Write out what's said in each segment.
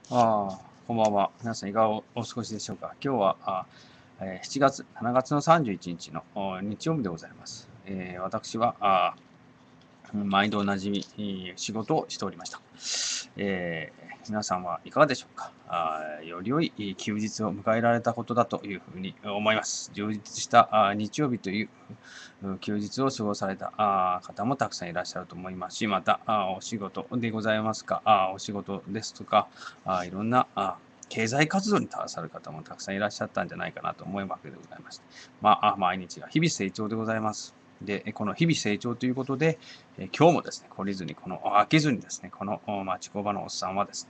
こんばんは。皆さんいかがお過ごしでしょうか。今日は7月、7月の31日の日曜日でございます。私は毎度おなじみ仕事をしておりました。皆さんはいかがでしょうか。より良い休日を迎えられたことだというふうに思います。充実した日曜日という休日を過ごされた方もたくさんいらっしゃると思いますし、またお仕事でございますか、お仕事ですとか、いろんな経済活動に携わる方もたくさんいらっしゃったんじゃないかなと思うわけでございまして、毎日が日々成長でございます。で、この日々成長ということで、今日もですね、懲りずに、飽きずにですね、この町工場のおっさんはですね、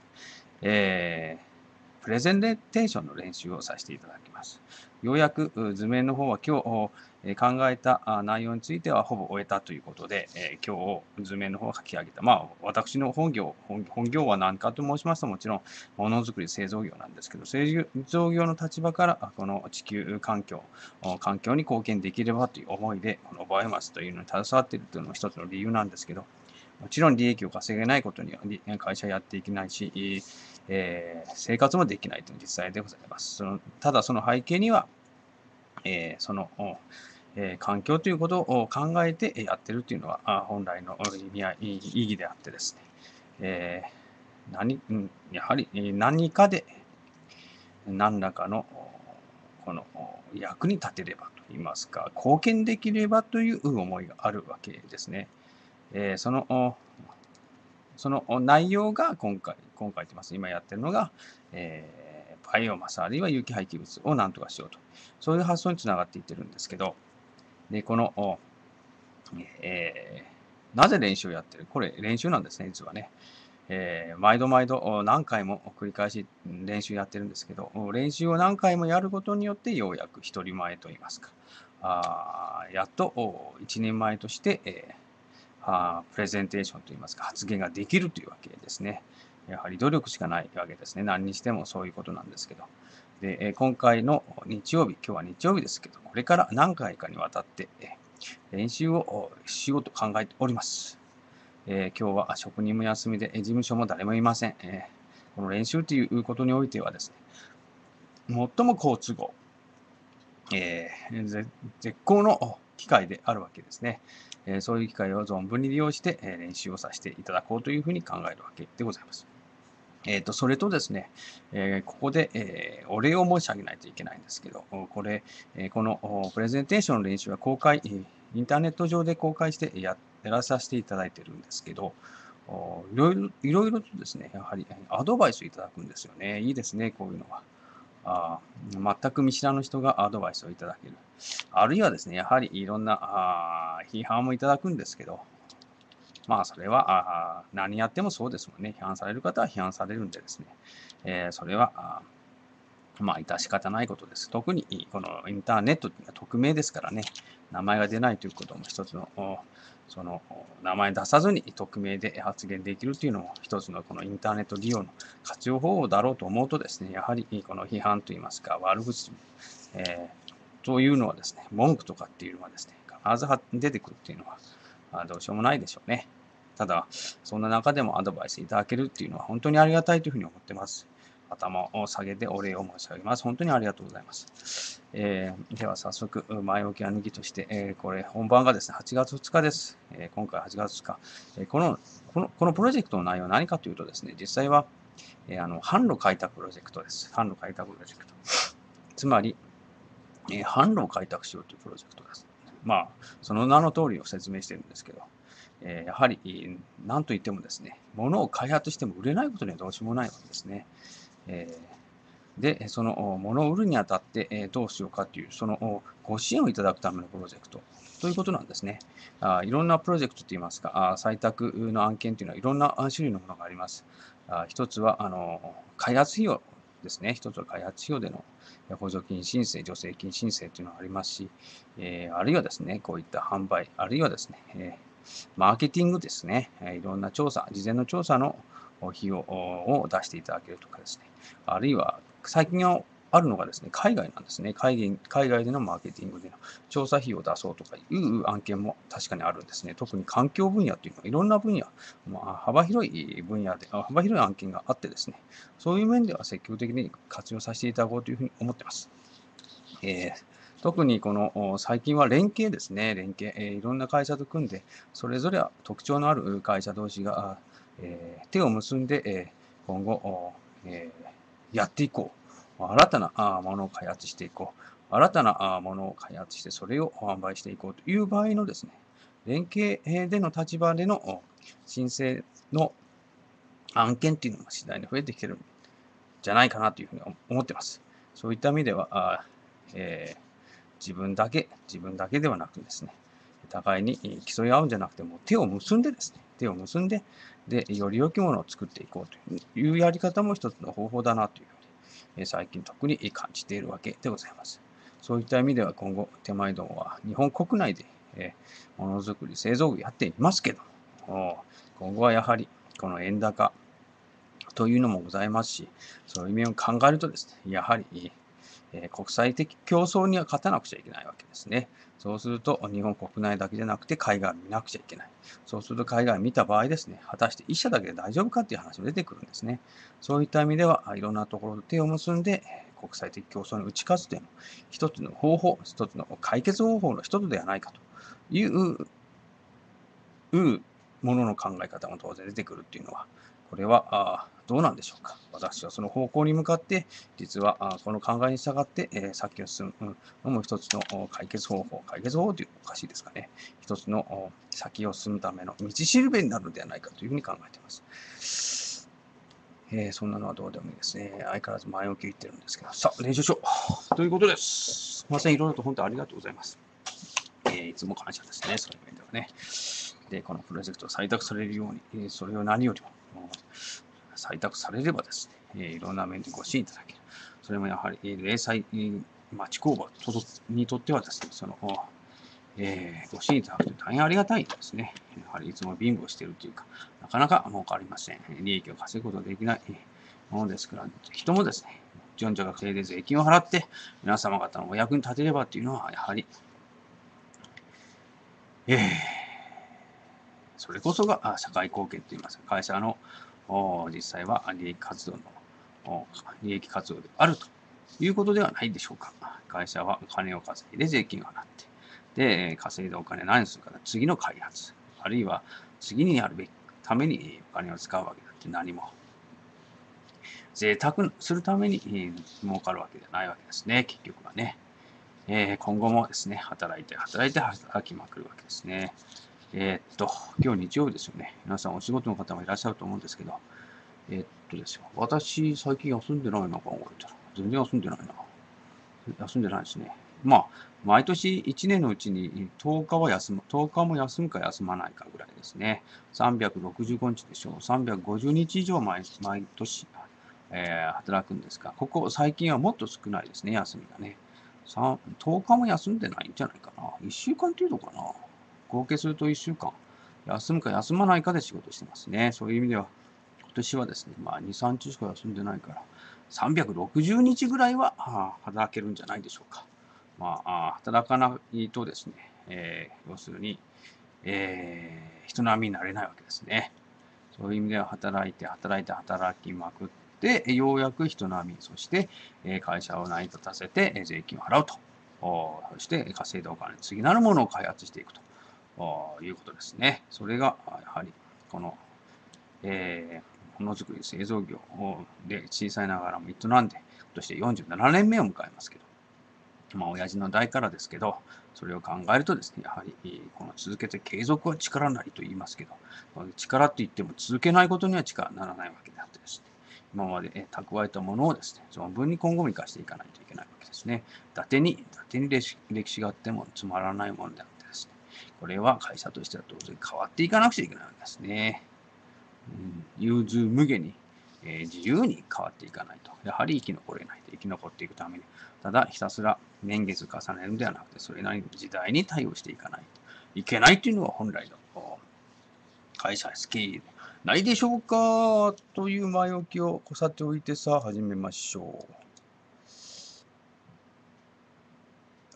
プレゼンテーションの練習をさせていただきます。ようやく図面の方は今日考えた内容についてはほぼ終えたということで、今日図面の方を書き上げた。私の本業は何かと申しますと、もちろん、ものづくり製造業なんですけど、製造業の立場から、この地球環境に貢献できればという思いで、このバイオマスというのに携わっているというのも一つの理由なんですけど、もちろん利益を稼げないことには会社やっていけないし、生活もできないという実際でございます。ただその背景には、環境ということを考えてやっているというのは、本来の意義であってですね、えやはり何かで何らかのこの役に立てればといいますか、貢献できればという思いがあるわけですね。えーそのその内容が今回と言います。今やってるのが、バイオマスあるいは有機廃棄物をなんとかしようと。そういう発想につながっていってるんですけど、で、えなぜ練習をやってるこれ練習なんですね、実はね。毎度毎度何回も繰り返し練習やってるんですけど、練習を何回もやることによってようやく一人前といいますか、やっと一人前として、プレゼンテーションといいますか、発言ができるというわけですね。やはり努力しかないわけですね。何にしてもそういうことなんですけど。で、今回の日曜日、今日は日曜日ですけど、これから何回かにわたって、練習をしようと考えております。今日は職人も休みで、事務所も誰もいません。この練習ということにおいてはですね、最も好都合、絶好の機会であるわけですね。そういう機会を存分に利用して、練習をさせていただこうというふうに考えるわけでございます。それとですね、ここで、お礼を申し上げないといけないんですけど、このプレゼンテーションの練習はインターネット上で公開してやらさせていただいているんですけど、いろいろとですね、やはりアドバイスをいただくんですよね。いいですね、こういうのは。全く見知らぬ人がアドバイスをいただける。あるいはですね、やはりいろんな批判もいただくんですけど、それは何やってもそうですもんね。批判される方は批判されるんでですね、それは致し方ないことです。特にこのインターネットというのは匿名ですからね、名前が出ないということも一つの、その名前出さずに匿名で発言できるというのも一つのこのインターネット利用の活用方法だろうと思うとですね、やはりこの批判といいますか、悪口、というのはですね、文句とかっていうのはですね、必ず出てくるっていうのは、どうしようもないでしょうね。ただ、そんな中でもアドバイスいただけるっていうのは本当にありがたいというふうに思ってます。頭を下げてお礼を申し上げます。本当にありがとうございます。では早速、前置きは抜きとして、これ本番がですね、8月2日です。今回8月2日。このプロジェクトの内容は何かというとですね、実際は、販路開拓プロジェクトです。販路開拓プロジェクト。つまり、販路を開拓しようというプロジェクトです。その名の通りを説明してるんですけど、やはり、何と言ってもですね、物を開発しても売れないことにはどうしようもないわけですね。えで、その物を売るにあたって、どうしようかという、そのご支援をいただくためのプロジェクトということなんですね。いろんなプロジェクトといいますか、採択の案件というのはいろんな種類のものがあります。一つは開発費用ですね。一つは開発費用での補助金申請、助成金申請というのがありますし、あるいはですね、こういった販売、あるいはですね、マーケティングですね、いろんな調査、事前の調査の費用を出していただけるとかですね、あるいは最近はあるのがですね、海外なんですね。海外でのマーケティングでの調査費を出そうとかいう案件も確かにあるんですね。特に環境分野というのは、いろんな分野、幅広い分野で、幅広い案件があってですね、そういう面では積極的に活用させていただこうというふうに思っています。特にこの最近は連携ですね、連携、いろんな会社と組んで、それぞれ特徴のある会社同士が、手を結んで、今後、やっていこう。新たなものを開発していこう。新たなものを開発して、それを販売していこうという場合のですね、連携での立場での申請の案件っていうのも次第に増えてきてるんじゃないかなというふうに思ってます。そういった意味では、自分だけではなくですね、互いに競い合うんじゃなくて、もう手を結んでですね、手を結んで、で、より良きものを作っていこうというやり方も一つの方法だなというふうに、最近特に感じているわけでございます。そういった意味では今後、手前どもは日本国内で、ものづくり、製造業やっていますけども、今後はやはりこの円高というのもございますし、そういう面を考えるとですね、やはり国際的競争には勝たなくちゃいけないわけですね。そうすると、日本国内だけじゃなくて海外を見なくちゃいけない。そうすると海外を見た場合ですね、果たして一社だけで大丈夫かっていう話も出てくるんですね。そういった意味では、いろんなところと手を結んで、国際的競争に打ち勝つというのも、一つの方法、一つの解決方法の一つではないかというものの考え方も当然出てくるっていうのは、これはどうなんでしょうか。私はその方向に向かって、実はこの考えに従って、先を進むのも一つの解決方法というのはおかしいですかね。一つの先を進むための道しるべになるのではないかというふうに考えています。そんなのはどうでもいいですね。相変わらず前置き言ってるんですけど。さあ、練習しよう。ということです。すいません、いろいろと本当ありがとうございます。いつも感謝ですね、そういう面ではね。で、このプロジェクトが採択されるように、それを何よりも採択されればですね、いろんな面でご支援いただける。それもやはり、零細町工場にとってはですね、ご支援いただくと大変ありがたいですね。やはりいつも貧乏しているというか、なかなか儲かりません。利益を稼ぐことができないものですから、人もですね、順序学生で税金を払って、皆様方のお役に立てればというのは、やはり、それこそが社会貢献といいますか、会社の実際は利益活動であるということではないでしょうか。会社はお金を稼いで税金を払って、で、稼いだお金何するか、次の開発、あるいは次にやるべきためにお金を使うわけだって何も。贅沢するために儲かるわけではないわけですね、結局はね。今後もですね、働きまくるわけですね。今日日曜日ですよね。皆さんお仕事の方もいらっしゃると思うんですけど、ですよ。私、最近休んでないな、考えたら。全然休んでないな。休んでないですね。まあ、毎年1年のうちに10日は10日も休むか休まないかぐらいですね。365日でしょう。350日以上毎年、働くんですが、ここ最近はもっと少ないですね、休みがね。10日も休んでないんじゃないかな。1週間程度かな。合計すると1週間。休むか休まないかで仕事してますね。そういう意味では、今年はですね、まあ2、3日しか休んでないから、360日ぐらいは働けるんじゃないでしょうか。まあ、働かないとですね、要するに、人並みになれないわけですね。そういう意味では働きまくって、ようやく人並み、そして、会社を成り立たせて、税金を払うと。そして稼いだお金、次なるものを開発していくということですね。それが、やはり、この、ものづくり製造業で小さいながらも営んで、今年で47年目を迎えますけど、まあ、親父の代からですけど、それを考えるとですね、やはり、この続けて継続は力なりと言いますけど、力って言っても続けないことには力にならないわけであってですね、今まで蓄えたものをですね、存分に今後も生かしていかないといけないわけですね。伊達に歴史があってもつまらないものであってですね、これは会社としては当然変わっていかなくちゃいけないわけですね。融通無下に、自由に変わっていかないと、やはり生き残れないと、生き残っていくために、ただひたすら年月重ねるのではなくて、それなりの時代に対応していかないといけないというのが本来の会社経営でないでしょうかという前置きをさておいてさあ始めましょう。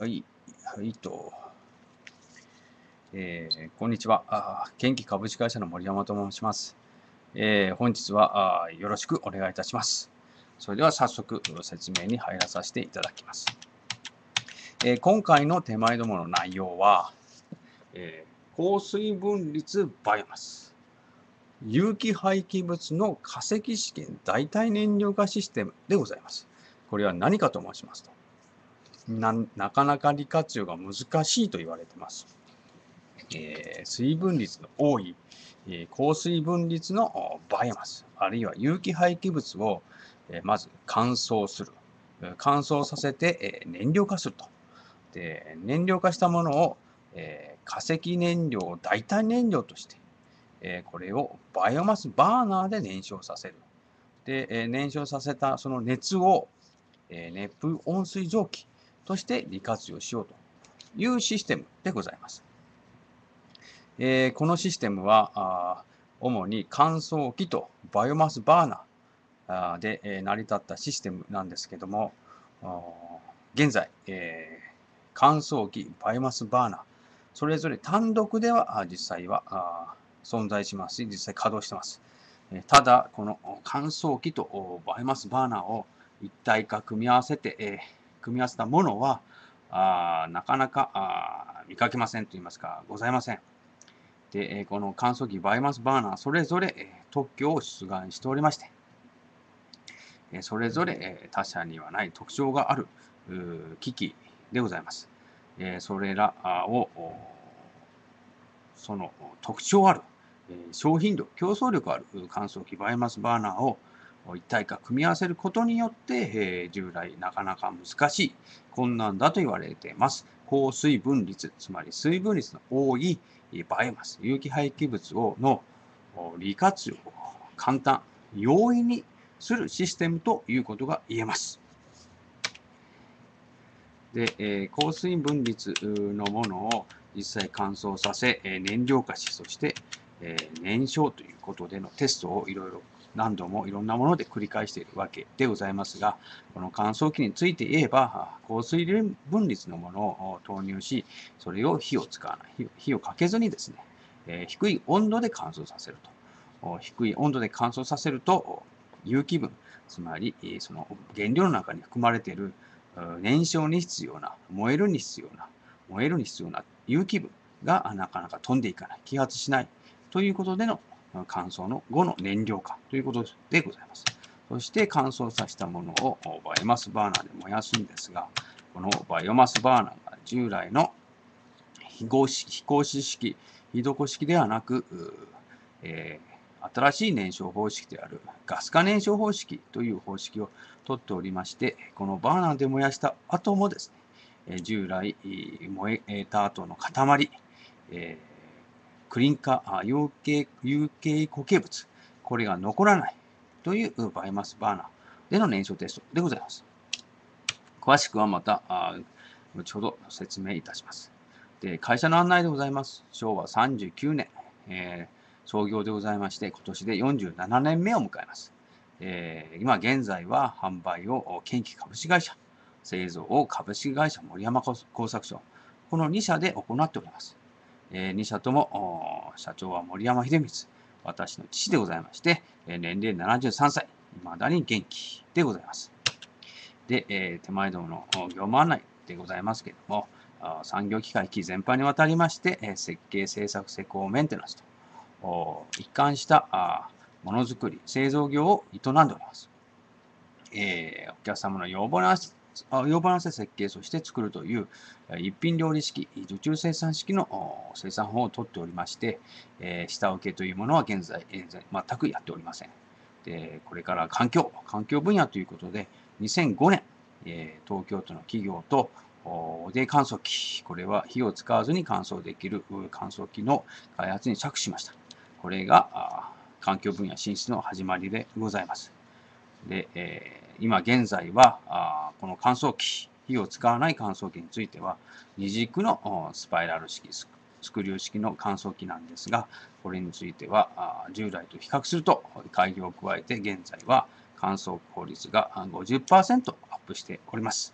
こんにちは。元気株式会社の森山と申します。本日はよろしくお願いいたします。それでは早速説明に入らさせていただきます。今回の手前どもの内容は、高水分率バイオマス、有機廃棄物の化石試験代替燃料化システムでございます。これは何かと申しますと、なかなか利活用が難しいと言われています。水分率の多い、高水分率のバイオマス、あるいは有機廃棄物を、まず乾燥する。乾燥させて、燃料化すると。で、燃料化したものを、化石燃料を代替燃料として、これをバイオマスバーナーで燃焼させる。で、燃焼させたその熱を、熱風温水蒸気として利活用しようというシステムでございます。このシステムは、主に乾燥機とバイオマスバーナーで成り立ったシステムなんですけども、現在、乾燥機、バイオマスバーナー、それぞれ単独では実際は存在しますし、実際稼働しています。ただ、この乾燥機とバイオマスバーナーを一体化組み合わせたものは、なかなか見かけませんといいますか、ございません。で、この乾燥機、バイオマスバーナー、それぞれ特許を出願しておりまして、それぞれ他社にはない特徴がある機器でございます。それらを、その特徴ある、商品力、競争力ある乾燥機、バイオマスバーナーを一体化組み合わせることによって、従来なかなか難しい困難だと言われています。高水分率、つまり水分率の多いバイオマス、有機廃棄物の利活用を簡単、容易にするシステムということが言えます。で、高水分率のものを実際乾燥させ、燃料化し、そして、燃焼ということでのテストを何度もいろんなもので繰り返しているわけでございますが、この乾燥機について言えば、高水分率のものを投入し、それを火を使わない、火をかけずにですね、低い温度で乾燥させると。低い温度で乾燥させると、有機分、つまりその原料の中に含まれている燃焼に必要な、燃えるに必要な有機分がなかなか飛んでいかない、揮発しないということでの乾燥の後の燃料化ということでございます。そして乾燥させたものをバイオマスバーナーで燃やすんですが、このバイオマスバーナーが従来の非合式、非どこ式ではなく、新しい燃焼方式であるガス化燃焼方式という方式をとっておりまして、このバーナーで燃やした後もですね、従来燃えた後の塊、クリンカー、有形固形物、これが残らないというバイオマスバーナーでの燃焼テストでございます。詳しくはまた後ほど説明いたします。で、会社の案内でございます。昭和39年、創業でございまして、今年で47年目を迎えます。今現在は販売を建機株式会社、製造を株式会社森山工作所、この2社で行っております。2社とも社長は森山秀光、私の父でございまして、年齢73歳、未だに元気でございます。で、手前どもの業務案内でございますけれども、産業機械機全般にわたりまして、設計、製作、施工、メンテナンスと一貫したものづくり、製造業を営んでおります。お客様の要望に合わせ設計、そして作るという一品料理式、受注生産式の生産法をとっておりまして、下請けというものは現在、全くやっておりません。で、これから環境分野ということで、2005年、東京都の企業とで乾燥機、これは火を使わずに乾燥できる乾燥機の開発に着手しました。これが環境分野進出の始まりでございます。で、今現在はこの乾燥機、火を使わない乾燥機については、二軸のスパイラル式、スクリュー式の乾燥機なんですが、これについては従来と比較すると改良を加えて、現在は乾燥効率が50% アップしております。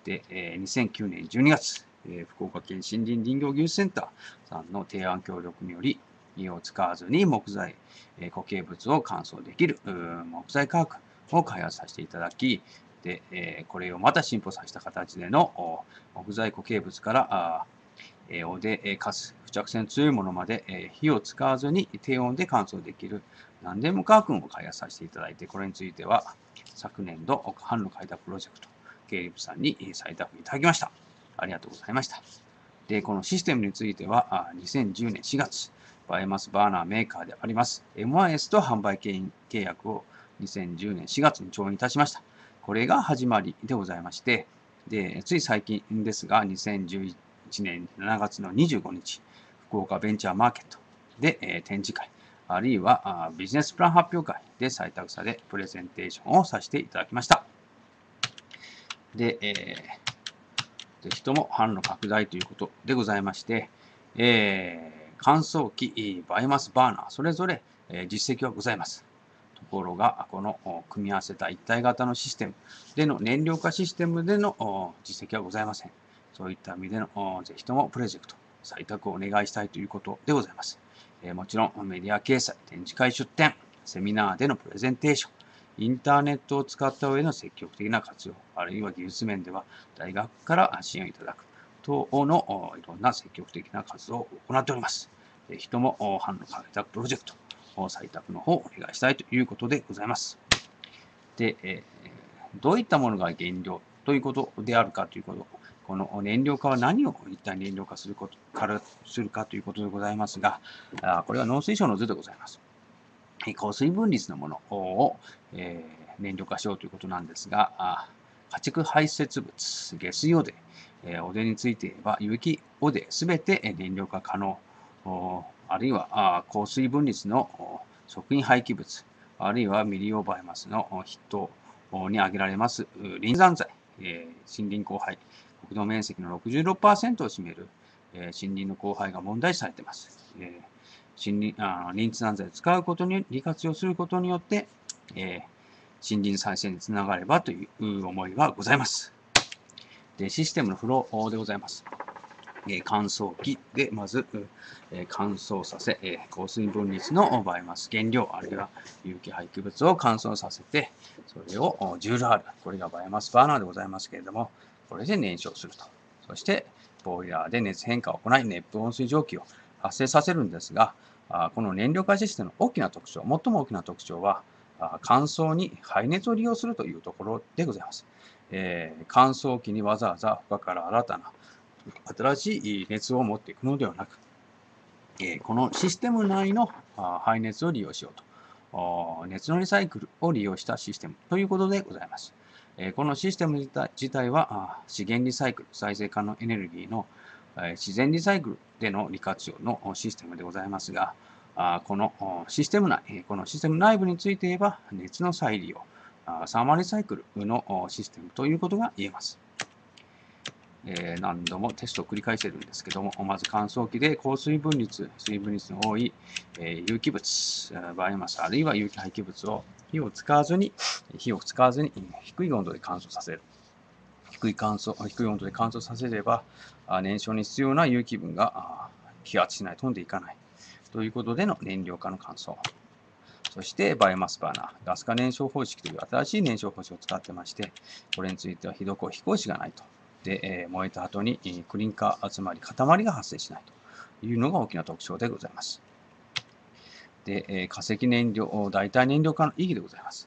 で、2009年12月、福岡県森林林業技術センターさんの提案協力により、火を使わずに木材、固形物を乾燥できる木材化学を開発させていただき、で、これをまた進歩させた形での木材固形物からおで、かす、付着性の強いものまで、火を使わずに低温で乾燥できる何でも化学を開発させていただいて、これについては昨年度、販路開拓プロジェクト経理部さんに採択いただきました。ありがとうございました。で、このシステムについては、2010年4月、バイオマスバーナーメーカーであります M1S と販売契約を2010年4月に調印いたしました。これが始まりでございまして、で、つい最近ですが、2011年7月の25日、福岡ベンチャーマーケットで、展示会、あるいはビジネスプラン発表会で採択され、プレゼンテーションをさせていただきました。で、ぜひとも販路拡大ということでございまして、乾燥機、バイオマスバーナー、それぞれ実績はございます。ところが、この組み合わせた一体型のシステムでの燃料化システムでの実績はございません。そういった意味でのぜひともプロジェクト採択をお願いしたいということでございます。もちろんメディア掲載、展示会出展、セミナーでのプレゼンテーション、インターネットを使った上の積極的な活用、あるいは技術面では大学から支援をいただく等のいろんな積極的な活動を行っております。ぜひとも販路開拓プロジェクト、採択の方をお願いしたいということでございます。で、どういったものが原料ということであるかということ、この燃料化は何を一体燃料化するかということでございますが、これは農水省の図でございます。高水分率のものを、燃料化しようということなんですが、家畜排泄物、下水汚泥、汚泥について言えば有機汚泥すべて燃料化可能、あるいは高水分率の食品廃棄物、あるいは未利用バイオマスの筆頭に挙げられます林残剤、森林荒廃、国土面積の 66% を占める森林の荒廃が問題視されています。林残剤を使うことに利活用することによって、森林再生につながればという思いがございます。で、システムのフローでございます。乾燥機でまず乾燥させ、高水分率のバイオマス原料、あるいは有機廃棄物を乾燥させて、それをジュール R、これがバイオマスバーナーでございますけれども、これで燃焼すると。そして、ボイラーで熱変化を行い、熱風温水蒸気を発生させるんですが、この燃料化システムの大きな特徴、最も大きな特徴は、乾燥に排熱を利用するというところでございます。乾燥機にわざわざ他から新たな新しい熱を持っていくのではなく、このシステム内の排熱を利用しようと、熱のリサイクルを利用したシステムということでございます。このシステム自体は資源リサイクル、再生可能エネルギーの自然リサイクルでの利活用のシステムでございますが、このシステム内部について言えば、熱の再利用、サーマルリサイクルのシステムということが言えます。何度もテストを繰り返しているんですけども、まず乾燥機で高水分率の多い有機物、バイオマス、あるいは有機廃棄物を火を使わずに低い温度で乾燥させる。低い温度で乾燥させれば、燃焼に必要な有機分が揮発しない、飛んでいかない。ということでの燃料化の乾燥。そして、バイオマスバーナー、ガス化燃焼方式という新しい燃焼方式を使ってまして、これについては非同飛行士がないと。で、燃えた後にクリンカー、つまり塊が発生しないというのが大きな特徴でございます。で、化石燃料、代替燃料化の意義でございます。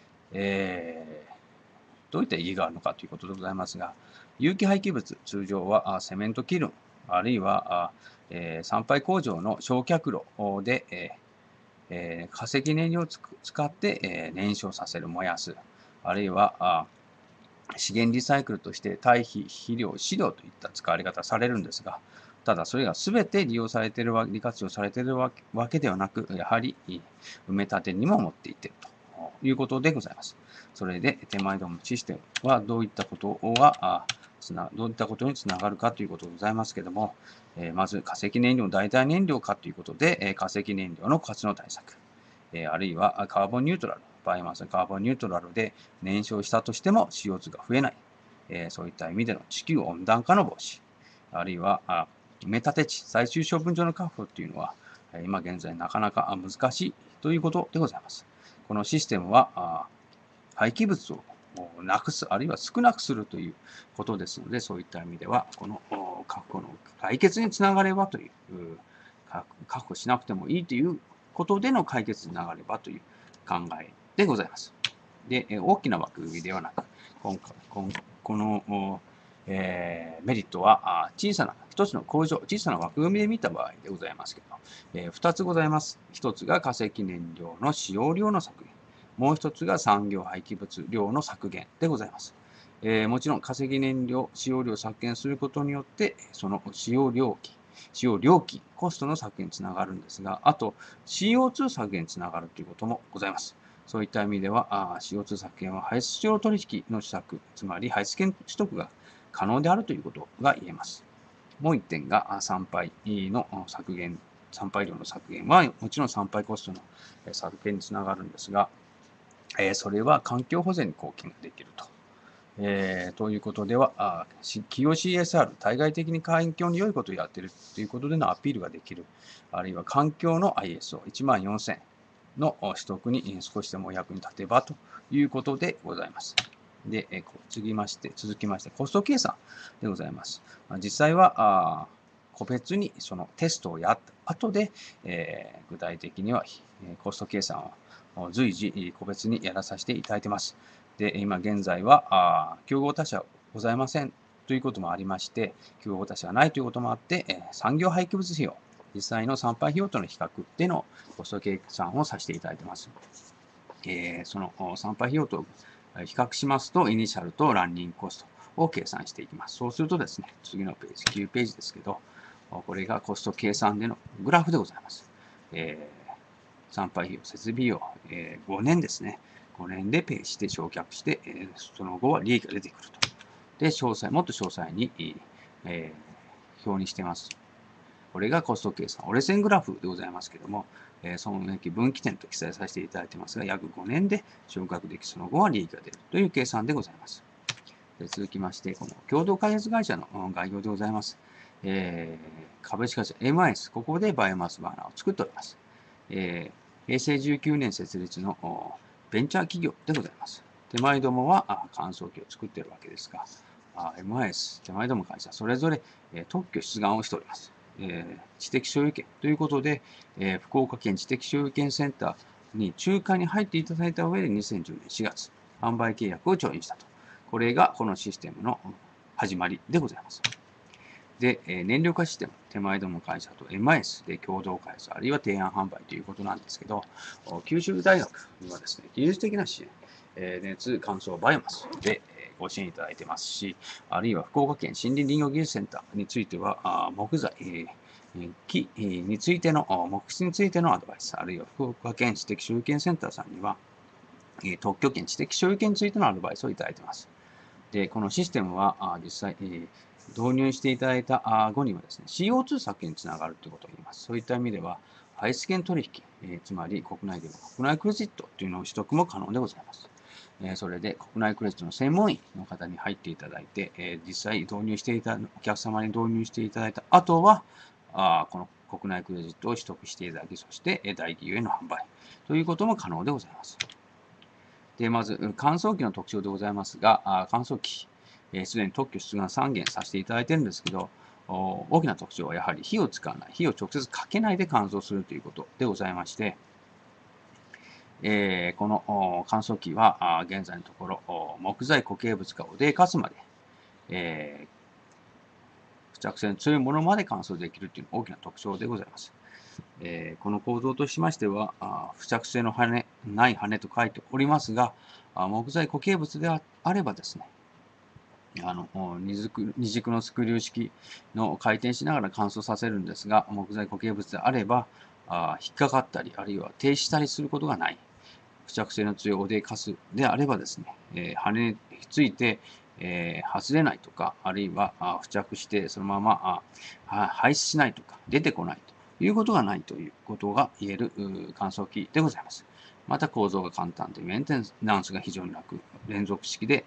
どういった意義があるのかということでございますが、有機廃棄物、通常はセメントキルン、あるいは産廃工場の焼却炉で、化石燃料を使って、燃焼させる、燃やす、あるいは資源リサイクルとして堆肥、肥料、飼料といった使われ方されるんですが、ただそれが全て利活用されているわけではなく、やはり埋め立てにも持っていっているということでございます。それで手前どものシステムはどういったことにつながるかということでございますけれども、まず化石燃料の代替燃料化ということで、化石燃料の活用対策、あるいはカーボンニュートラル、バイオマスカーボンニュートラルで燃焼したとしても CO2 が増えない。 そういった意味での地球温暖化の防止、あるいは埋め立て地、最終処分場の確保っていうのは、今現在なかなか難しいということでございます。このシステムは廃棄物をなくす、あるいは少なくするということですので、そういった意味では、この確保の解決につながればという、確保しなくてもいいということでの解決につながればという考えでございます。で、大きな枠組みではなく、このメリットは小さな一つの工場、小さな枠組みで見た場合でございますけど、2つございます。1つが化石燃料の使用量の削減。もう1つが産業廃棄物量の削減でございます。もちろん化石燃料使用量を削減することによって、その使用料金、コストの削減につながるんですが、あと CO2 削減につながるということもございます。そういった意味では、CO2 削減は排出量取引の施策、つまり排出権取得が可能であるということが言えます。もう1点が参拝の削減、参拝量の削減はもちろん参拝コストの削減につながるんですが、それは環境保全に貢献ができると。ということでは、企業 CSR、対外的に環境に良いことをやっているということでのアピールができる、あるいは環境の ISO14000 の取得に少しでも役に立てばということでございます。で、続きまして、コスト計算でございます。実際は、個別にそのテストをやった後で、具体的にはコスト計算を随時個別にやらさせていただいています。で、今現在は、競合他社ございませんということもありまして、競合他社がないということもあって、産業廃棄物費用、実際の参拝費用との比較でのコスト計算をさせていただいています。その参拝費用と比較しますと、イニシャルとランニングコストを計算していきます。そうするとですね、次のページ、9ページですけど、これがコスト計算でのグラフでございます。参拝費用、設備費用、5年ですね。5年でペイして償却して、その後は利益が出てくると。で、もっと詳細に、表にしています。これがコスト計算、折れ線グラフでございますけども、損益分岐点と記載させていただいていますが、約5年で償却でき、その後は利益が出るという計算でございます。で続きまして、この共同開発会社の概要でございます。株式会社 MIS、ここでバイオマスバーナーを作っております。平成19年設立のベンチャー企業でございます。手前どもは乾燥機を作っているわけですが、MIS、手前ども会社、それぞれ特許出願をしております。知的所有権ということで、福岡県知的所有権センターに仲介に入っていただいた上で2010年4月、販売契約を調印したと。これがこのシステムの始まりでございます。で、燃料化システム、手前ども会社と MIS で共同開発、あるいは提案販売ということなんですけど、九州大学にはですね、技術的な支援、熱乾燥バイオマスでご支援いただいてますし、あるいは福岡県森林林業技術センターについては、木材、木についての、木質についてのアドバイス、あるいは福岡県知的所有権センターさんには、特許権知的所有権についてのアドバイスをいただいています。で、このシステムは実際、導入していただいた後にはですね、CO2 削減につながるということを言います。そういった意味では、排出権取引、つまり国内での国内クレジットというのを取得も可能でございます。それで国内クレジットの専門員の方に入っていただいて、実際導入していたお客様に導入していただいた後は、この国内クレジットを取得していただき、そして大企業への販売ということも可能でございます。で、まず、乾燥機の特徴でございますが、乾燥機、すでに特許出願3件させていただいているんですけど、大きな特徴はやはり火を使わない、火を直接かけないで乾燥するということでございまして、この乾燥機は現在のところ、木材固形物が汚泥かすまで、付着性の強いものまで乾燥できるというのが大きな特徴でございます。この構造としましては、付着性のない羽と書いておりますが、木材固形物であればですね、二軸のスクリュー式の回転しながら乾燥させるんですが、木材固形物であれば、引っかかったり、あるいは停止したりすることがない。付着性の強い汚泥カスであればですね、羽について、外れないとか、あるいは付着してそのまま排出しないとか、出てこないということがないということが言える乾燥機でございます。また構造が簡単で、メンテナンスが非常に楽、連続式で、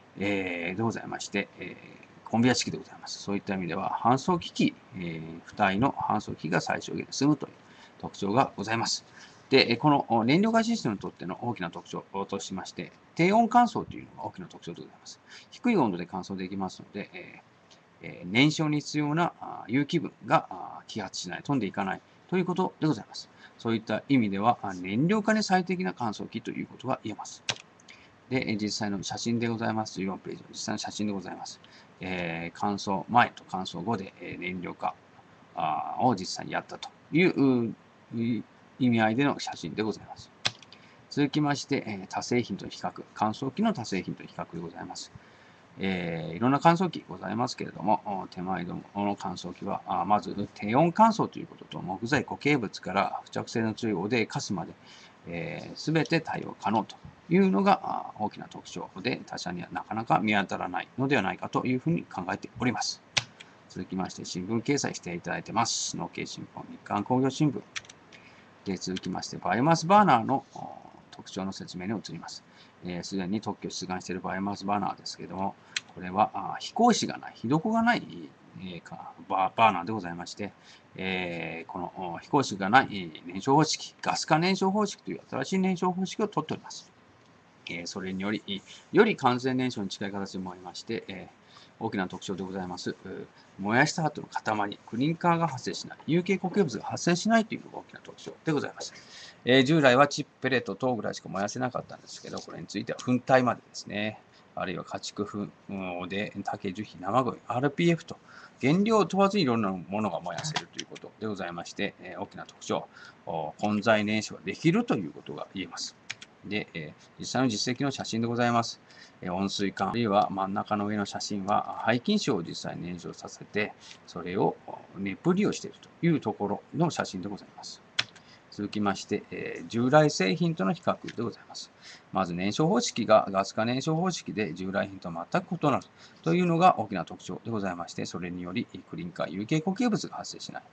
でございまして、コンベヤ式でございます。そういった意味では、搬送機器、付帯の搬送機器が最小限で済むという特徴がございます。で、この燃料ガスシステムにとっての大きな特徴としまして、低温乾燥というのが大きな特徴でございます。低い温度で乾燥できますので、燃焼に必要な有機分が揮発しない、飛んでいかないということでございます。そういった意味では、燃料化に最適な乾燥機ということが言えます。で、実際の写真でございます。14ページの実際の写真でございます。乾燥前と乾燥後で燃料化を実際にやったという意味合いでの写真でございます。続きまして、他製品と比較、乾燥機の他製品と比較でございます。いろんな乾燥機ございますけれども、手前どもの乾燥機は、まず低温乾燥ということと、木材固形物から付着性の強いおでカスまで、すべて対応可能というのが大きな特徴で、他社にはなかなか見当たらないのではないかというふうに考えております。続きまして、新聞掲載していただいてます。農経新聞、日刊工業新聞。で、続きまして、バイオマスバーナーの特徴の説明に移ります。すでに特許出願しているバイオマスバーナーですけれども、これは飛行士がない、火床がない、バーナーでございまして、この飛行士がない燃焼方式、ガス化燃焼方式という新しい燃焼方式をとっております。それにより、より完全燃焼に近い形で燃えまして、大きな特徴でございます。燃やした後の塊、クリンカーが発生しない、有形固形物が発生しないというのが大きな特徴でございます。従来はチップ、ペレット等ぐらいしか燃やせなかったんですけど、これについては粉体までですね、あるいは家畜粉で竹樹皮、生ゴミ、RPF と原料を問わずいろんなものが燃やせるということでございまして、大きな特徴、混在燃焼ができるということが言えます。で、実際の実績の写真でございます。温水管、あるいは真ん中の上の写真は廃菌床を実際に燃焼させて、それを熱風利用しているというところの写真でございます。続きまして、従来製品との比較でございます。まず燃焼方式がガス化燃焼方式で従来品と全く異なるというのが大きな特徴でございまして、それによりクリンカー、有形固形物が発生しない。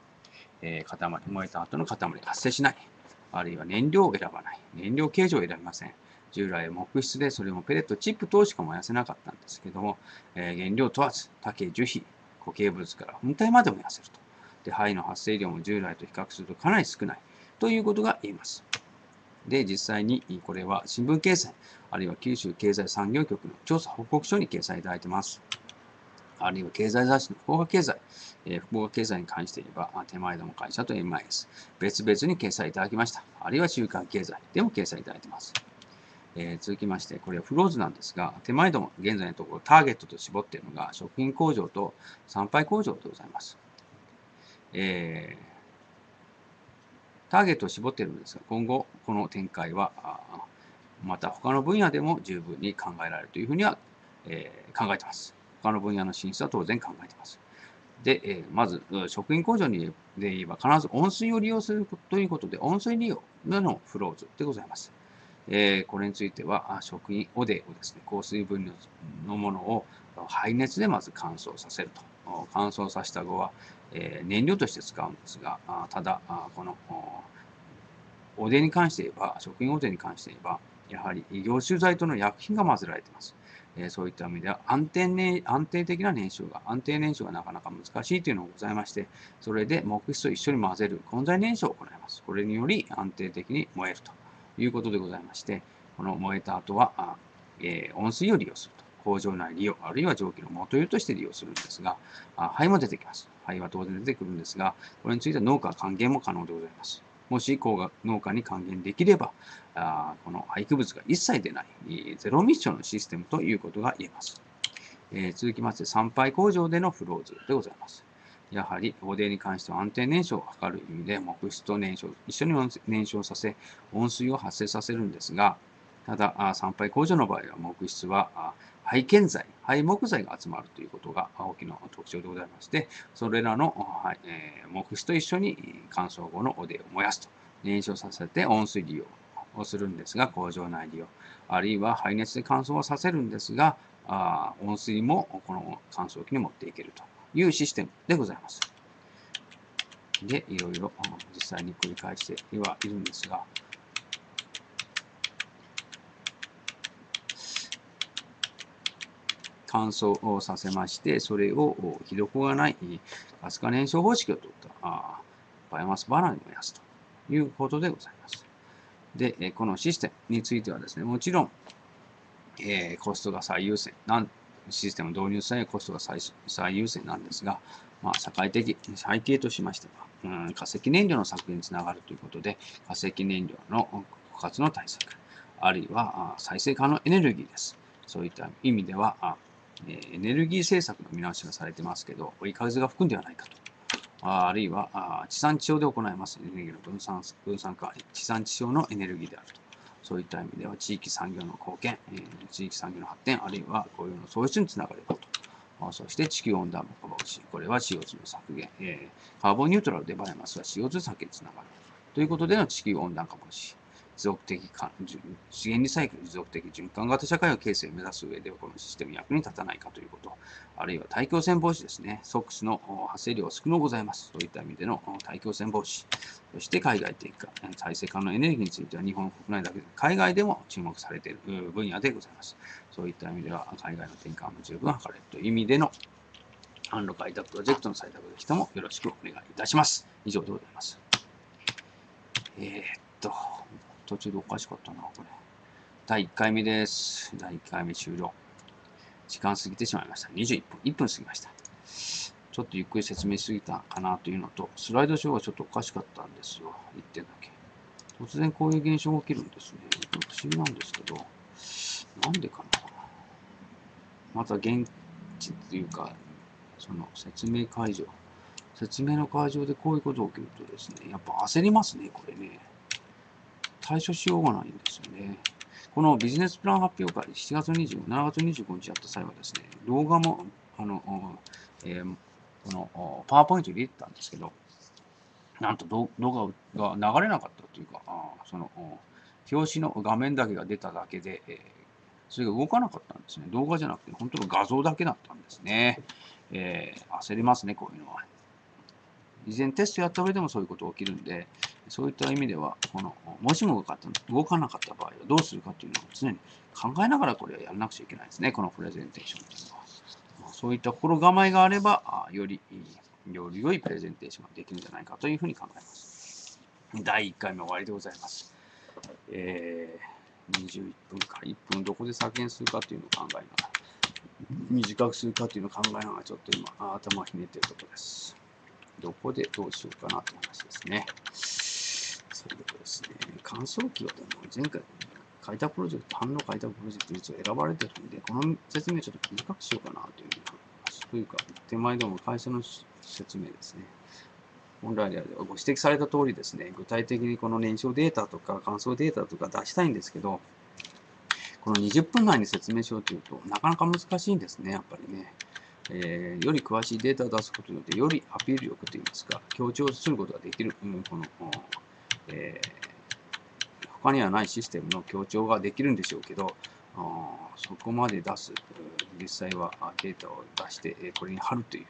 塊、燃えた後の塊が発生しない。あるいは燃料を選ばない。燃料形状を選びません。従来木質でそれもペレット、チップ等しか燃やせなかったんですけども、原料問わず、竹、樹皮、固形物から本体まで燃やせると。で、灰の発生量も従来と比較するとかなり少ないということが言えます。で、実際にこれは新聞掲載、あるいは九州経済産業局の調査報告書に掲載いただいています。あるいは経済雑誌の福岡経済、福岡経済に関して言えば、手前ども会社と MIS、別々に掲載いただきました。あるいは週刊経済でも掲載いただいています。続きまして、これはフローズなんですが、手前ども現在のところターゲットと絞っているのが食品工場と産廃工場でございます。ターゲットを絞っているんですが、今後この展開はまた他の分野でも十分に考えられるというふうには、考えています。他の分野の進出は当然考えています。で、まず、食品工場で言えば必ず温水を利用するということで、温水利用のフローズでございます。これについては、食品おでをですね、高水分のものを排熱でまず乾燥させると。乾燥させた後は、燃料として使うんですが、ただ、このおでに関して言えば、食品おでに関して言えば、やはり凝集剤との薬品が混ぜられています。そういった意味では安定的な燃焼が、安定燃焼がなかなか難しいというのがございまして、それで木質と一緒に混ぜる混在燃焼を行います。これにより安定的に燃えるということでございまして、この燃えた後は、温水を利用すると。工場内利用、あるいは蒸気の元湯として利用するんですが、灰も出てきます。灰は当然出てくるんですが、これについては農家還元も可能でございます。もし農家に還元できれば、この廃棄物が一切出ないゼロミッションのシステムということが言えます。続きまして、産廃工場でのフローズでございます。やはり、汚泥に関しては安定燃焼を図る意味で、木質と一緒に燃焼させ、温水を発生させるんですが、ただ、産廃工場の場合は、木質は廃建材、廃木材が集まるということが大きな特徴でございまして、それらの木質と一緒に乾燥後の汚泥を燃やすと、燃焼させて温水利用をするんですが、工場内利用、あるいは排熱で乾燥はさせるんですが、温水もこの乾燥機に持っていけるというシステムでございます。で、いろいろ実際に繰り返してはいるんですが、 乾燥をさせまして、それをひどくがないガス化燃焼方式をとったバイオマスバラに燃やすということでございます。で、このシステムについてはですね、もちろん、コストが最優先システム導入さえコストが最優先なんですが、社会的背景としましては、化石燃料の削減につながるということで、化石燃料の枯渇の対策、あるいは再生可能エネルギーです。そういった意味では、エネルギー政策の見直しがされてますけど、追い風が吹くんではないかと。あるいは地産地消で行いますエネルギーの分散化、地産地消のエネルギーであると。そういった意味では地域産業の貢献、地域産業の発展、あるいは雇用の創出につながればと。そして地球温暖化防止、これは CO2 の削減、カーボンニュートラルでバイオマスは CO2 削減につながる。ということでの地球温暖化防止、持続的資源リサイクル、持続的循環型社会を形成を目指す上では、このシステム役に立たないかということ、あるいは大気汚染防止ですね、SOx の発生量が少のございます。そういった意味での大気汚染防止、そして海外的化、再生可能エネルギーについては日本国内だけで海外でも注目されている分野でございます。そういった意味では海外の転換も十分図れるという意味での販路開拓プロジェクトの採択できてもよろしくお願いいたします。以上でございます。途中でおかしかったな、これ。第1回目です。第1回目終了。時間過ぎてしまいました。21分。1分過ぎました。ちょっとゆっくり説明しすぎたかなというのと、スライドショーがちょっとおかしかったんですよ。1点だけ。突然こういう現象が起きるんですね。不思議なんですけど、なんでかな。また現地っていうか、その説明の会場でこういうことが起きるとですね、やっぱ焦りますね、これね。対処しようがないんですよね。このビジネスプラン発表会、7月25日やった際はですね、動画も、このパワーポイントに入れてたんですけど、なんと動画が流れなかったというか、表紙の画面だけが出ただけで、それが動かなかったんですね。動画じゃなくて、本当の画像だけだったんですね。焦りますね、こういうのは。以前テストやった上でもそういうことが起きるんで、そういった意味では、もしも動かなかった場合はどうするかというのを常に考えながらこれはやらなくちゃいけないですね、このプレゼンテーションというのは。そういった心構えがあれば、より良いプレゼンテーションができるんじゃないかというふうに考えます。第1回目終わりでございます。21分から1分どこで削減するかというのを考えながら、短くするかというのを考えながら、ちょっと今、頭をひねっているところです。どこでどうしようかなという話ですね。それでですね、乾燥機は前回、開拓プロジェクト、販路開拓プロジェクト実は選ばれてるんで、この説明をちょっと短くしようかなというふうに思います。というか、手前でも会社の説明ですね。本来であればご指摘された通りですね、具体的にこの燃焼データとか乾燥データとか出したいんですけど、この20分内に説明しようというと、なかなか難しいんですね、やっぱりね。より詳しいデータを出すことによって、よりアピール力といいますか、強調することができる、他にはないシステムの強調ができるんでしょうけど、そこまで出す、実際はデータを出して、これに貼るという、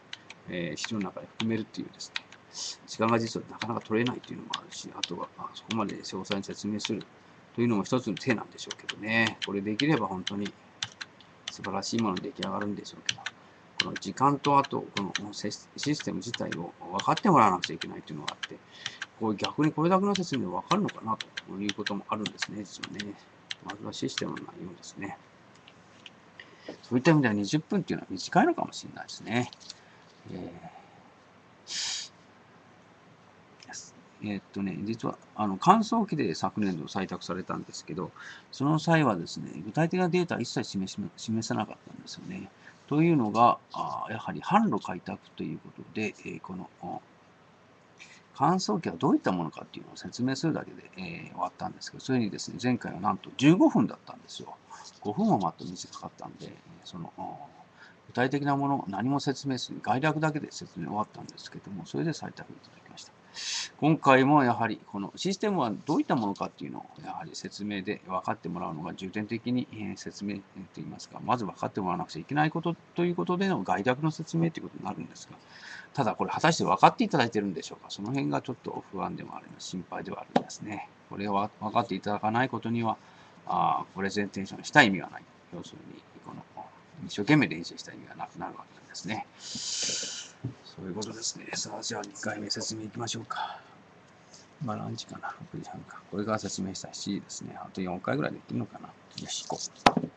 資料の中で含めるというですね、時間が実はなかなか取れないというのもあるし、あとはそこまで詳細に説明するというのも一つの手なんでしょうけどね、これできれば本当に素晴らしいものが出来上がるんでしょうけど、この時間とあと、このシステム自体を分かってもらわなくちゃいけないというのがあって、逆にこれだけの説明で分かるのかなということもあるんですね、実はね。まずはシステムの内容ですね。そういった意味では20分っていうのは短いのかもしれないですね。実は乾燥機で昨年度採択されたんですけど、その際はですね、具体的なデータは一切示さなかったんですよね。というのが、やはり販路開拓ということで、この乾燥機はどういったものかっていうのを説明するだけで、終わったんですけど、それにですね、前回はなんと15分だったんですよ。5分はまた短かったんで、具体的なもの、何も説明する、概略だけで説明終わったんですけども、それで採択いただきました。今回もやはりこのシステムはどういったものかっていうのをやはり説明で分かってもらうのが重点的に説明といいますか、まず分かってもらわなくちゃいけないことということでの概略の説明ということになるんですが、ただこれ果たして分かっていただいているんでしょうか。その辺がちょっと不安でもあります。心配ではあるんですね。これを分かっていただかないことには、プレゼンテーションした意味がない。要するに、 一生懸命練習した意味がなくなるわけなんですね。そういうことですね。さあ、じゃあ2回目説明いきましょうか。今何時かな ?6 時半か。これから説明した7時ですね。あと4回ぐらいできるのかな。よし、行こう。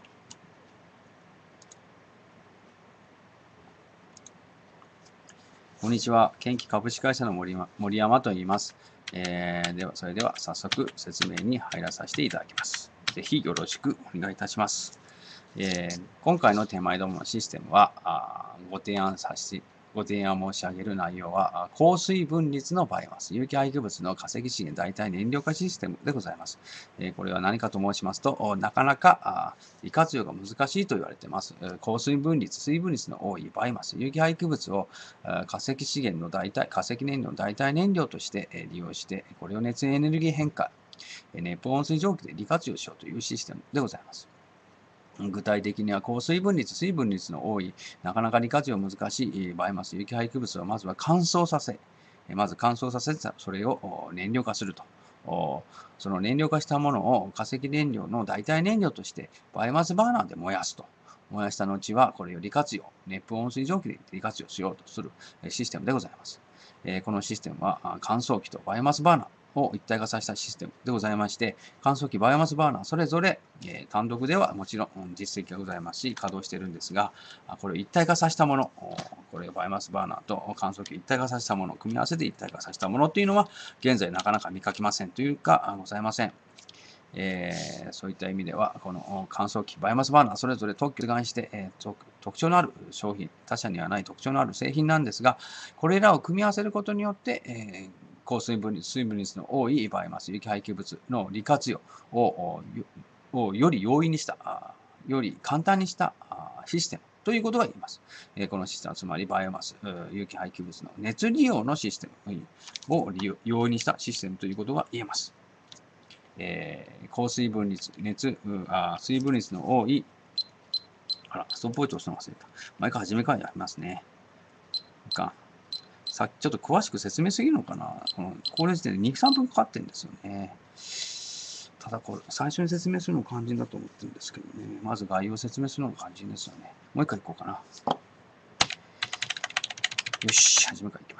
こんにちは。建機株式会社の森山と言います。それでは早速説明に入らさせていただきます。ぜひよろしくお願いいたします。今回の手前どものシステムは、ご提案申し上げる内容は、高水分率のバイオマス、有機廃棄物の化石資源代替燃料化システムでございます。これは何かと申しますと、なかなか利活用が難しいと言われています。高水分率の多いバイオマス、有機廃棄物を化石資源の化石燃料の代替燃料として利用して、これを熱エネルギー変化、熱温水蒸気で利活用しようというシステムでございます。具体的には高水分率の多い、なかなか利活用難しいバイオマス、有機廃棄物をまずは乾燥させ、それを燃料化すると。その燃料化したものを化石燃料の代替燃料としてバイオマスバーナーで燃やすと。燃やした後はこれを利活用、熱温水蒸気で利活用しようとするシステムでございます。このシステムは乾燥機とバイオマスバーナーを一体化させたシステムでございまして、乾燥機、バイオマスバーナー、それぞれ単独ではもちろん実績がございますし、稼働しているんですが、これを一体化させたもの、これをバイオマスバーナーと乾燥機を一体化させたもの、組み合わせて一体化させたものというのは、現在なかなか見かけませんというか、ございません。そういった意味では、この乾燥機、バイオマスバーナー、それぞれ特許を出願して、特徴のある商品、他社にはない特徴のある製品なんですが、これらを組み合わせることによって、高水分率の多いバイオマス、有機廃棄物の利活用をより容易にした、より簡単にしたシステムということが言えます。このシステムはつまりバイオマス、有機廃棄物の熱利用のシステムを容易にしたシステムということが言えます。高水分率、水分率の多い、ストップウォッチ押すの忘れた。毎回初めからやりますね。さっきちょっと詳しく説明すぎるのかな。これ時点で2、3分かかってるんですよね。ただこれ、最初に説明するのが肝心だと思ってるんですけどね。まず概要を説明するのが肝心ですよね。もう一回いこうかな。よし、初めからいきます。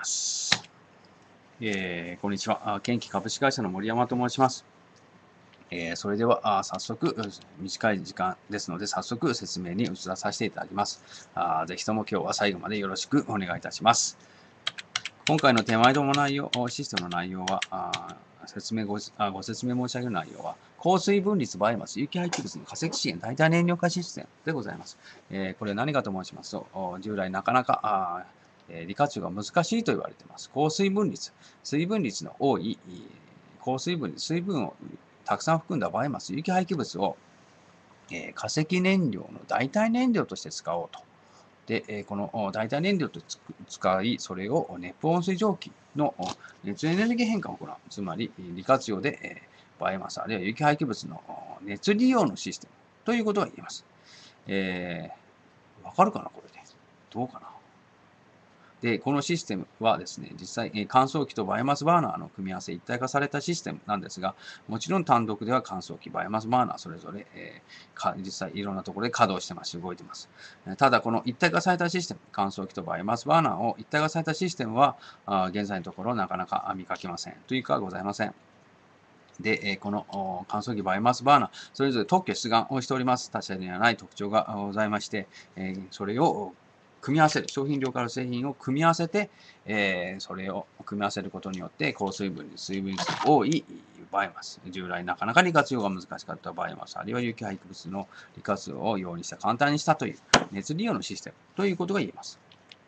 こんにちは。建機株式会社の森山と申します。それでは早速、短い時間ですので、早速説明に移らさせていただきます。ぜひとも今日は最後までよろしくお願いいたします。今回の手前どもシステムの内容は、ご説明申し上げる内容は、高水分率バイオマス、有機廃棄物の化石資源代替燃料化システムでございます。これは何かと申しますと、従来なかなか利活用が難しいと言われています。高水分率の多い、水分をたくさん含んだバイオマス、有機廃棄物を化石燃料の代替燃料として使おうと。で、この代替燃料と使い、それを熱温水蒸気の熱エネルギー変換を行う。つまり、利活用でバイオマスあるいは有機廃棄物の熱利用のシステムということが言えます。わかるかなこれで。どうかなで、このシステムはですね、実際、乾燥機とバイオマスバーナーの組み合わせ一体化されたシステムなんですが、もちろん単独では乾燥機、バイオマスバーナーそれぞれ、実際いろんなところで稼働してますし、動いてます。ただ、この一体化されたシステム、乾燥機とバイオマスバーナーを一体化されたシステムは、現在のところなかなか見かけません。というかございません。で、この乾燥機バイオマスバーナー、それぞれ特許出願をしております。他社にはない特徴がございまして、それを組み合わせる、商品量から製品を組み合わせて、それを組み合わせることによって、高水分率の多いバイオマス、従来なかなか利活用が難しかったバイオマス、あるいは有機廃棄物の利活用を容易にした、簡単にしたという熱利用のシステムということが言えます。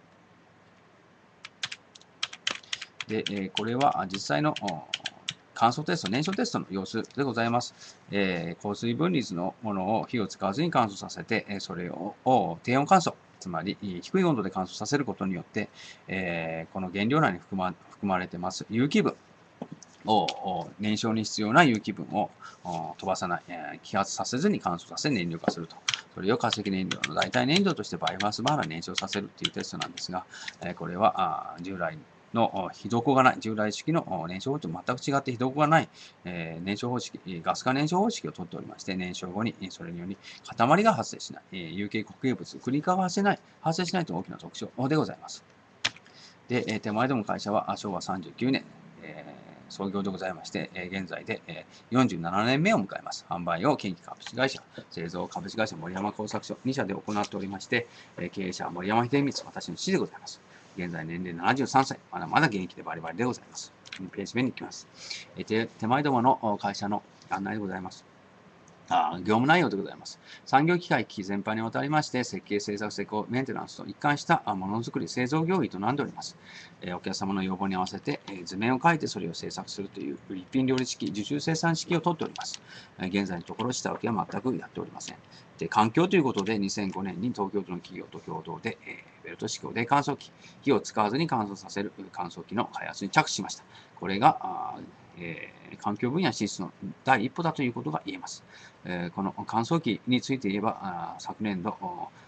で、これは実際の乾燥テスト、燃焼テストの様子でございます。高水分率のものを火を使わずに乾燥させて、それを低温乾燥、つまり低い温度で乾燥させることによって、この原料内に含まれています有機分を、燃焼に必要な有機分を飛ばさない、揮発させずに乾燥させ燃料化すると。それを化石燃料の代替燃料としてバイオマスバーナー燃焼させるというテストなんですが、これは従来の非同光がない、従来式の燃焼方式と全く違って非同光がない、燃焼方式、ガス化燃焼方式をとっておりまして、燃焼後にそれにより塊が発生しない、有形固形物、クリカが発生しないという大きな特徴でございます。で、手前ども会社は昭和39年、創業でございまして、現在で47年目を迎えます。販売を近畿株式会社、製造株式会社森山工作所2社で行っておりまして、経営者は森山秀光、私の父でございます。現在年齢73歳、まだまだ現役でバリバリでございます。2ページ目に行きます。手前どもの会社の案内でございます。業務内容でございます。産業機械機器全般にわたりまして、設計、製作、施工、メンテナンスと一貫したものづくり、製造業医となっております。お客様の要望に合わせて、図面を書いてそれを製作するという一品料理式、受注生産式をとっております。現在のところ下請けは全くやっておりません。で、環境ということで、2005年に東京都の企業と共同で、ベルト式で乾燥機、火を使わずに乾燥させる乾燥機の開発に着手しました。これが、環境分野進出の第一歩だということが言えます。この乾燥機について言えば、昨年度、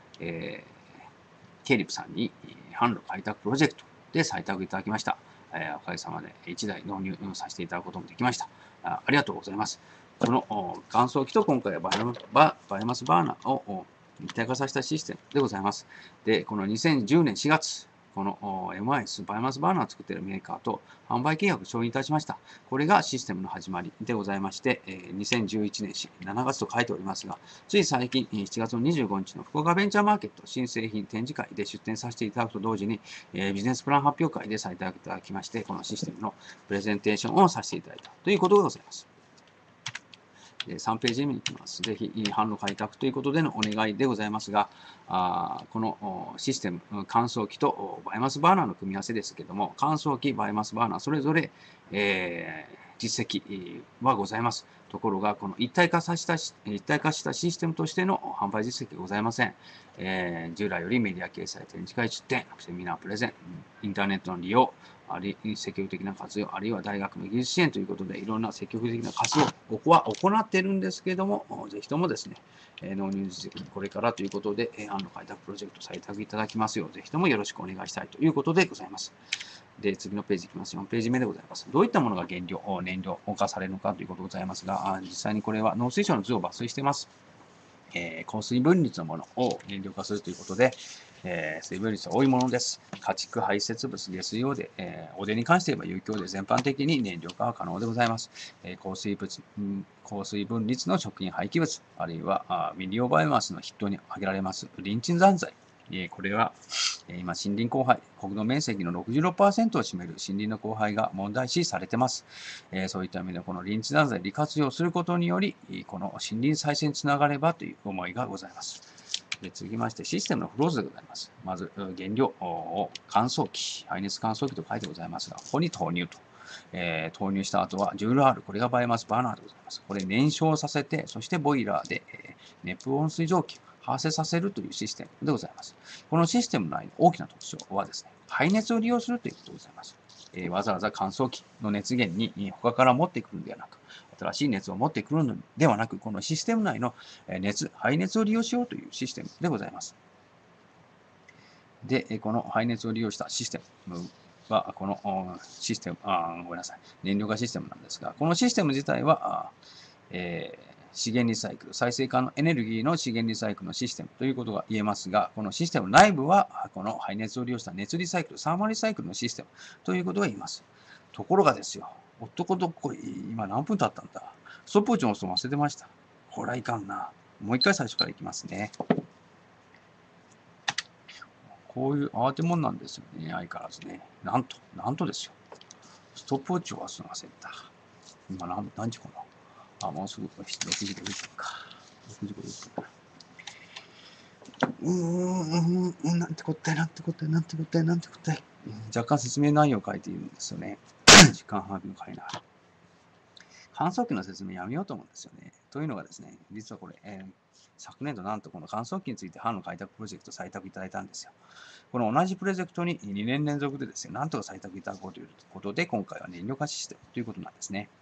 ケリプさんに販路開拓プロジェクトで採択いただきました。おかげさまで1台導入させていただくこともできました。ありがとうございます。この乾燥機と今回はバイオマスバーナーを一体化させたシステムでございます。で、この2010年4月、この MIS バイオマスバーナーを作っているメーカーと販売契約を承認いたしました。これがシステムの始まりでございまして、2011年7月と書いておりますが、つい最近7月の25日の福岡ベンチャーマーケット新製品展示会で出展させていただくと同時に、ビジネスプラン発表会で採択いただきまして、このシステムのプレゼンテーションをさせていただいたということでございます。3ページ目に行きます。ぜひ、販路開拓ということでのお願いでございますが、このシステム、乾燥機とバイオマスバーナーの組み合わせですけれども、乾燥機、バイオマスバーナー、それぞれ、実績はございます。ところが、この一体化したシステムとしての販売実績がございません。従来よりメディア掲載、展示会出展、セミナープレゼン、インターネットの利用、積極的な活用、あるいは大学の技術支援ということで、いろんな積極的な活動、ここは行っているんですけれども、ぜひともですね、納入実績、これからということで、販路開拓プロジェクト採択いただきますよう、ぜひともよろしくお願いしたいということでございます。で、次のページいきます。4ページ目でございます。どういったものが燃料化されるのかということでございますが、実際にこれは農水省の図を抜粋しています。降水分率のものを燃料化するということで、水分率は多いものです。家畜排泄物、下水汚で、汚泥に関して言えば有機汚で全般的に燃料化は可能でございます。降水分率の食品廃棄物、あるいは未利用バイオマスの筆頭に挙げられますリンチン残剤。これは、今、森林荒廃、国土面積の 66% を占める森林の荒廃が問題視されています。そういった意味で、このリンチ残剤を利活用することにより、この森林再生につながればという思いがございます。で、続きまして、システムのフローズでございます。まず、原料を乾燥機、排熱乾燥機と書いてございますが、ここに投入と。投入した後は、ジュール R、これがバイオマスバーナーでございます。これ燃焼させて、そしてボイラーで、熱風温水蒸気を発生させるというシステムでございます。このシステムの大きな特徴はですね、排熱を利用するということでございます。わざわざ乾燥機の熱源に他から持ってくるのではなく、新しい熱を持ってくるのではなく、このシステム内の排熱を利用しようというシステムでございます。で、この排熱を利用したシステムは、このシステム、ごめんなさい、燃料化システムなんですが、このシステム自体は、資源リサイクル、再生可能エネルギーの資源リサイクルのシステムということが言えますが、このシステム内部は、この排熱を利用した熱リサイクル、サーマリサイクルのシステムということが言えます。ところがですよ、男どっこい、今何分経ったんだ。ストップウォッチの押すの忘れてました。ほら、いかんな。もう一回最初からいきますね。こういう慌てもんなんですよね、相変わらずね。なんとですよ。ストップウォッチを押すの忘れた。今何時かな。もうすぐ6時50分か。6時50分か。なんてこったい。若干説明内容を書いているんですよね。時間把握の書いながら。乾燥機の説明やめようと思うんですよね。というのがですね、実はこれ、昨年度なんとこの乾燥機について販路開拓プロジェクト採択いただいたんですよ。この同じプロジェクトに2年連続でですね、なんとか採択いただこうということで、今回は燃料化システムということなんですね。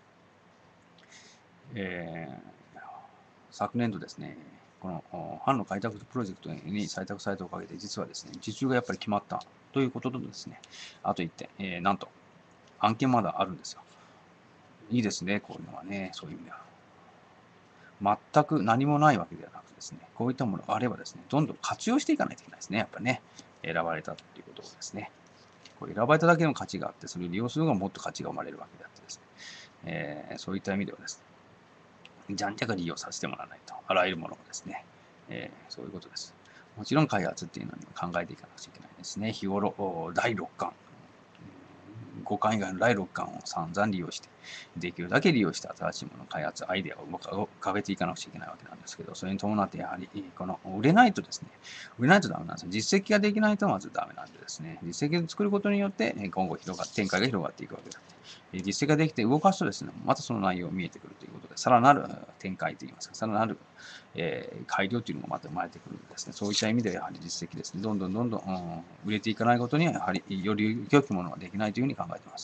昨年度ですね、この販路開拓プロジェクトに採択されたおかげで、実はですね、受注がやっぱり決まったということとですね、あと1点、なんと、案件まだあるんですよ。いいですね、こういうのはね、そういう意味では。全く何もないわけではなくですね、こういったものがあればですね、どんどん活用していかないといけないですね、やっぱりね。選ばれたということをですね。こう選ばれただけの価値があって、それを利用するのがもっと価値が生まれるわけであってですね、そういった意味ではですね、じゃんじゃか利用させてもらわないと、あらゆるものをですね、そういうことです。もちろん開発っていうのにも考えていかなくちゃいけないですね。日頃、第6巻、5巻以外の第6巻を散々利用して、できるだけ利用して新しいものを開発、アイデアを浮かべていかなくちゃいけないわけなんですけど、それに伴ってやはり、この売れないとですね、売れないとダメなんですよ。実績ができないとまずダメなんでですね、実績を作ることによって、今後展開が広がっていくわけだ。実績ができて動かすとですね、またその内容が見えてくるということで、さらなる展開といいますか、さらなる、改良というのもまた生まれてくるんですね。そういった意味ではやはり実績ですね、どんどん、売れていかないことには、やはりより良きものができないというふうに考えています。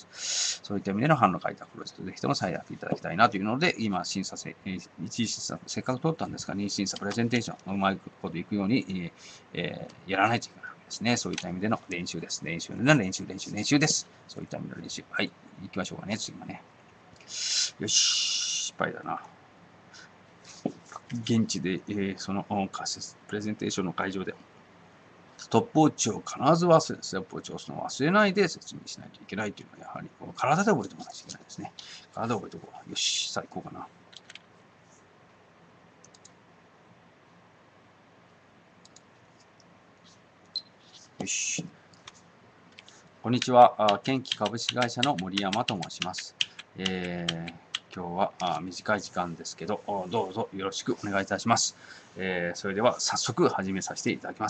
そういった意味での販路開拓プロジェクト、ぜひとも採択いただきたいなというので、今、一次審査、せっかく取ったんですが、二次審査プレゼンテーション、うまいこといくように、やらないといけないわけですね。そういった意味での練習です。練習です。そういった意味の練習。はい。行きましょうかね、次はね。よし、失敗だな。現地で、その仮説、プレゼンテーションの会場で、ストップウォッチを必ずストップウォッチを押すのを忘れないで説明しないといけないというのは、やはり体で覚えておかないといけないですね。体で覚えておこう。よし、さあ行こうかな。よし。こんにちは。ケンキ株式会社の森山と申します。今日は短い時間ですけど、どうぞよろしくお願いいたします。それでは早速始めさせていただきます。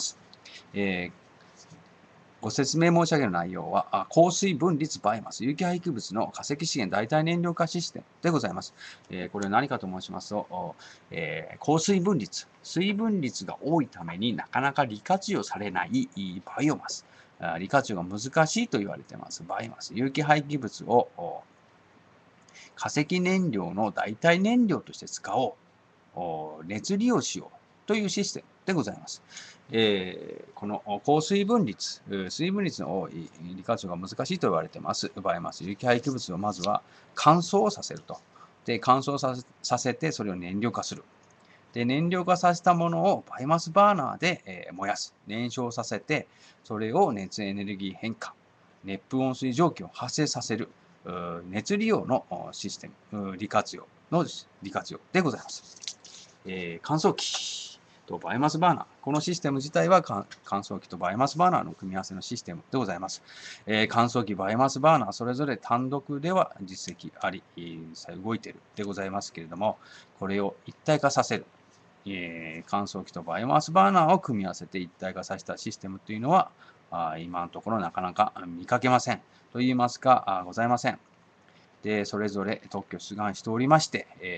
ご説明申し上げる内容は、降水分率バイオマス、有機廃棄物の化石資源代替燃料化システムでございます。これは何かと申しますと、降水分率、水分率が多いためになかなか利活用されないバイオマス、利活用が難しいと言われていますバイオマス、有機廃棄物を化石燃料の代替燃料として使おう、熱利用しようというシステムでございます。この高水分率、水分率の多い利活用が難しいと言われていますバイオマス、有機廃棄物をまずは乾燥させると。で、乾燥させてそれを燃料化する。で、燃料化させたものをバイオマスバーナーで、燃やす。燃焼させて、それを熱エネルギー変化、熱風温水蒸気を発生させる、熱利用のシステム、利活用でございます。乾燥機とバイオマスバーナー。このシステム自体は乾燥機とバイオマスバーナーの組み合わせのシステムでございます。乾燥機、バイオマスバーナー、それぞれ単独では実績あり、動いているでございますけれども、これを一体化させる。乾燥機とバイオマスバーナーを組み合わせて一体化させたシステムというのは、今のところなかなか見かけません。と言いますか、ございません。で、それぞれ特許出願しておりまして、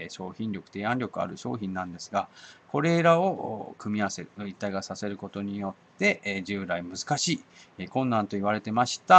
商品力、提案力ある商品なんですが、これらを組み合わせる、一体化させることによって、従来難しい、困難と言われてました、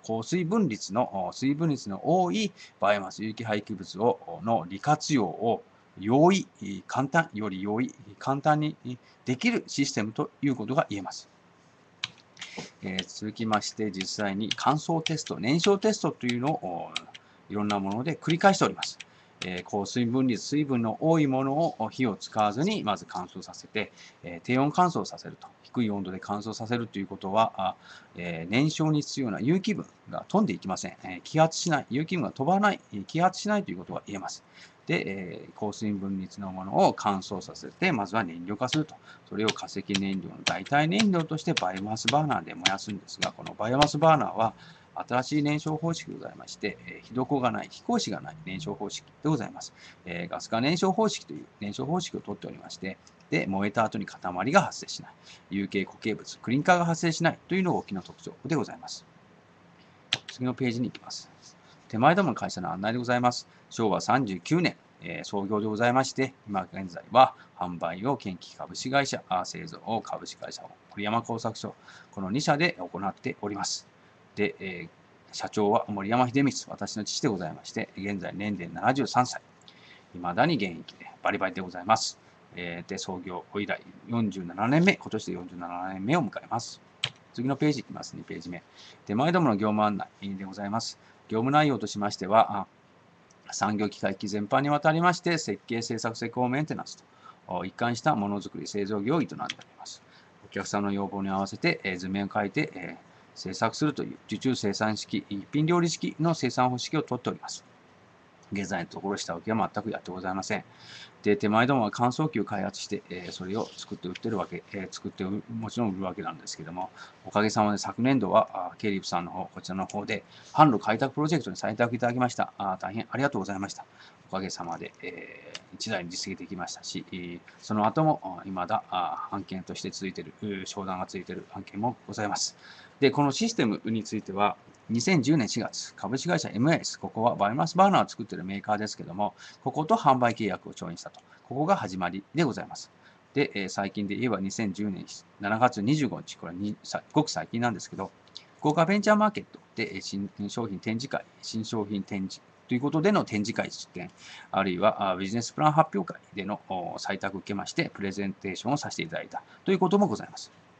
高水分率の多いバイオマス有機廃棄物の利活用をより簡単にできるシステムということが言えます。続きまして、実際に乾燥テスト、燃焼テストというのをいろんなもので繰り返しております。高水分率、水分の多いものを火を使わずにまず乾燥させて、低温乾燥させると。低い温度で乾燥させるということは、燃焼に必要な有機分が飛んでいきません。揮発しない、有機分が飛ばない、揮発しないということが言えます。で、高水分率のものを乾燥させて、まずは燃料化すると。それを化石燃料の代替燃料としてバイオマスバーナーで燃やすんですが、このバイオマスバーナーは新しい燃焼方式でございまして、火床がない、飛行士がない燃焼方式でございます。ガス化燃焼方式という燃焼方式をとっておりまして、で、燃えた後に塊が発生しない、有形固形物、クリンカーが発生しないというのが大きな特徴でございます。次のページに行きます。手前どもの会社の案内でございます。昭和39年、創業でございまして、今現在は販売を近畿株式会社、製造を株式会社を栗山工作所、この2社で行っております。で、社長は森山秀光、私の父でございまして、現在年齢73歳、未だに現役でバリバリでございます。で、創業以来47年目、今年で47年目を迎えます。 次のページいきます。2ページ目。手前どもの業務案内でございます。業務内容としましては、産業機械機全般にわたりまして、設計、製作、施工、メンテナンスと一貫したものづくり、製造業を営んでおります。お客様の要望に合わせて、図面を書いて、製作するという受注生産式、一品料理式の生産方式をとっております。現在のところ下請けは全くやってございません。で、手前どもは乾燥機を開発して、それを作って売ってるわけ、作ってもちろん売るわけなんですけども、おかげさまで昨年度は、ケリープさんの方、こちらの方で、販路開拓プロジェクトに採択いただきました。大変ありがとうございました。おかげさまで、1台に実績できましたし、その後も未だ案件として続いている、商談が続いている案件もございます。で、このシステムについては、2010年4月、株式会社 MIS、ここはバイオマスバーナーを作っているメーカーですけども、ここと販売契約を調印したと。ここが始まりでございます。で、最近で言えば2010年7月25日、これはごく最近なんですけど、福岡ベンチャーマーケットで新商品展示会、新商品展示ということでの展示会出展、あるいはビジネスプラン発表会での採択を受けまして、プレゼンテーションをさせていただいたということもございます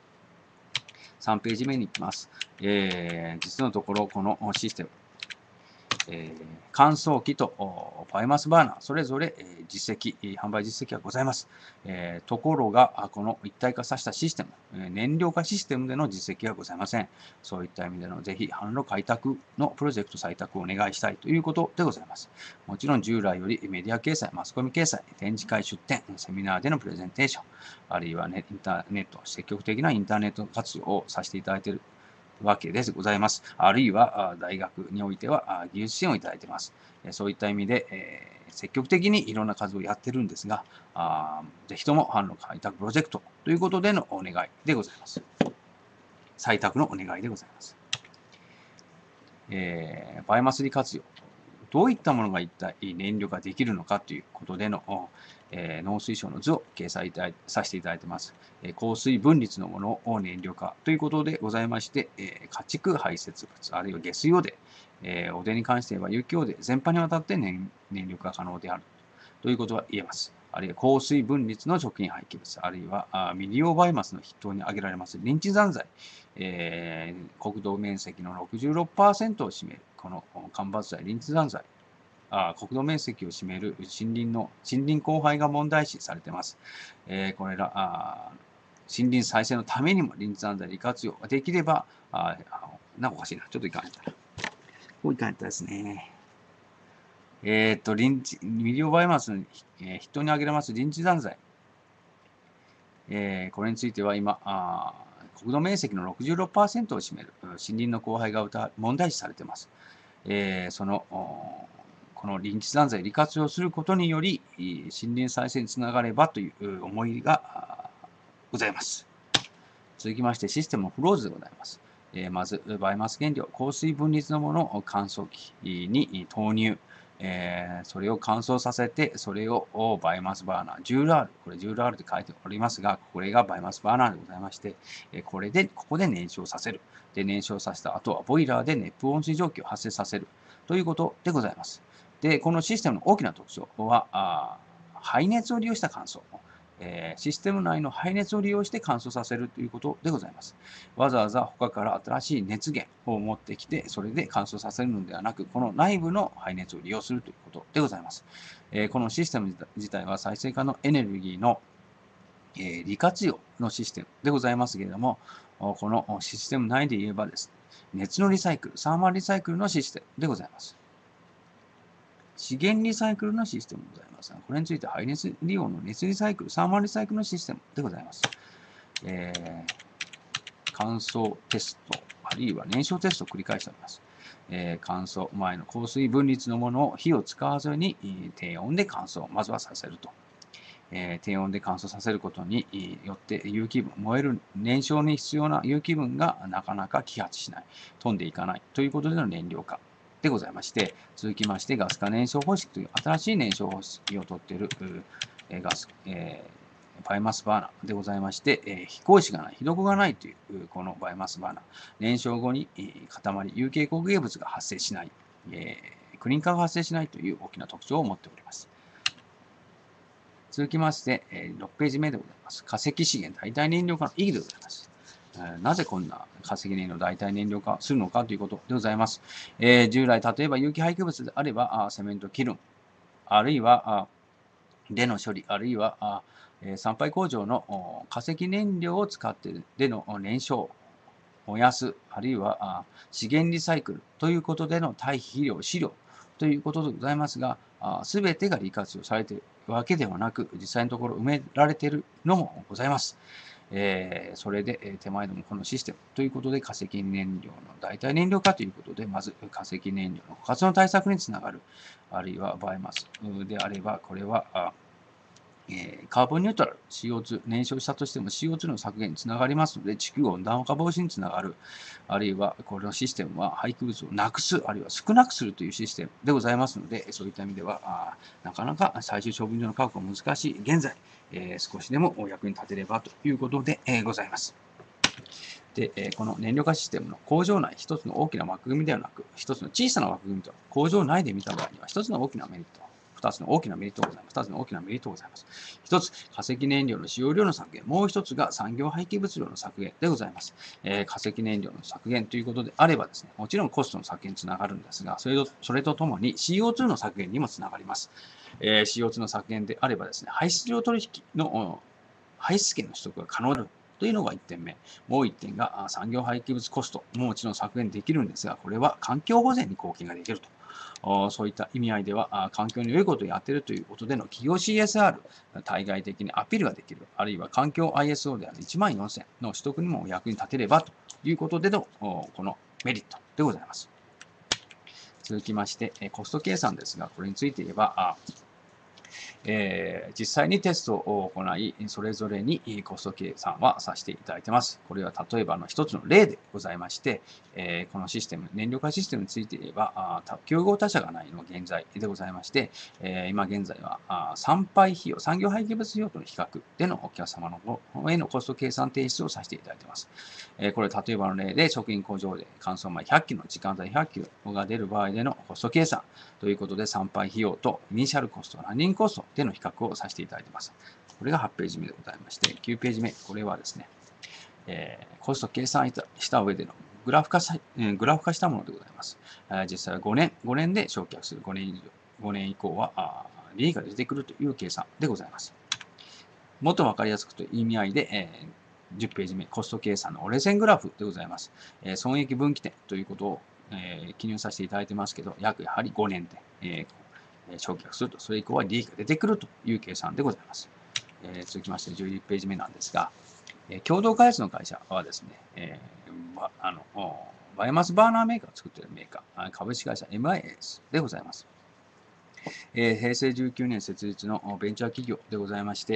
。3ページ目に行きます。実のところ、このシステム、乾燥機とバイオマスバーナー、それぞれ実績、販売実績はございます。ところが、この一体化させたシステム、燃料化システムでの実績はございません。そういった意味でのぜひ販路開拓のプロジェクト採択をお願いしたいということでございます。もちろん従来よりメディア掲載、マスコミ掲載、展示会出展、セミナーでのプレゼンテーション、あるいはインターネット、積極的なインターネット活用をさせていただいているわけでございます。あるいは大学においては技術支援をいただいています。そういった意味で、積極的にいろんな活動をやってるんですが、ぜひとも販路開拓プロジェクトということでのお願いでございます。採択のお願いでございます。バイオマス利活用。どういったものが一体燃料化できるのかということでの、農水省の図を掲載させていただいています。降水分率のものを燃料化ということでございまして、家畜排泄物、あるいは下水汚泥、汚泥に関しては有機汚泥全般にわたって燃料化可能であるということが言えます。あるいは降水分率の除菌廃棄物、あるいは未利用バイオマスの筆頭に挙げられますリンチ残材、国土面積の 66% を占めるこの間伐材、リンチ残材、国土面積を占める森林荒廃が問題視されています。これら森林再生のためにも林残材利活用ができれば、なんかおかしいな。ちょっといかんやったら。こういかんやったですね。未利用バイオマスの筆頭に挙げられます林地残材。これについては今、国土面積の 66% を占める森林の荒廃が問題視されています。この林地残材を利活用することにより、森林再生につながればという思いがございます。続きまして、システムのフローズでございます。まず、バイオマス原料、降水分率のものを乾燥機に投入。それを乾燥させて、それをバイオマスバーナー、ジュール R、これジュール R って書いておりますが、これがバイオマスバーナーでございまして、ここで燃焼させる。で、燃焼させた後はボイラーで熱風温水蒸気を発生させるということでございます。で、このシステムの大きな特徴は、排熱を利用した乾燥。システム内の排熱を利用して乾燥させるということでございます。わざわざ他から新しい熱源を持ってきて、それで乾燥させるのではなく、この内部の排熱を利用するということでございます。このシステム自体は再生可能エネルギーの利活用のシステムでございますけれども、このシステム内で言えばですね、熱のリサイクル、サーマルリサイクルのシステムでございます。資源リサイクルのシステムでございますが、これについて排熱利用の熱リサイクル、サーマルリサイクルのシステムでございます。乾燥テスト、あるいは燃焼テストを繰り返しております。乾燥前の降水分率のものを火を使わずに低温で乾燥、まずはさせると。低温で乾燥させることによって有機分、燃える燃焼に必要な有機分がなかなか揮発しない、飛んでいかないということでの燃料化でございまして、続きましてガス化燃焼方式という新しい燃焼方式をとっているバイオマスバーナーでございまして、非光子がない、非毒がないというこのバイオマスバーナー、燃焼後に塊、有形固形物が発生しない、クリン化が発生しないという大きな特徴を持っております。続きまして、6ページ目でございます。化石資源代替燃料化の意義でございます。 なぜこんな化石燃料を代替燃料化するのかということでございます。従来、例えば有機廃棄物であれば、セメントキルン、あるいはでの処理、あるいは産廃工場の化石燃料を使ってでの燃焼、燃やす、あるいは資源リサイクルということでの堆肥料、飼料ということでございますが、すべてが利活用されているわけではなく、実際のところ埋められているのもございます。それで、手前どもこのシステムということで化石燃料の代替燃料化ということで、まず化石燃料の枯渇の対策につながる、あるいはバイオマスであれば、これはカーボンニュートラル、CO2、燃焼したとしても CO2 の削減につながりますので、地球温暖化防止につながる、あるいはこのシステムは廃棄物をなくす、あるいは少なくするというシステムでございますので、そういった意味では、なかなか最終処分場の確保が難しい現在、少しでもお役に立てればということで、ございます。で、この燃料化システムの工場内、一つの大きな枠組みではなく、一つの小さな枠組みと工場内で見た場合には、一つの大きなメリット、二つの大きなメリットがございます。二つの大きなメリットがございます。一つ、化石燃料の使用量の削減。もう一つが産業廃棄物量の削減でございます。化石燃料の削減ということであればですね、もちろんコストの削減につながるんですが、それとともに CO2 の削減にもつながります。CO2 の削減であればですね、排出量取引の排出権の取得が可能であるというのが1点目。もう1点が産業廃棄物コストももちろん削減できるんですが、これは環境保全に貢献ができると。そういった意味合いでは、環境に良いことをやっているということでの企業 CSR、対外的にアピールができる、あるいは環境 ISO である14000の取得にも役に立てればということでの、このメリットでございます。続きまして、コスト計算ですが、これについて言えば、実際にテストを行い、それぞれにコスト計算はさせていただいています。これは例えば一つの例でございまして、このシステム、燃料化システムについて言えば、競合他社がないの現在でございまして、今現在は産廃費用、産業廃棄物費用との比較でのお客様の方へのコスト計算提出をさせていただいています。これ例えばの例で、食品工場で乾燥米100キロの時間帯100キロが出る場合でのコスト計算ということで、産廃費用とイニシャルコスト、ランニングコストでの比較をさせていただいています。これが8ページ目でございまして、9ページ目、これはですね、コスト計算した上でのグラフ化したものでございます。実際は5年で償却する5年以降は利益が出てくるという計算でございます。もっとわかりやすくという意味合いで、10ページ目、コスト計算の折れ線グラフでございます。損益分岐点ということを、記入させていただいてますけど、約やはり5年で、償却すると、それ以降は利益が出てくるという計算でございます。続きまして11ページ目なんですが、共同開発の会社はですね、バイオマスバーナーメーカーを作っているメーカー、株式会社 MIS でございます。平成19年設立のベンチャー企業でございまして、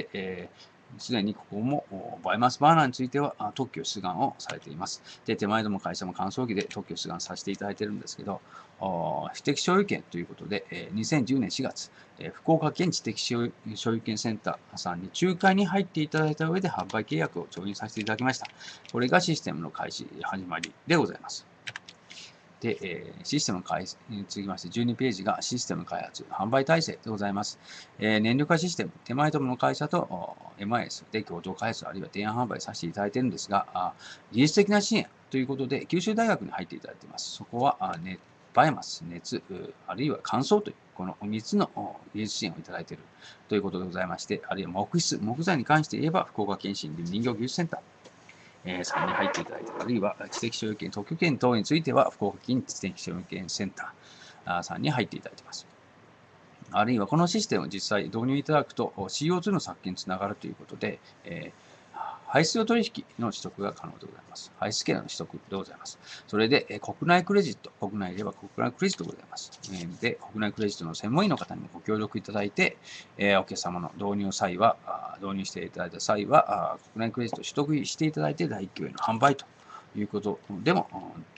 すでにここもバイオマスバーナーについては特許出願をされています。で、手前ども会社も乾燥機で特許出願させていただいているんですけど、知的所有権ということで、2010年4月、福岡県知的所有権センターさんに仲介に入っていただいた上で販売契約を調印させていただきました。これがシステムの開始、始まりでございます。で、システム開発に続きまして12ページがシステム開発、販売体制でございます。燃料化システム、手前どもの会社と MIS で共同開発あるいは提案販売させていただいているんですが、技術的な支援ということで九州大学に入っていただいています。そこはバイオマス、熱、あるいは乾燥というこの3つの技術支援をいただいているということでございまして、あるいは木質、木材に関して言えば福岡県森林林業技術センター、さんに入っていただいて、あるいは知的所有権、特許権等については、福岡県知的所有権センターさんに入っていただいています。あるいはこのシステムを実際導入いただくと CO2 の削減につながるということで、排出量取引の取得が可能でございます。排出権の取得でございます。それで、国内クレジット、国内では国内クレジットでございます。で、国内クレジットの専門員の方にもご協力いただいて、お客様の導入していただいた際は、国内クレジットを取得していただいて、大企業への販売ということでも、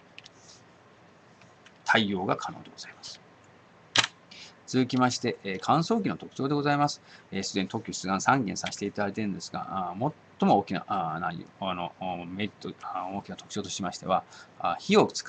対応が可能でございます。続きまして、乾燥機の特徴でございます。すでに特許出願3件させていただいているんですが、最も大きな内容、メリット、大きな特徴としましては、火を使わない。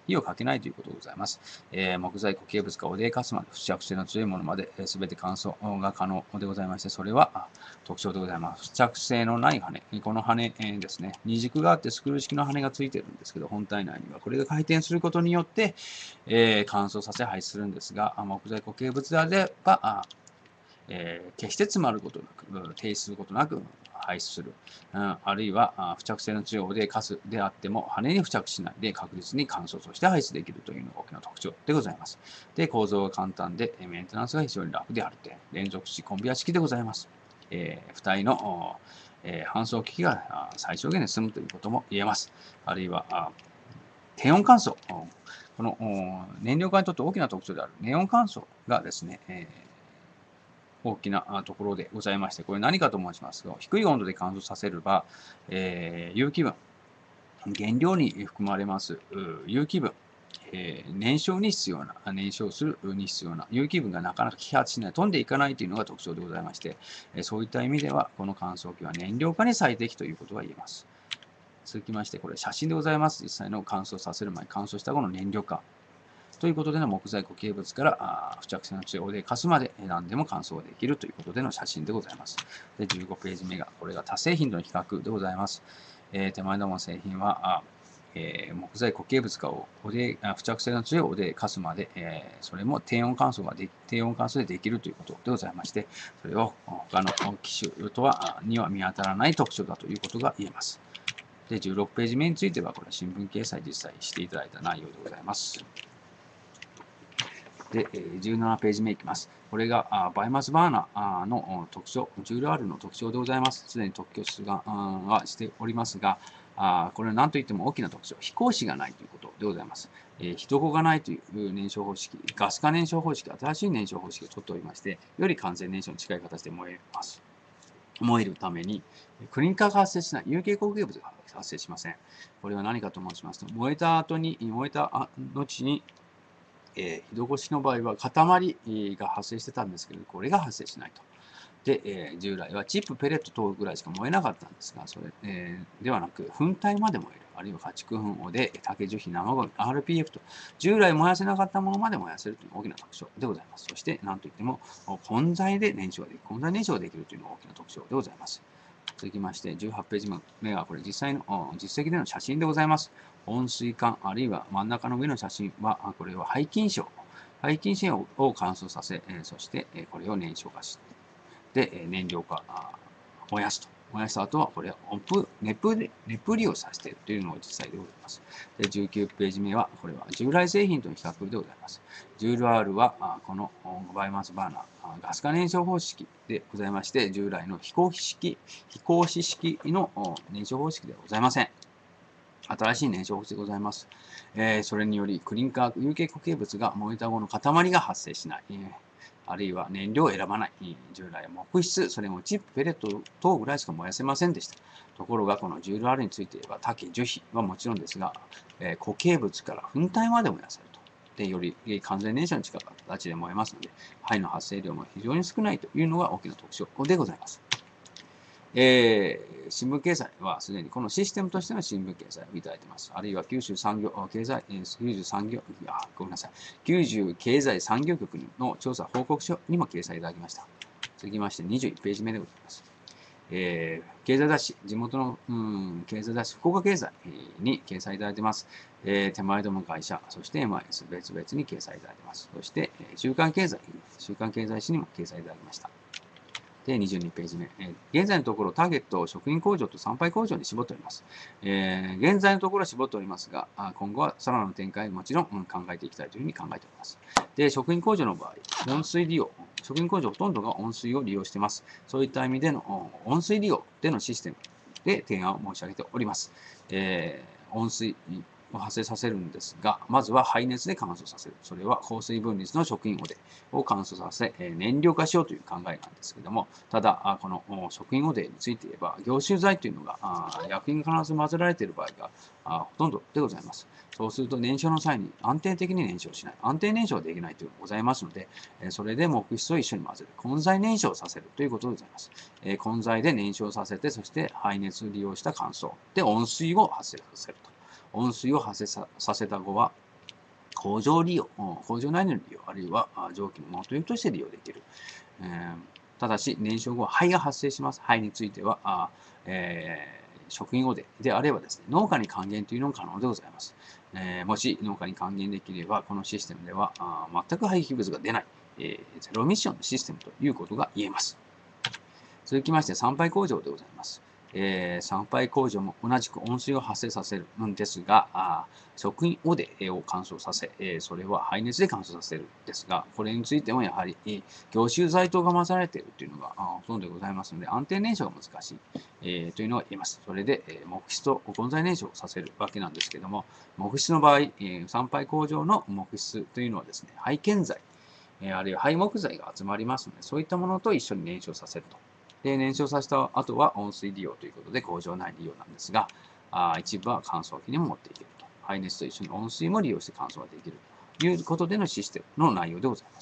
火をかけないということでございます。木材、固形物か汚泥カスまで、付着性の強いものまで、すべて乾燥が可能でございまして、それは特徴でございます。付着性のない羽、この羽ですね、二軸があってスクリュー式の羽がついているんですけど、本体内にはこれが回転することによって、乾燥させ排出するんですが、木材固形物であれば、決して詰まることなく、停止することなく排出する。あるいは、付着性の強い汚泥カスであっても、羽に付着しないで確実に乾燥として排出できるというのが大きな特徴でございます。で、構造が簡単で、メンテナンスが非常に楽である点、連続式、コンビア式でございます。付帯の搬送機器が最小限で済むということも言えます。あるいは、低温乾燥。この燃料化にとって大きな特徴であるネオン乾燥がですね、大きなところでございまして、これ何かと申しますと、低い温度で乾燥させれば、有機分、原料に含まれます有機分、燃焼に必要な、燃焼するに必要な有機分がなかなか揮発しない、飛んでいかないというのが特徴でございまして、そういった意味では、この乾燥機は燃料化に最適ということが言えます。続きまして、これ写真でございます。実際の乾燥させる前、乾燥した後の燃料化。ということでの木材固形物から付着性の強い汚泥カスまで何でも乾燥できるということでの写真でございます。で、15ページ目が、これが他製品との比較でございます。手前どもの製品は、木材固形物か付着性の強い汚泥カスまで、それも低温乾燥でできるということでございまして、それを他の機種には見当たらない特徴だということが言えます。で、16ページ目については、これは新聞掲載実際していただいた内容でございます。で、17ページ目いきます。これがバイオマスバーナーの特徴、ジュール R の特徴でございます。すでに特許出願はしておりますが、これは何といっても大きな特徴、飛行士がないということでございます。人子がないという燃焼方式、ガス化燃焼方式、新しい燃焼方式を取っておりまして、より完全燃焼に近い形で燃えます。燃えるために、クリンカーが発生しない、有形固形物が発生しません。これは何かと申しますと、燃えた後に火起こしの場合は塊が発生してたんですけど、これが発生しないと。で、従来はチップ、ペレット等ぐらいしか燃えなかったんですが、それ、ではなく、粉体まで燃える。あるいは家畜粉で、竹樹皮、生ゴミ、RPF と、従来燃やせなかったものまで燃やせるというのが大きな特徴でございます。そして、なんといっても、混材で燃焼ができる。混材燃焼ができるというのが大きな特徴でございます。続きまして、18ページ目は、これ実際の実績での写真でございます。温水管、あるいは真ん中の上の写真は、これは廃菌床。廃菌床を乾燥させ、そしてこれを燃焼化して、で、燃料化、燃やすと。燃やした後は、これは熱風利用させているというのが実際でございます。で、19ページ目は、これは従来製品との比較でございます。ジュール R は、このバイオマスバーナー、ガス化燃焼方式でございまして、従来の飛行士式の燃焼方式ではございません。新しい燃焼方式でございます。それにより、クリンカー、有形固形物が燃えた後の塊が発生しない。あるいは燃料を選ばない。従来は木質、それもチップ、ペレット等ぐらいしか燃やせませんでした。ところが、このジュール R について言えば、竹、樹皮はもちろんですが、固形物から粉体まで燃やせると。で、より完全燃焼に近い形で燃えますので、灰の発生量も非常に少ないというのが大きな特徴でございます。新聞掲載はすでにこのシステムとしての新聞掲載をいただいています。あるいは九州経済産業局の調査報告書にも掲載いただきました。続きまして21ページ目でございます。経済雑誌、地元の、経済雑誌、福岡経済に掲載いただいています。手前ども会社、そして MIS、別々に掲載いただいています。そして、週刊経済誌にも掲載いただきました。で、22ページ目。現在のところ、ターゲットを食品工場と産廃工場に絞っております。現在のところは絞っておりますが、今後はさらなる展開もちろん考えていきたいというふうに考えております。で、食品工場の場合、温水利用。食品工場ほとんどが温水を利用しています。そういった意味での温水利用でのシステムで提案を申し上げております。温水を発生させるんですが、まずは排熱で乾燥させる。それは高水分率の食品汚泥を乾燥させ、燃料化しようという考えなんですけども、ただ、この食品汚泥について言えば、凝集剤というのが、薬品が必ず混ぜられている場合がほとんどでございます。そうすると燃焼の際に安定的に燃焼しない、安定燃焼できないというのがございますので、それで木質を一緒に混ぜる、混材燃焼させるということでございます。混材で燃焼させて、そして排熱利用した乾燥で温水を発生させると。温水を発生させた後は、 工場利用、工場内の利用、あるいは蒸気の元湯として利用できる。ただし、燃焼後は灰が発生します。灰については、食品汚泥であればですね、農家に還元というのも可能でございます。もし農家に還元できれば、このシステムでは全く廃棄物が出ない、ゼロミッションのシステムということが言えます。続きまして、産廃工場でございます。産廃工場も同じく温水を発生させるんですが、食品汚泥を乾燥させ、それは排熱で乾燥させるんですが、これについてもやはり、凝集剤糖が混ざられているというのがほとんどでございますので、安定燃焼が難しい、というのが言えます。それで、木質と混在燃焼をさせるわけなんですけども、木質の場合、産廃工場の木質というのはですね、廃建材、あるいは廃木材が集まりますので、そういったものと一緒に燃焼させると。で、燃焼させた後は温水利用ということで工場内利用なんですが、一部は乾燥機にも持っていけると。排熱と一緒に温水も利用して乾燥ができるということでのシステムの内容でございます。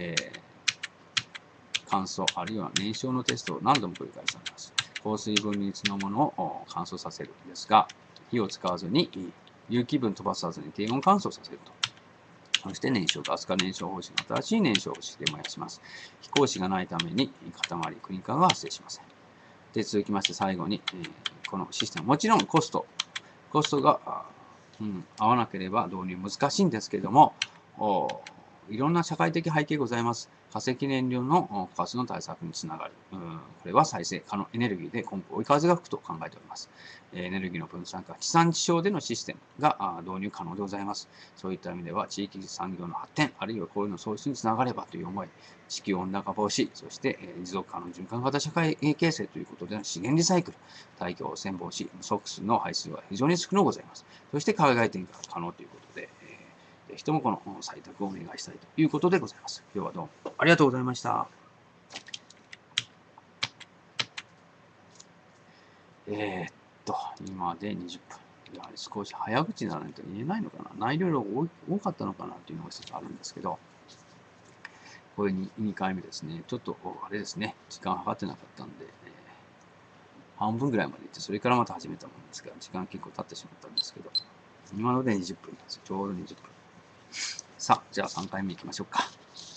乾燥あるいは燃焼のテストを何度も繰り返されます。高水分率のものを乾燥させるんですが、火を使わずに有機分飛ばさずに低温乾燥させると。そして燃焼とアスカ燃焼方式の新しい燃焼方式で燃やします。飛行士がないために塊、クリンカーが発生しません。で、続きまして最後に、このシステム、もちろんコストが、合わなければ導入難しいんですけれども、いろんな社会的背景ございます。化石燃料の枯渇の対策につながる。これは再生可能エネルギーで今後追い風が吹くと考えております。エネルギーの分散化、地産地消でのシステムが導入可能でございます。そういった意味では地域産業の発展、あるいはこういうの創出につながればという思い、地球温暖化防止、そして持続可能循環型社会形成ということでの資源リサイクル、大気汚染防止、SOx の排出は非常に少なくございます。そして海外展開可能ということで、ぜひともこの採択をお願いしたいということでございます。今日はどうもありがとうございました。今で20分。やはり少し早口だなんて言えないのかな。内容量多かったのかなというのが一つあるんですけど、これ2回目ですね。ちょっとあれですね、時間計ってなかったんで、半分ぐらいまで行って、それからまた始めたものですから、時間結構経ってしまったんですけど、今ので20分なんですよ。ちょうど20分。さあ、じゃあ3回目行きましょうか。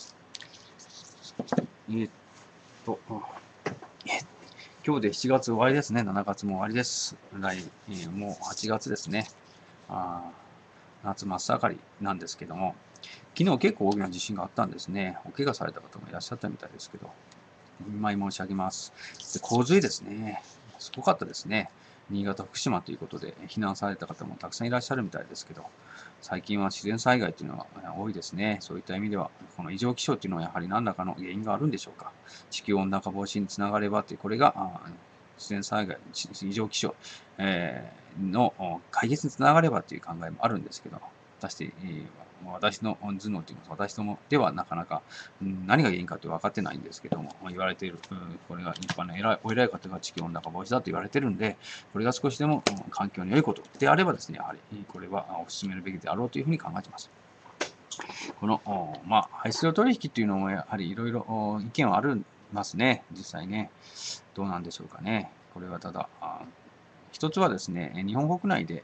今日で7月終わりですね。7月も終わりです。もう8月ですね。夏真っ盛りなんですけども、昨日結構大きな地震があったんですね。お怪我された方もいらっしゃったみたいですけど、お見舞い申し上げます。で、洪水ですね。すごかったですね。新潟、福島ということで、避難された方もたくさんいらっしゃるみたいですけど、最近は自然災害というのは多いですね。そういった意味では、この異常気象というのはやはり何らかの原因があるんでしょうか。地球温暖化防止につながればという、これが自然災害、異常気象、の解決につながればという考えもあるんですけど、果たして、私の頭脳といいますか、私どもではなかなか何が原因かって分かってないんですけども、言われている、これが一般のお偉い方が地球温暖化防止だと言われているんで、これが少しでも環境に良いことであればですね、やはりこれは進めるべきであろうというふうに考えています。この、排出量取引というのもやはりいろいろ意見はありますね、実際ね。どうなんでしょうかね。これはただ、一つはですね、日本国内で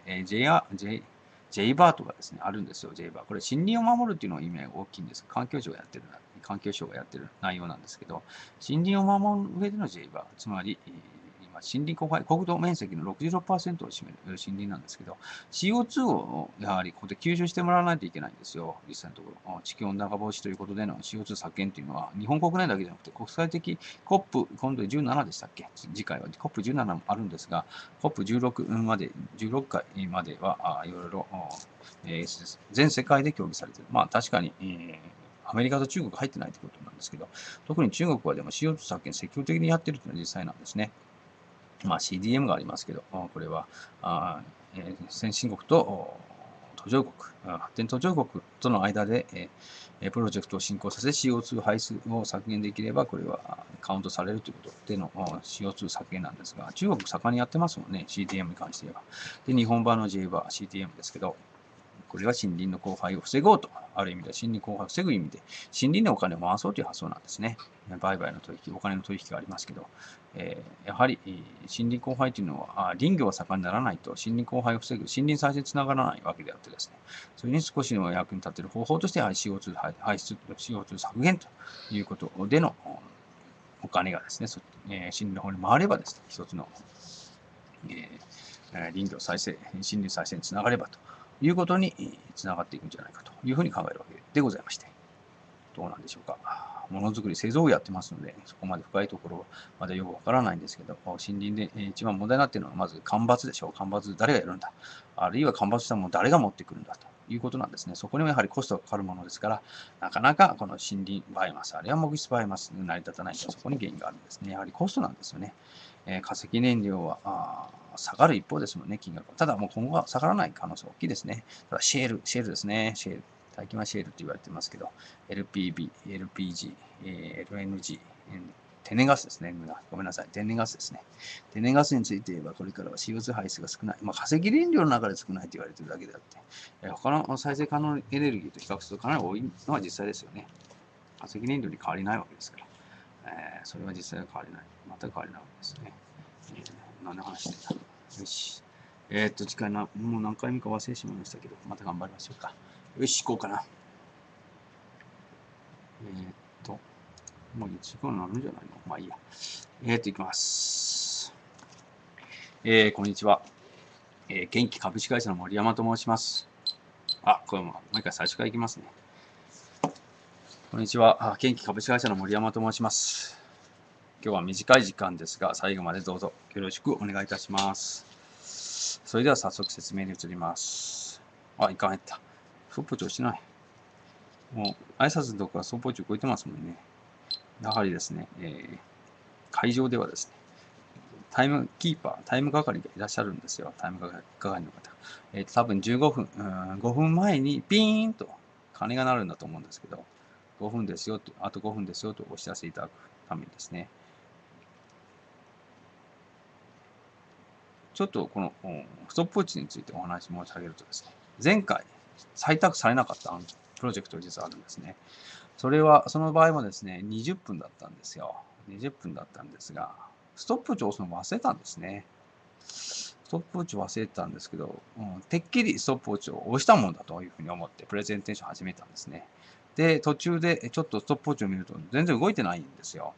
J バーとかですね、あるんですよ、J バー。これ、森林を守るっていうのが意味が大きいんです。環境省がやってる内容なんですけど、森林を守る上での J バー、つまり、今、森林国土面積の 66% を占める森林なんですけど、CO2 をやはりここで吸収してもらわないといけないんですよ、実際のところ。地球温暖化防止ということでの CO2 削減というのは、日本国内だけじゃなくて、国際的 COP、今度17でしたっけ、次回は COP17 もあるんですが、COP16 まで、16回まではいろいろ、全世界で協議されている。確かに、アメリカと中国入ってないということなんですけど、特に中国はでも CO2 削減積極的にやっているというのは実際なんですね。CDM がありますけど、これは先進国と途上国、発展途上国との間で、プロジェクトを進行させ CO2 排出を削減できれば、これはカウントされるということでの CO2 削減なんですが、中国盛んにやってますもんね、CDM に関して言えば。で、日本版の J バー、CDM ですけど、 これは森林の荒廃を防ごうと、ある意味では森林荒廃を防ぐ意味で、森林でお金を回そうという発想なんですね。売買の取引、お金の取引がありますけど、やはり森林荒廃というのは、林業が盛んにならないと森林荒廃を防ぐ、森林再生につながらないわけであってですね、それに少しでも役に立てる方法として、CO2 排出、CO2 削減ということでのお金がですね、森林の方に回ればですね、一つの、林業再生、森林再生につながればということにつながっていくんじゃないかというふうに考えるわけでございまして、どうなんでしょうか。ものづくり、製造をやってますので、そこまで深いところはまだよくわからないんですけど、森林で一番問題になっているのは、まず干ばつでしょう。干ばつ、誰がやるんだ。あるいは干ばつしたものを誰が持ってくるんだということなんですね。そこにもやはりコストがかかるものですから、なかなかこの森林バイオマス、あるいは木質バイオマス成り立たないと、そこに原因があるんですね。やはりコストなんですよね。化石燃料は下がる一方ですもんね、金額は。ただもう今後は下がらない可能性大きいですね。ただシェールですね。シェール。最近はシェールと言われてますけど、LPB、LPG、LNG、天然ガスですね。ごめんなさい。天然ガスですね。天然ガスについて言えば、これからは CO2 排出が少ない。化石燃料の中で少ないと言われているだけであって、他の再生可能エネルギーと比較するとかなり多いのは実際ですよね。化石燃料に変わりないわけですから。それは実際は変わりない。全く変わりないわけですね。何の話してんだ。よし。次回もう何回目か忘れてしまいましたけど、また頑張りましょうか。よし、行こうかな。もう1時間になるんじゃないの？まあいいや。行きます。こんにちは。元気株式会社の森山と申します。これもう一回最初からいきますね。こんにちは。元気株式会社の森山と申します。今日は短い時間ですが、最後までどうぞよろしくお願いいたします。それでは早速説明に移ります。いかんやった。速報値してない。もう挨拶のとこは速報値超えてますもんね。やはりですね、会場ではですね、タイムキーパー、タイム係がいらっしゃるんですよ。タイム係の方。多分15分、5分前にピーンと鐘が鳴るんだと思うんですけど、5分ですよと、あと5分ですよとお知らせいただくためにですね、ちょっとこのストップウォッチについてお話申し上げるとですね、前回採択されなかったプロジェクトが実はあるんですね。その場合もですね、20分だったんですよ。20分だったんですが、ストップウォッチを押すの忘れたんですね。ストップウォッチを忘れてたんですけど、てっきりストップウォッチを押したもんだというふうに思ってプレゼンテーションを始めたんですね。で、途中でちょっとストップウォッチを見ると全然動いてないんですよ。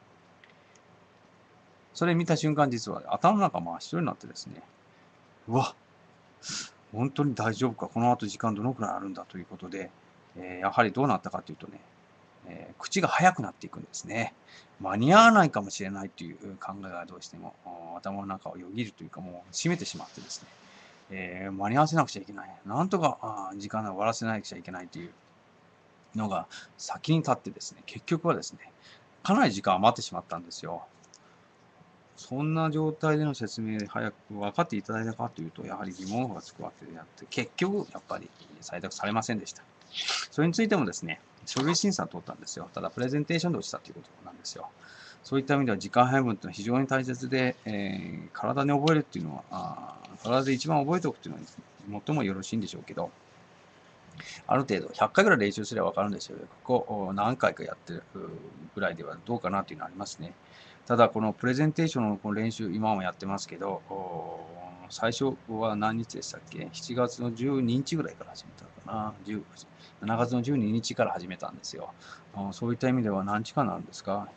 それ見た瞬間、実は頭の中真っ白になってですね、うわ、本当に大丈夫か、この後時間どのくらいあるんだということで、やはりどうなったかというとね、口が速くなっていくんですね。間に合わないかもしれないという考えがどうしても頭の中をよぎるというか、もう閉めてしまってですね、間に合わせなくちゃいけない。なんとか時間を終わらせなくちゃいけないというのが先に立ってですね、結局はですね、かなり時間余ってしまったんですよ。そんな状態での説明で早く分かっていただいたかというと、やはり疑問符がつくわけであって、結局、やっぱり採択されませんでした。それについてもですね、書類審査を通ったんですよ。ただ、プレゼンテーションで落ちたということなんですよ。そういった意味では、時間配分というのは非常に大切で、体に覚えるっていうのは、体で一番覚えておくっていうのは最もよろしいんでしょうけど、ある程度、100回ぐらい練習すれば分かるんですよ。ここ何回かやってるぐらいではどうかなというのはありますね。ただ、このプレゼンテーションのこの練習、今もやってますけど、最初は何日でしたっけ ?7 月の12日ぐらいから始めたのかな。7月の12日から始めたんですよ。そういった意味では何日間なんですか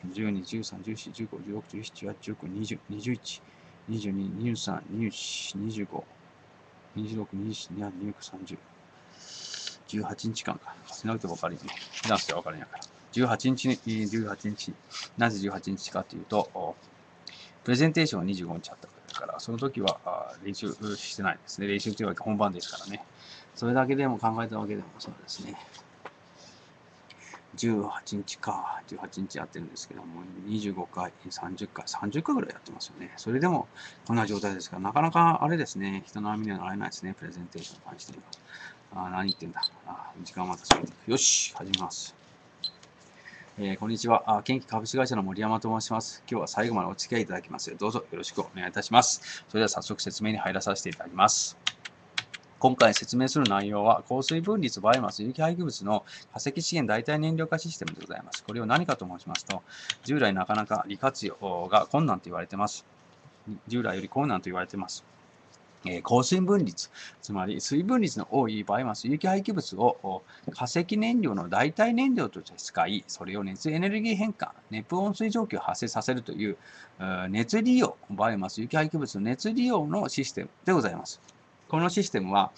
?12、13、14、15、16、17、18、19、20、21、22、23、24、25、26、27、29、30。18日間か。しなくて分かるよね。ダンスで分かるんやから。18日、なぜ18日かというと、プレゼンテーションは25日あったから、その時は練習してないですね。練習というわけ本番ですからね。それだけでも考えたわけでもそうですね。18日か。18日やってるんですけども、25回、30回、30回ぐらいやってますよね。それでもこんな状態ですから、なかなかあれですね、人の網にはなれないですね、プレゼンテーションに関しては。何言ってんだ。時間また過ぎていく。よし、始めます。こんにちは。元気株式会社の森山と申します。今日は最後までお付き合いいただきますようどうぞよろしくお願いいたします。それでは早速説明に入らさせていただきます。 今回説明する内容は、降水分率バイオマス有機廃棄物の化石資源代替燃料化システムでございます。これを何かと申しますと、従来なかなか利活用が困難と言われています。従来より困難と言われています。降水分率、つまり水分率の多いバイオマス有機廃棄物を化石燃料の代替燃料として使い、それを熱エネルギー変換、熱温水蒸気を発生させるという熱利用、バイオマス有機廃棄物の熱利用のシステムでございます。このシステムは、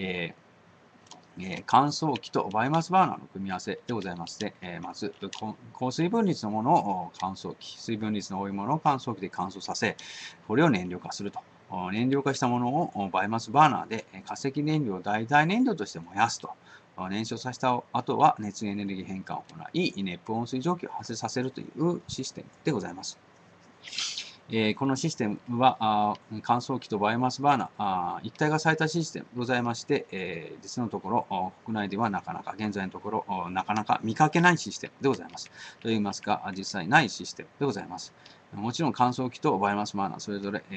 乾燥機とバイオマスバーナーの組み合わせでございまして、まず、高水分率のものを乾燥機、水分率の多いものを乾燥機で乾燥させ、これを燃料化すると。燃料化したものをバイオマスバーナーで化石燃料を代替燃料として燃やすと。燃焼させた後は熱エネルギー変換を行い、熱温水蒸気を発生させるというシステムでございます。このシステムは乾燥機とバイオマスバーナー一体化されたシステムでございまして、実のところ国内ではなかなか現在のところなかなか見かけないシステムでございます。といいますか実際ないシステムでございます。もちろん乾燥機とバイオマスバーナーそれぞれ、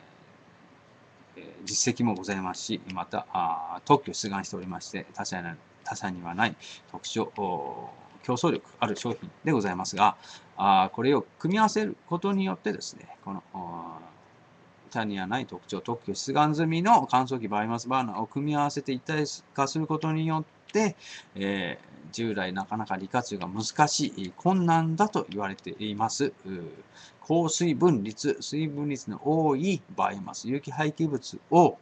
実績もございますし、また特許を出願しておりまして他社にはない特徴競争力ある商品でございますが、これを組み合わせることによってですね、この他にはない特徴、特許出願済みの乾燥機バイオマスバーナーを組み合わせて一体化することによって、従来なかなか利活用が難しい、困難だと言われています、高水分率、水分率の多いバイオマス有機廃棄物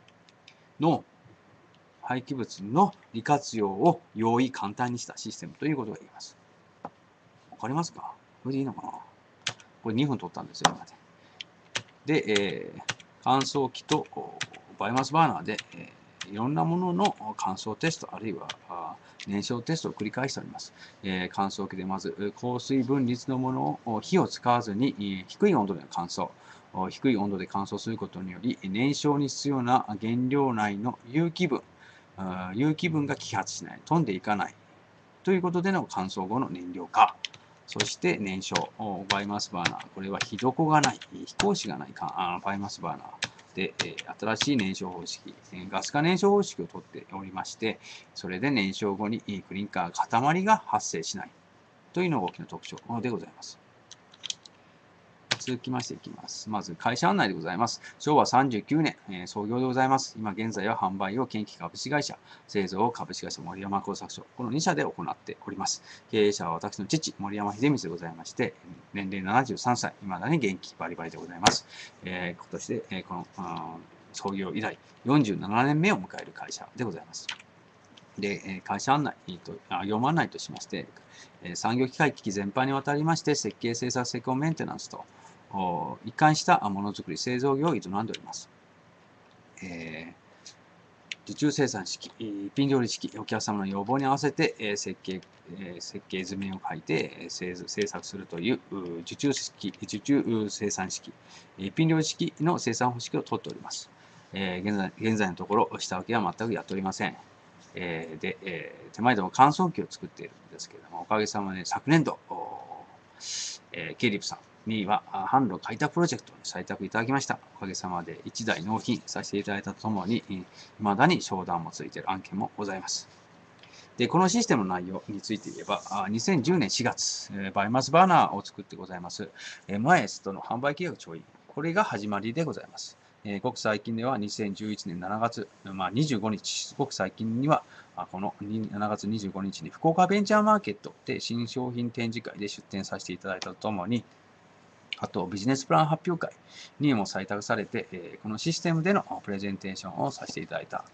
の利活用を容易簡単にしたシステムということが言えます。わかりますか？これでいいのかな？これ2分取ったんですよ、今で。で、乾燥機とバイオマスバーナーで、いろんなものの乾燥テスト、あるいは燃焼テストを繰り返しております。乾燥機でまず高水分率のものを火を使わずに低い温度で乾燥。低い温度で乾燥することにより、燃焼に必要な原料内の有機分が揮発しない、飛んでいかないということでの乾燥後の燃料化。そして燃焼、バイオマスバーナー。これは火床がない、飛行士がないバイオマスバーナーで、新しい燃焼方式、ガス化燃焼方式をとっておりまして、それで燃焼後にクリンカー塊が発生しないというのが大きな特徴でございます。続きましていきます。まず会社案内でございます。昭和39年、創業でございます。今現在は販売を近畿株式会社、製造を株式会社森山工作所、この2社で行っております。経営者は私の父、森山秀光でございまして、年齢73歳、未だに元気バリバリでございます。今年で、この創業以来47年目を迎える会社でございます。で、会社案内と、業務案内としまして、産業機械機器全般にわたりまして、設計、製作、施工、メンテナンスと、一貫したものづくり、製造業を営んでおります。受注生産式、一品料理式、お客様の要望に合わせて、設計図面を書いて製作するという受注生産式、一品料理式の生産方式をとっております。現在のところ、下請けは全くやっておりません。手前でも乾燥機を作っているんですけれども、おかげさまで昨年度、ケイリップさんには販路開拓プロジェクトに採択いただきました。おかげさまで1台納品させていただいたとともに、未だに商談もついている案件もございます。で、このシステムの内容について言えば、2010年4月、バイオマスバーナーを作ってございます、マエスとの販売契約調印、これが始まりでございます。ごく最近では2011年7月、25日、ごく最近には、この7月25日に福岡ベンチャーマーケットで新商品展示会で出展させていただいたとともに、あとビジネスプラン発表会にも採択されて、このシステムでのプレゼンテーションをさせていただいた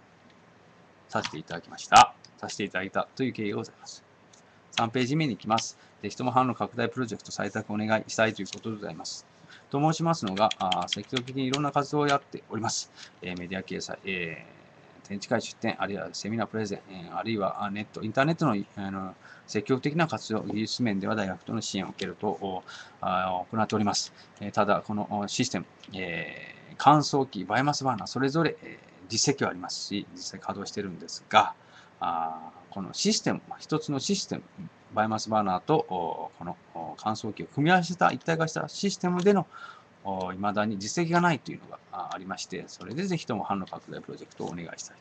という経緯がございます。3ページ目に行きます。ぜひとも販路拡大プロジェクト採択お願いしたいということでございます。と申しますのが、積極的にいろんな活動をやっております。メディア掲載、展示会出展、あるいはセミナープレゼン、あるいはインターネットの積極的な活動、技術面では大学との支援を受けると行っております。ただ、このシステム、乾燥機、バイオマスバーナー、それぞれ実績はありますし、実際稼働しているんですが、このシステム、一つのシステム、バイオマスバーナーとこの乾燥機を組み合わせた一体化したシステムでの未だに実績がないというのがありまして、それでぜひとも販路拡大プロジェクトをお願いしたいと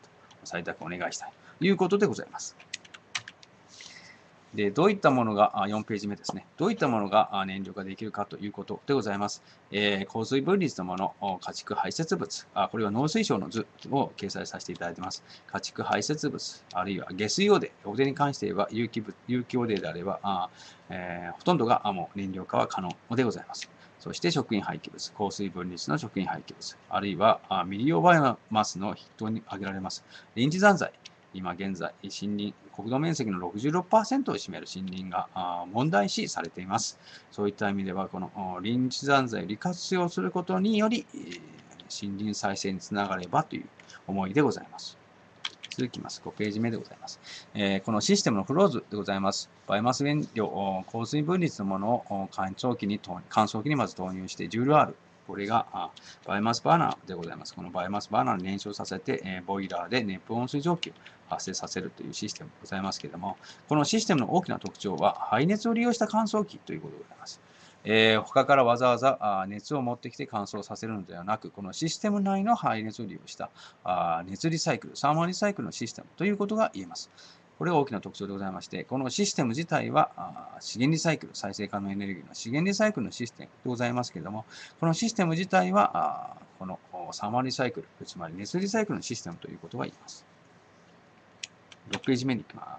採択お願いしたいということでございます。で、どういったものが、4ページ目ですね。どういったものが燃料化できるかということでございます。降水分率のもの、家畜排泄物、これは農水省の図を掲載させていただいています。家畜排泄物、あるいは下水汚泥、汚泥に関して言えば有機汚泥であれば、ほとんどがもう燃料化は可能でございます。そして食品廃棄物、降水分率の食品廃棄物、あるいは未利用バイオマスの筆頭に挙げられます。臨時残骸、今現在、森林、国土面積の66%を占める森林が問題視されています。そういった意味では、この臨時残材を利活用することにより、森林再生につながればという思いでございます。続きます。5ページ目でございます。このシステムのフローズでございます。バイオマス原料、降水分率のものを乾燥機にまず投入して、ジュール R。これがバイオマスバーナーでございます。このバイオマスバーナーに燃焼させて、ボイラーで熱風温水蒸気を発生させるというシステムでございますけれども、このシステムの大きな特徴は、排熱を利用した乾燥機ということでございます。他からわざわざ熱を持ってきて乾燥させるのではなく、このシステム内の排熱を利用した熱リサイクル、サーマルリサイクルのシステムということが言えます。これが大きな特徴でございまして、このシステム自体は資源リサイクル、再生可能エネルギーの資源リサイクルのシステムでございますけれども、このシステム自体はこのサーマルリサイクル、つまり熱リサイクルのシステムということが言えます。6ページ目に行きます。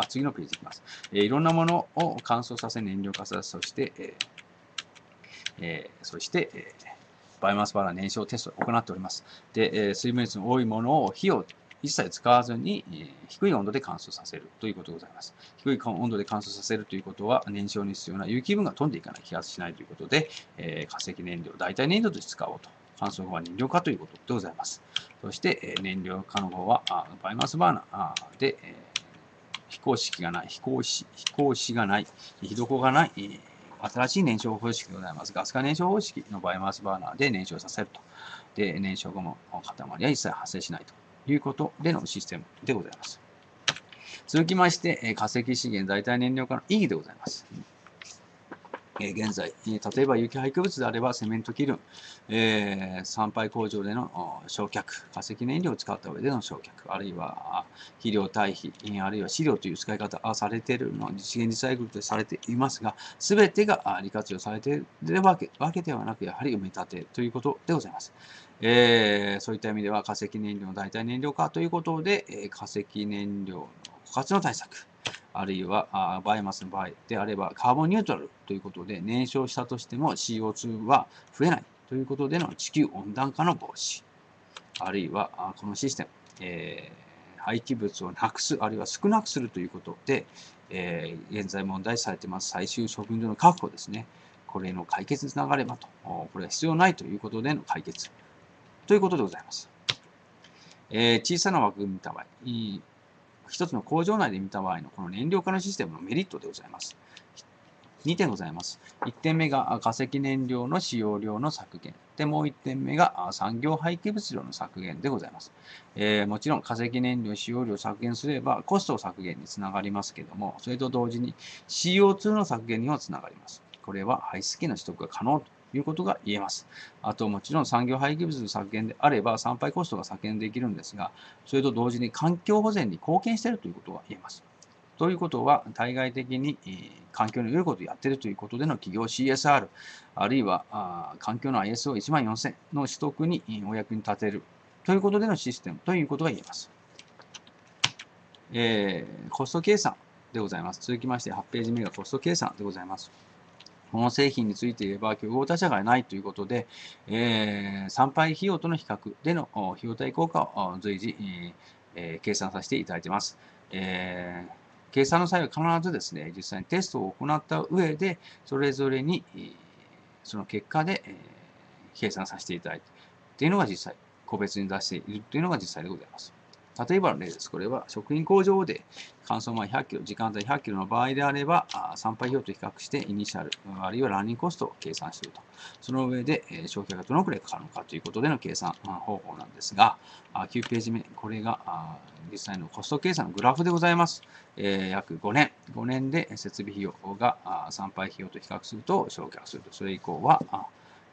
次のページに行きます。いろんなものを乾燥させ燃料化させ、そして、バイオマスバーナー燃焼テストを行っております。で、水分率の多いものを火を一切使わずに、低い温度で乾燥させるということでございます。低い温度で乾燥させるということは、燃焼に必要な有機分が飛んでいかない、揮発しないということで、化石燃料、代替燃料として使おうと。乾燥後は燃料化ということでございます。そして、燃料化の方は、バイオマスバーナーで、飛行式がない、火床がない、新しい燃焼方式でございます。ガス化燃焼方式のバイオマスバーナーで燃焼させると。で、燃焼後も塊は一切発生しないということでのシステムでございます。続きまして、化石資源代替燃料化の意義でございます。現在、例えば有機廃棄物であればセメントキルン、産廃工場での焼却、化石燃料を使った上での焼却、あるいは肥料堆肥、あるいは飼料という使い方がされているの、資源リサイクルとされていますが、すべてが利活用されているわけではなく、やはり埋め立てということでございます。そういった意味では化石燃料の代替燃料化ということで、化石燃料の枯渇の対策、あるいはバイオマスの場合であればカーボンニュートラルということで燃焼したとしても CO2 は増えないということでの地球温暖化の防止、あるいはこのシステム、廃棄物をなくすあるいは少なくするということで、現在問題されています最終処分場の確保ですね。これの解決につながればと、これは必要ないということでの解決ということでございます。小さな枠組み見た場合、一つの工場内で見た場合のこの燃料化のシステムのメリットでございます。2点ございます。1点目が化石燃料の使用量の削減。で、もう1点目が産業廃棄物量の削減でございます。もちろん化石燃料使用量を削減すればコスト削減につながりますけれども、それと同時に CO2 の削減にもつながります。これは排出権の取得が可能ということが言えます。あと、もちろん産業廃棄物の削減であれば、産廃コストが削減できるんですが、それと同時に環境保全に貢献しているということが言えます。ということは、対外的に環境に良いことをやっているということでの企業 CSR、あるいは環境の ISO14000 の取得にお役に立てるということでのシステムということが言えます。コスト計算でございます。続きまして8ページ目がコスト計算でございます。この製品について言えば、競合他社がないということで、産廃費用との比較での費用対効果を随時、計算させていただいています。計算の際は必ずですね、実際にテストを行った上で、それぞれにその結果で計算させていただいて、というのが実際、個別に出しているというのが実際でございます。例えばの例です。これは食品工場で乾燥前100キロ、時間帯100キロの場合であれば、産廃費用と比較してイニシャル、あるいはランニングコストを計算すると。その上で消費がどのくらいかかるのかということでの計算方法なんですが、9ページ目、これが実際のコスト計算のグラフでございます。約5年で設備費用が産廃費用と比較すると焼却すると。それ以降は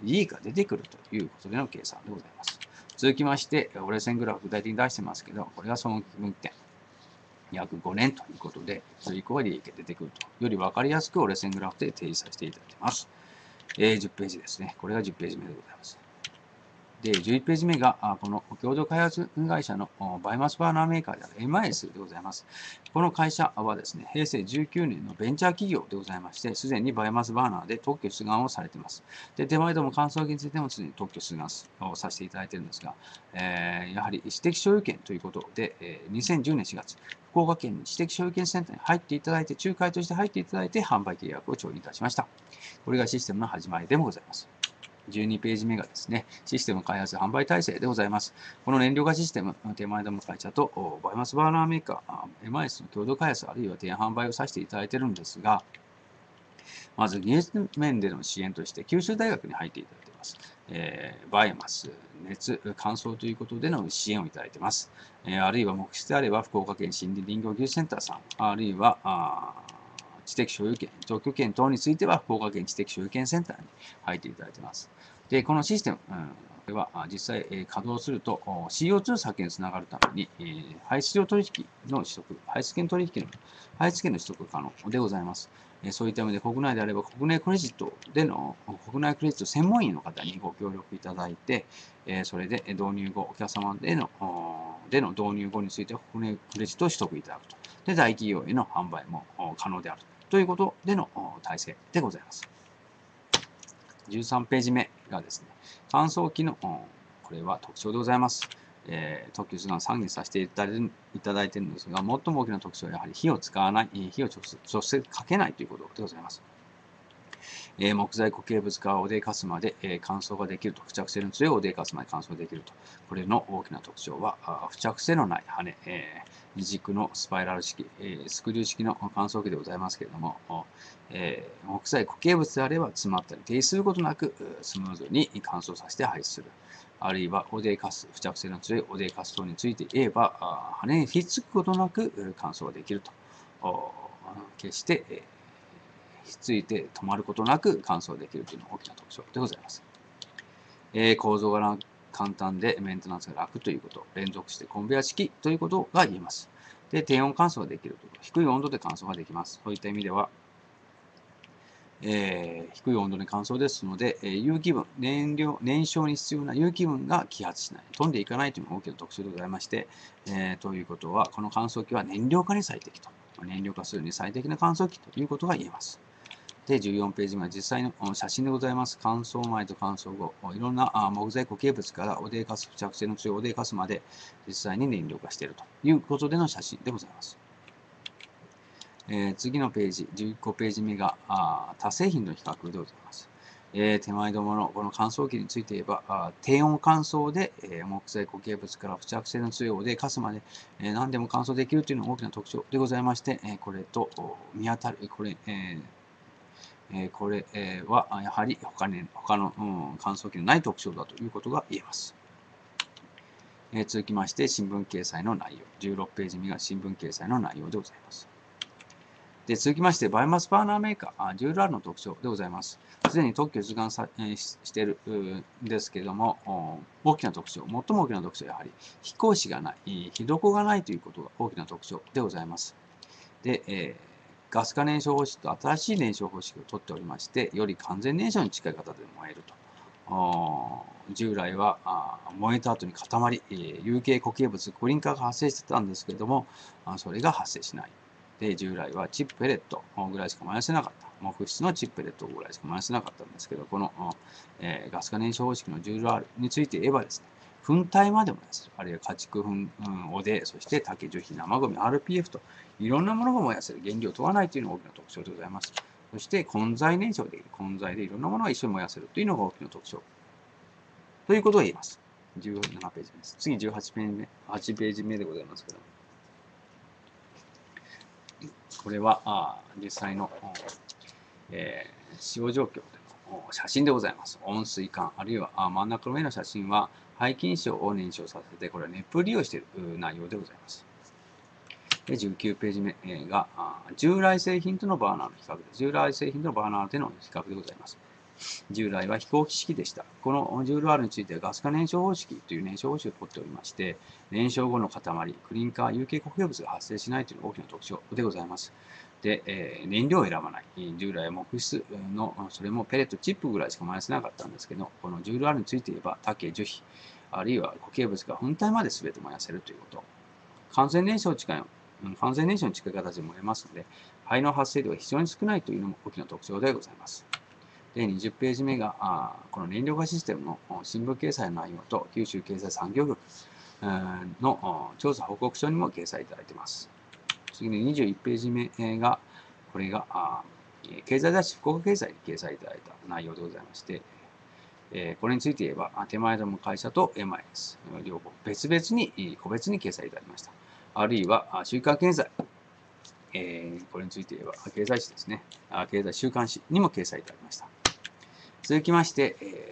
利益が出てくるということでの計算でございます。続きまして、折れ線グラフ具体的に出してますけど、これが損益分岐点。約5年ということで、それ以降は利益が出てくると。より分かりやすく折れ線グラフで提示させていただいています。10ページですね。これが10ページ目でございます。で、11ページ目が、この共同開発会社のバイオマスバーナーメーカーである MIS でございます。この会社はですね、平成19年のベンチャー企業でございまして、すでにバイオマスバーナーで特許出願をされています。で、手前ども乾燥機についてもすでに特許出願をさせていただいているんですが、やはり知的所有権ということで、2010年4月、福岡県に知的所有権センターに入っていただいて、仲介として入っていただいて、販売契約を調印いたしました。これがシステムの始まりでもございます。12ページ目がですね、システム開発販売体制でございます。この燃料化システム、手前ども会社とバイオマスバーナーメーカー、MIS の共同開発あるいは提案販売をさせていただいているんですが、まず技術面での支援として九州大学に入っていただいています。バイオマス、熱、乾燥ということでの支援をいただいています。あるいは木質であれば福岡県森林林業技術センターさん、あるいは知的所有権、特許権等については福岡県知的所有権センターに入っていただいています。で、このシステム、これは実際稼働すると CO2 削減につながるために、排出量取引の取得、排出権取引の排出権の取得可能でございます。そういった意味で国内であれば国内クレジットでの国内クレジット専門員の方にご協力いただいて、それで導入後、お客様での導入後については国内クレジットを取得いただくと。で、大企業への販売も可能であるということでの体制でございます。13ページ目がですね、乾燥機のこれは特徴でございます。特許出願3にさせていただいているんですが、最も大きな特徴はやはり火を使わない、火を直接かけないということでございます。木材固形物からオデーカスまで乾燥ができると、付着性の強いオデーカスまで乾燥できると。これの大きな特徴は、付着性のない羽、二軸のスパイラル式、スクリュー式の乾燥機でございますけれども、木材固形物であれば詰まったり停止することなくスムーズに乾燥させて排出する。あるいはオデーカス、付着性の強いオデーカス等について言えば、羽にひっつくことなく乾燥ができると。決して、ひっついて止まることなく乾燥できるというのが大きな特徴でございます。構造が簡単でメンテナンスが楽ということ、連続してコンベヤ式ということが言えます。で、低温乾燥ができるということ、低い温度で乾燥ができます。そういった意味では、低い温度で乾燥ですので、有機分、燃焼に必要な有機分が揮発しない、飛んでいかないというのが大きな特徴でございまして、ということは、この乾燥機は燃料化に最適と、燃料化するに最適な乾燥機ということが言えます。で、14ページ目は実際の写真でございます。乾燥前と乾燥後、いろんな木材固形物からオデーカス、付着性の強いオデーカスまで実際に燃料化しているということでの写真でございます。次のページ、11ページ目が他製品の比較でございます。手前どものこの乾燥機について言えば、低温乾燥で、木材固形物から付着性の強いオデーカスまで、何でも乾燥できるというのが大きな特徴でございまして、これと見当たる、これはやはり他の、乾燥機のない特徴だということが言えます。続きまして、新聞掲載の内容。16ページ目が新聞掲載の内容でございます。で、続きまして、バイオマスバーナーメーカー、デューラールの特徴でございます。すでに特許出願しているんですけれども、大きな特徴、最も大きな特徴はやはり、非格子がない、非床がないということが大きな特徴でございます。で、ガス化燃焼方式と新しい燃焼方式をとっておりまして、より完全燃焼に近い形で燃えると。従来は燃えた後に固まり、有形固形物、コリン化が発生してたんですけれども、それが発生しない。で、従来はチップペレットぐらいしか燃やせなかった。木質のチップペレットぐらいしか燃やせなかったんですけど、この、ガス化燃焼方式のジュール R について言えばですね、粉体まで燃やせる。あるいは家畜粉、おで、そして竹、樹皮、生ゴミ、RPF といろんなものが燃やせる。原料を問わないというのが大きな特徴でございます。そして混在燃焼できる。混在でいろんなものが一緒に燃やせるというのが大きな特徴。ということを言います。17ページです。次18ページ目、8ページ目でございますけど。これは実際の、使用状況での写真でございます。温水管、あるいは真ん中の上の写真は廃菌床を燃焼させて、これは熱風利用している内容でございます。で、19ページ目が従来製品とのバーナーの比較です。従来製品とのバーナーでの比較でございます。 従来は飛行機式でした。このジュール R についてはガス化燃焼方式という燃焼方式をとっておりまして、燃焼後の塊、クリンカー、有形固形物が発生しないというのが大きな特徴でございます。で、燃料を選ばない。従来は木質の、それもペレット、チップぐらいしか燃やせなかったんですけど、このジュール R について言えば、竹、樹皮、あるいは固形物が本体まで全て燃やせるということ。完全燃焼に近い形で燃えますので、灰の発生量が非常に少ないというのも大きな特徴でございます。で、20ページ目が、この燃料化システムの新聞掲載の内容と、九州経済産業局の調査報告書にも掲載いただいています。次に21ページ目が、これが経済雑誌福岡経済に掲載いただいた内容でございまして、これについて言えば、手前ども会社と MIS、両方別々に、個別に掲載いただきました。あるいは、週刊経済、これについて言えば、経済誌ですね。経済週刊誌にも掲載いただきました。続きまして、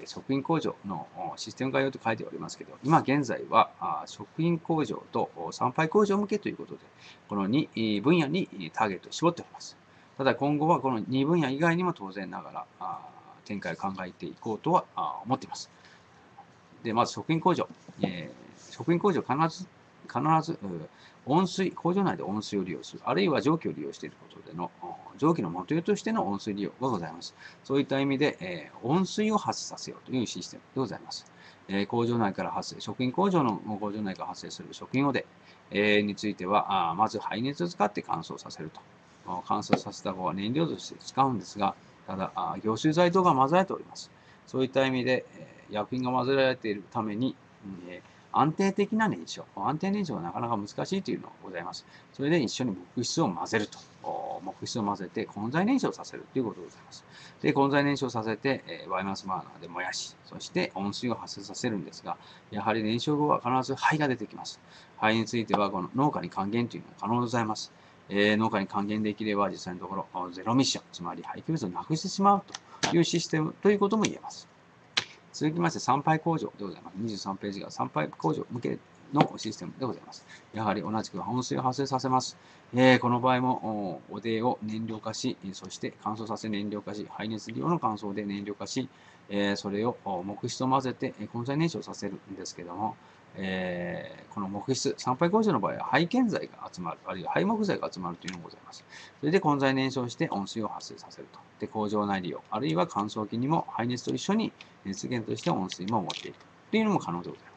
食品工場のシステム概要と書いておりますけど、今現在は食品工場と産廃工場向けということで、この2分野にターゲットを絞っております。ただ今後はこの2分野以外にも当然ながら展開を考えていこうとは思っています。で、まず食品工場。食品工場必ず温水、工場内で温水を利用する、あるいは蒸気を利用していることでの、蒸気の元湯としての温水利用がございます。そういった意味で、温水を発生させようというシステムでございます。工場内から発生、食品工場の工場内から発生する食品汚泥、については、まず排熱を使って乾燥させると。乾燥させた方は燃料として使うんですが、ただ、凝集剤等が混ぜられております。そういった意味で、薬品が混ぜられているために、安定的な燃焼。安定燃焼はなかなか難しいというのがございます。それで一緒に木質を混ぜると。木質を混ぜて混在燃焼させるということでございます。で、混在燃焼させて、バイオマスバーナーで燃やし、そして温水を発生させるんですが、やはり燃焼後は必ず灰が出てきます。灰については、この農家に還元というのが可能でございます。農家に還元できれば、実際のところ、ゼロミッション、つまり廃棄物をなくしてしまうというシステムということも言えます。続きまして、産廃工場でございます。23ページが産廃工場向けのシステムでございます。やはり同じく温水を発生させます。この場合も、汚泥を燃料化し、そして乾燥させ燃料化し、排熱量の乾燥で燃料化し、それを木質と混ぜて混在燃焼させるんですけども、この木質、産廃工場の場合は廃建材が集まる、あるいは廃木材が集まるというのがございます。それで混在燃焼して温水を発生させると。で、工場内利用、あるいは乾燥機にも排熱と一緒に熱源として温水も持っていくというのも可能でございます。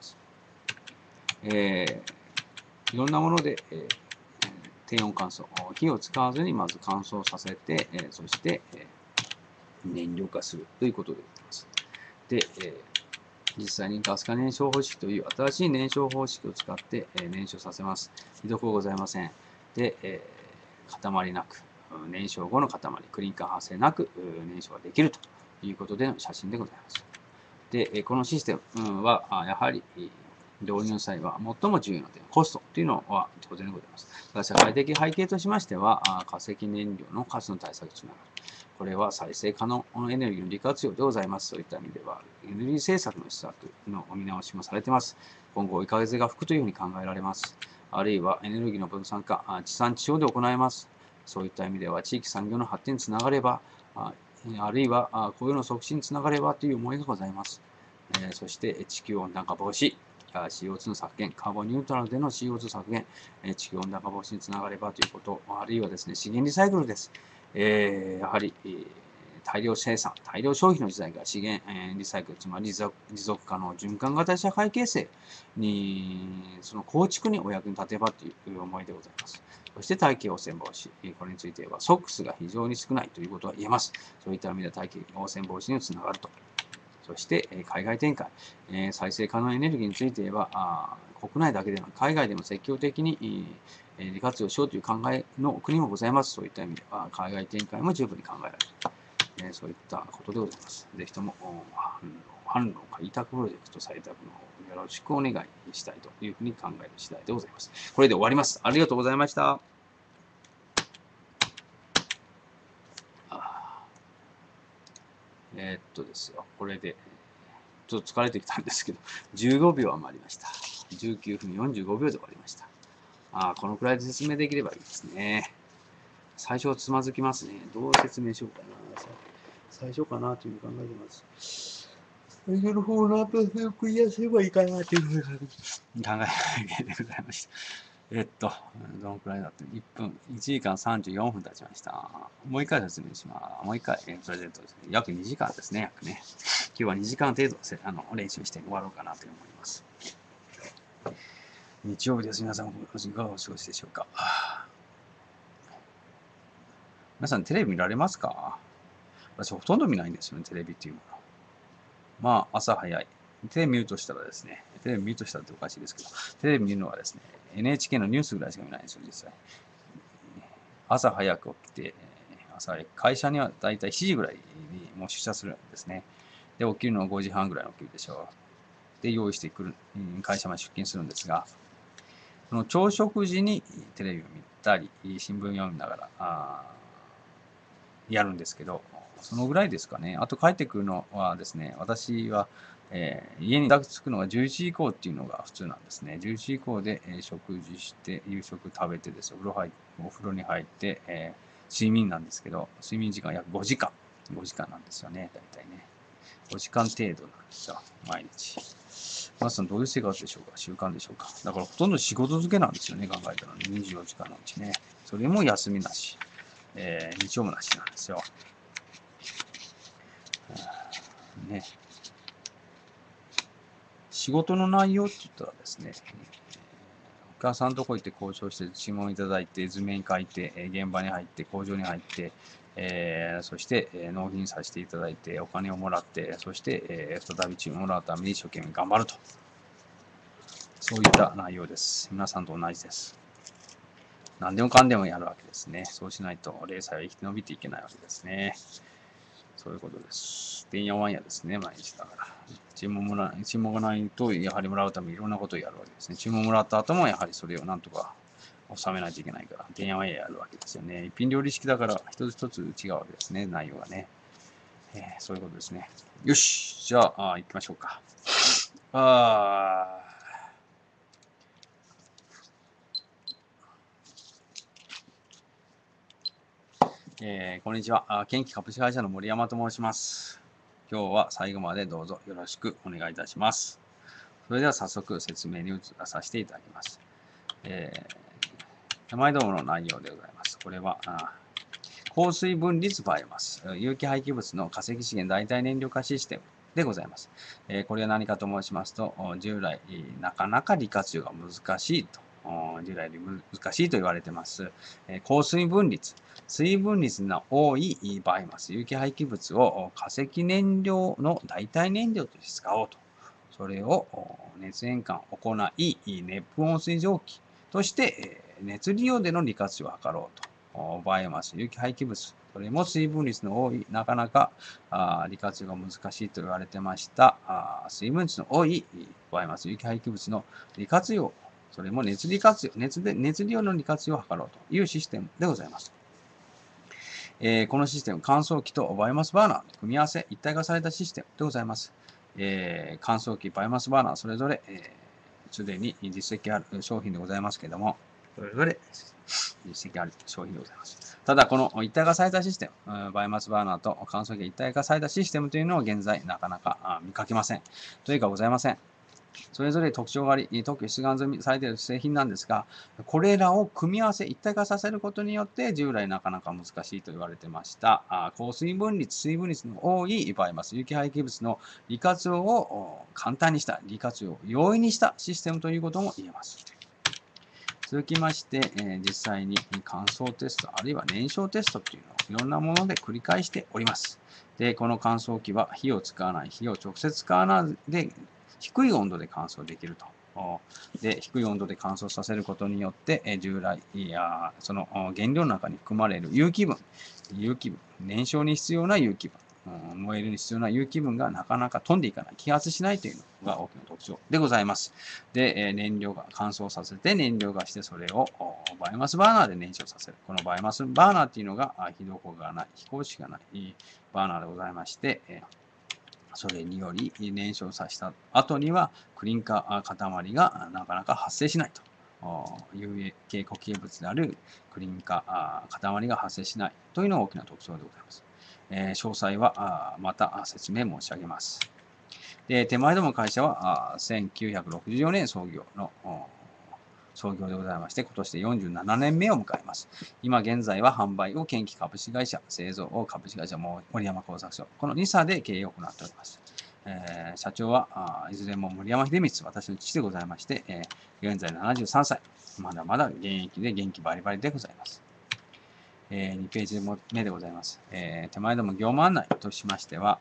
いろんなもので、低温乾燥、火を使わずにまず乾燥させて、そして、燃料化するということでございます。で、実際にガス化燃焼方式という新しい燃焼方式を使って燃焼させます。ひどくございません。で、塊なく、燃焼後の塊、クリンカー発生なく燃焼ができるということでの写真でございます。で、このシステムは、やはり導入際は最も重要な点、コストというのは当然でございます。ただ社会的背景としましては、化石燃料の価値の対策につながる。これは再生可能エネルギーの利活用でございます。そういった意味では、エネルギー政策の施策の見直しもされています。今後、追い風が吹くというふうに考えられます。あるいは、エネルギーの分散化、地産地消で行います。そういった意味では、地域産業の発展につながれば、あるいは雇用の促進につながればという思いがございます。そして、地球温暖化防止、CO2 の削減、カーボンニュートラルでの CO2 削減、地球温暖化防止につながればということ、あるいはですね、資源リサイクルです。やはり、大量生産、大量消費の時代が資源、リサイクル、つまり持続可能、循環型社会形成に、その構築にお役に立てばという思いでございます。そして大気汚染防止、これについては、ソックスが非常に少ないということは言えます。そういった意味で大気汚染防止につながると。そして、海外展開、再生可能エネルギーについて言えば、国内だけでなく海外でも積極的に利活用しようという考えの国もございます。そういった意味では、海外展開も十分に考えられる。そういったことでございます。ぜひとも、販路開拓プロジェクト採択の方よろしくお願いしたいというふうに考える次第でございます。これで終わります。ありがとうございました。ですよ。これで、ちょっと疲れてきたんですけど、15秒余りました。19分45秒で終わりました。このくらいで説明できればいいですね。最初はつまずきますね。どう説明しようかな。 最初かなというふうに考えてます。最初の方の後でクリアすればいいかなというふうに考えなきでございました。どのくらいだって1分、1時間34分経ちました。もう一回説明します。もう一回、プレゼントですね。約2時間ですね、約ね。今日は2時間程度練習して終わろうかなと思います。日曜日です。皆さん、いかがお過ごしでしょうか。皆さん、テレビ見られますか？私、ほとんど見ないんですよね、テレビっていうもの。まあ、朝早い。テレビ見るとしたらですね、テレビ見るとしたらっておかしいですけど、テレビ見るのはですね、NHK のニュースぐらいしか見ないんですよ、実際。朝早く起きて、会社にはだいたい7時ぐらいにもう出社するんですね。で、起きるのは5時半ぐらいに起きるでしょう。で、用意してくる、会社まで出勤するんですが、この朝食時にテレビを見たり、新聞読みながら、やるんですけど、そのぐらいですかね。あと帰ってくるのはですね、私は、家に着くのが11時以降っていうのが普通なんですね。11時以降で、食事して、夕食食べてです、お風呂に入って、睡眠なんですけど、睡眠時間約5時間。5時間なんですよね、大体ね。5時間程度なんですよ、毎日。皆さんどういう生活でしょうか？習慣でしょうか？だからほとんど仕事漬けなんですよね、考えたらね。24時間のうちね。それも休みなし。日曜もなしなんですよ。ね。仕事の内容って言ったらですね、お母さんのとこ行って交渉して注文いただいて、図面書いて、現場に入って、工場に入って、そして、納品させていただいて、お金をもらって、そして、再び注文をもらうために一生懸命頑張ると。そういった内容です。皆さんと同じです。何でもかんでもやるわけですね。そうしないと、零細は生き延びていけないわけですね。そういうことです。てんやわんやですね、毎日だから。注文がないと、やはりもらうためにいろんなことをやるわけですね。注文もらった後も、やはりそれをなんとか収めないといけないから、てんやわんややるわけですよね。一品料理式だから、一つ一つ違うわけですね、内容がね。そういうことですね。よし、じゃあ、行きましょうか。こんにちは。元気株式会社の森山と申します。今日は最後までどうぞよろしくお願いいたします。それでは早速説明に移らさせていただきます。手前どもの内容でございます。これは、降水分率バイオマス、有機廃棄物の化石資源代替燃料化システムでございます。これは何かと申しますと、従来、なかなか利活用が難しいと。従来より難しいと言われています。高水分率、水分率の多いバイオマス、有機廃棄物を化石燃料の代替燃料として使おうと。それを熱変換を行い、熱風温水蒸気として熱利用での利活用を図ろうと。バイオマス、有機廃棄物、それも水分率の多い、なかなか利活用が難しいと言われてました水分率の多いバイオマス、有機廃棄物の利活用、それも熱利活用、熱利用の利活用を図ろうというシステムでございます。このシステム、乾燥機とバイオマスバーナーの組み合わせ、一体化されたシステムでございます。乾燥機、バイオマスバーナー、それぞれすでに実績ある商品でございますけれども、それぞれ実績ある商品でございます。ただ、この一体化されたシステム、バイオマスバーナーと乾燥機一体化されたシステムというのは現在なかなか見かけません。というかございません。それぞれ特徴があり、特許出願済みされている製品なんですが、これらを組み合わせ、一体化させることによって、従来なかなか難しいと言われてました、高水分率、水分率の多いバイオマス、有機廃棄物の利活用を簡単にした、利活用を容易にしたシステムということも言えます。続きまして、実際に乾燥テスト、あるいは燃焼テストというのをいろんなもので繰り返しております。で、この乾燥機は火を使わない、火を直接使わないで、低い温度で乾燥できると。で、低い温度で乾燥させることによって、従来やその原料の中に含まれる有機分、燃焼に必要な有機分、燃えるに必要な有機分がなかなか飛んでいかない、揮発しないというのが大きな特徴でございます。で、燃料が乾燥させて燃料化して、それをバイオマスバーナーで燃焼させる。このバイオマスバーナーっていうのが、非動がない、非公式がないバーナーでございまして、それにより燃焼させた後にはクリンカー塊がなかなか発生しないと。有形固形物であるクリンカ塊が発生しないというのが大きな特徴でございます。 詳細はまた説明申し上げます。で、手前どもの会社は1964年創業でございまして、今年で47年目を迎えます。今現在は販売を近畿株式会社、製造を株式会社森山工作所、この2社で経営を行っております。社長はいずれも森山秀光、私の父でございまして、現在73歳、まだまだ現役で元気バリバリでございます。2ページ目でございます。手前ども業務案内としましては、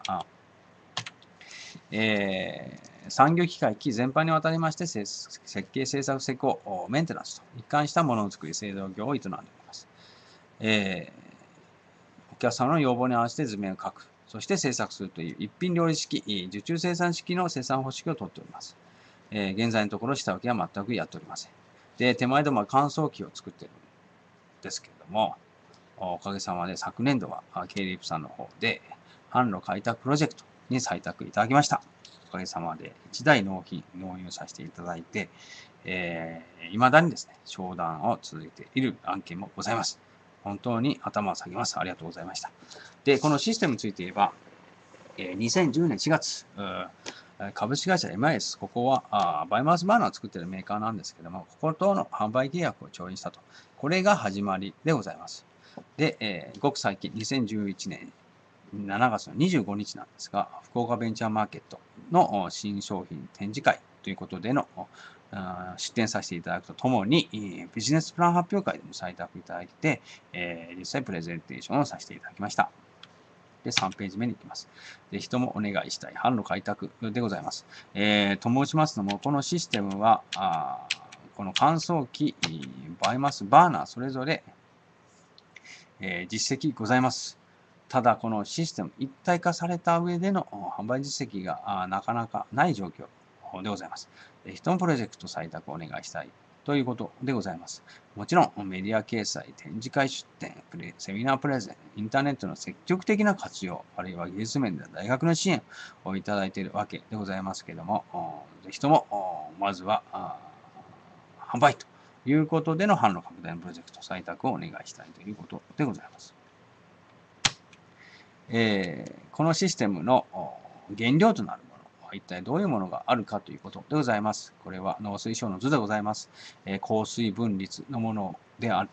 産業機械機全般にわたりまして設計、製作、施工、メンテナンスと一貫したものづくり、製造業を営んでおります。お客様の要望に合わせて図面を書く、そして製作するという一品料理式、受注生産式の生産方式をとっております。現在のところ下請けは全くやっておりません。で、手前どもは乾燥機を作っているんですけれども、おかげさまで昨年度は経理部さんの方で販路開拓プロジェクトに採択いただきました。おかげさまで1台納入させていただいて、未だにですね、商談を続いている案件もございます。本当に頭を下げます。ありがとうございました。で、このシステムについて言えば、2010年4月、株式会社 MIS、ここはバイオマスバーナーを作っているメーカーなんですけども、こことの販売契約を調印したと。これが始まりでございます。で、ごく最近、2011年7月の25日なんですが、福岡ベンチャーマーケットの新商品展示会ということでの出展させていただくとともに、ビジネスプラン発表会でも採択いただいて、実際プレゼンテーションをさせていただきました。で、3ページ目に行きます。ぜひともお願いしたい販路開拓でございます。と申しますのも、このシステムは、この乾燥機、バイマス、バーナー、それぞれ、実績ございます。ただ、このシステム一体化された上での販売実績がなかなかない状況でございます。ぜひともプロジェクト採択をお願いしたいということでございます。もちろん、メディア掲載、展示会出展、セミナープレゼン、インターネットの積極的な活用、あるいは技術面で大学の支援をいただいているわけでございますけれども、ぜひとも、まずは、販売ということでの販路拡大のプロジェクト採択をお願いしたいということでございます。このシステムの原料となるもの、一体どういうものがあるかということでございます。これは農水省の図でございます。降水分率のものであって、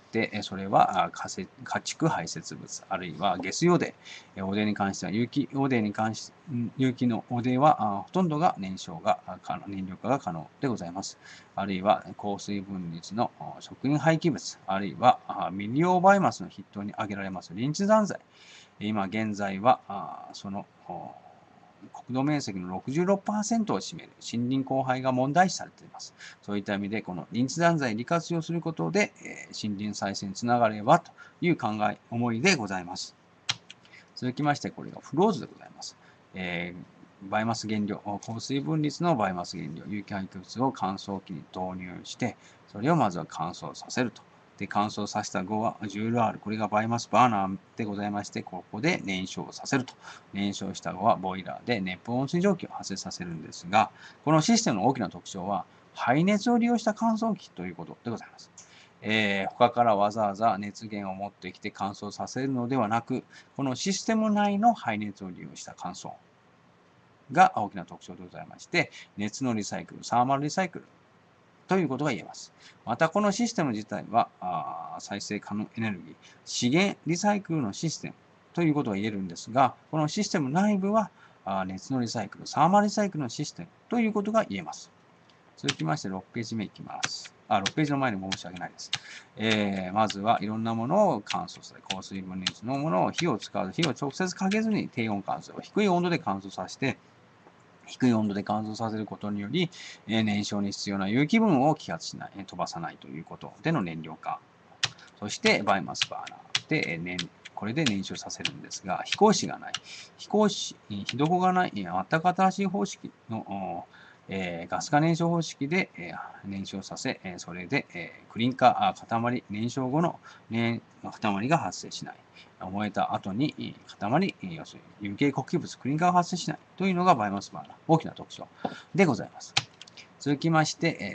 それは家畜排泄物、あるいは下水汚泥、汚泥に関しては有機汚泥有機の汚泥はほとんどが燃料化が可能でございます。あるいは降水分率の食品廃棄物、あるいは未利用バイオマスの筆頭に挙げられますリンチ残剤。今現在は、その国土面積の 66% を占める森林荒廃が問題視されています。そういった意味で、このリンチ残剤を利活用することで、森林再生につながればという思いでございます。続きまして、これがフローズでございます。バイオマス原料、降水分率のバイオマス原料、有機廃棄物を乾燥機に投入して、それをまずは乾燥させると。で、乾燥させた後は 10R、これがバイオマスバーナーでございまして、ここで燃焼させると。燃焼した後はボイラーで熱風温水蒸気を発生させるんですが、このシステムの大きな特徴は、排熱を利用した乾燥機ということでございます。他からわざわざ熱源を持ってきて乾燥させるのではなく、このシステム内の排熱を利用した乾燥が大きな特徴でございまして、熱のリサイクル、サーマルリサイクルということが言えます。また、このシステム自体は、再生可能エネルギー、資源リサイクルのシステムということが言えるんですが、このシステム内部は、熱のリサイクル、サーマルリサイクルのシステムということが言えます。続きまして、6ページ目いきます。6ページの前に申し訳ないです。まずはいろんなものを乾燥させ、降水分率のものを火を使わず、火を直接かけずに低温乾燥、低い温度で乾燥させて、低い温度で乾燥させることにより、燃焼に必要な有機分を揮発しない、飛ばさないということでの燃料化。そして、バイオマスバーナーで、これで燃焼させるんですが、飛行士がない。火床がない、全く新しい方式の、ガス化燃焼方式で、燃焼させ、それで、クリンカー、塊、燃焼後の、塊が発生しない。燃えた後に塊、要するに有形呼吸物、クリンカーが発生しないというのがバイオマスバーナー、大きな特徴でございます。続きまして、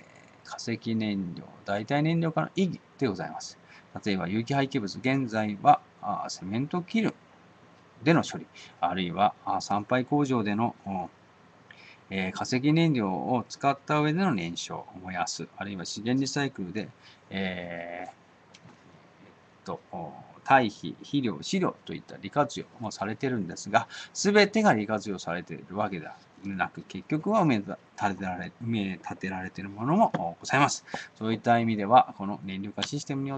化石燃料、代替燃料化の意義でございます。例えば有機廃棄物、現在はセメントキルでの処理、あるいは産廃工場での化石燃料を使った上での燃焼、燃やす、あるいは資源リサイクルで、えー堆肥、肥料、飼料といった利活用もされているんですが、すべてが利活用されているわけではなく、結局は埋め立てられているものもございます。そういった意味では、この燃料化システムによって、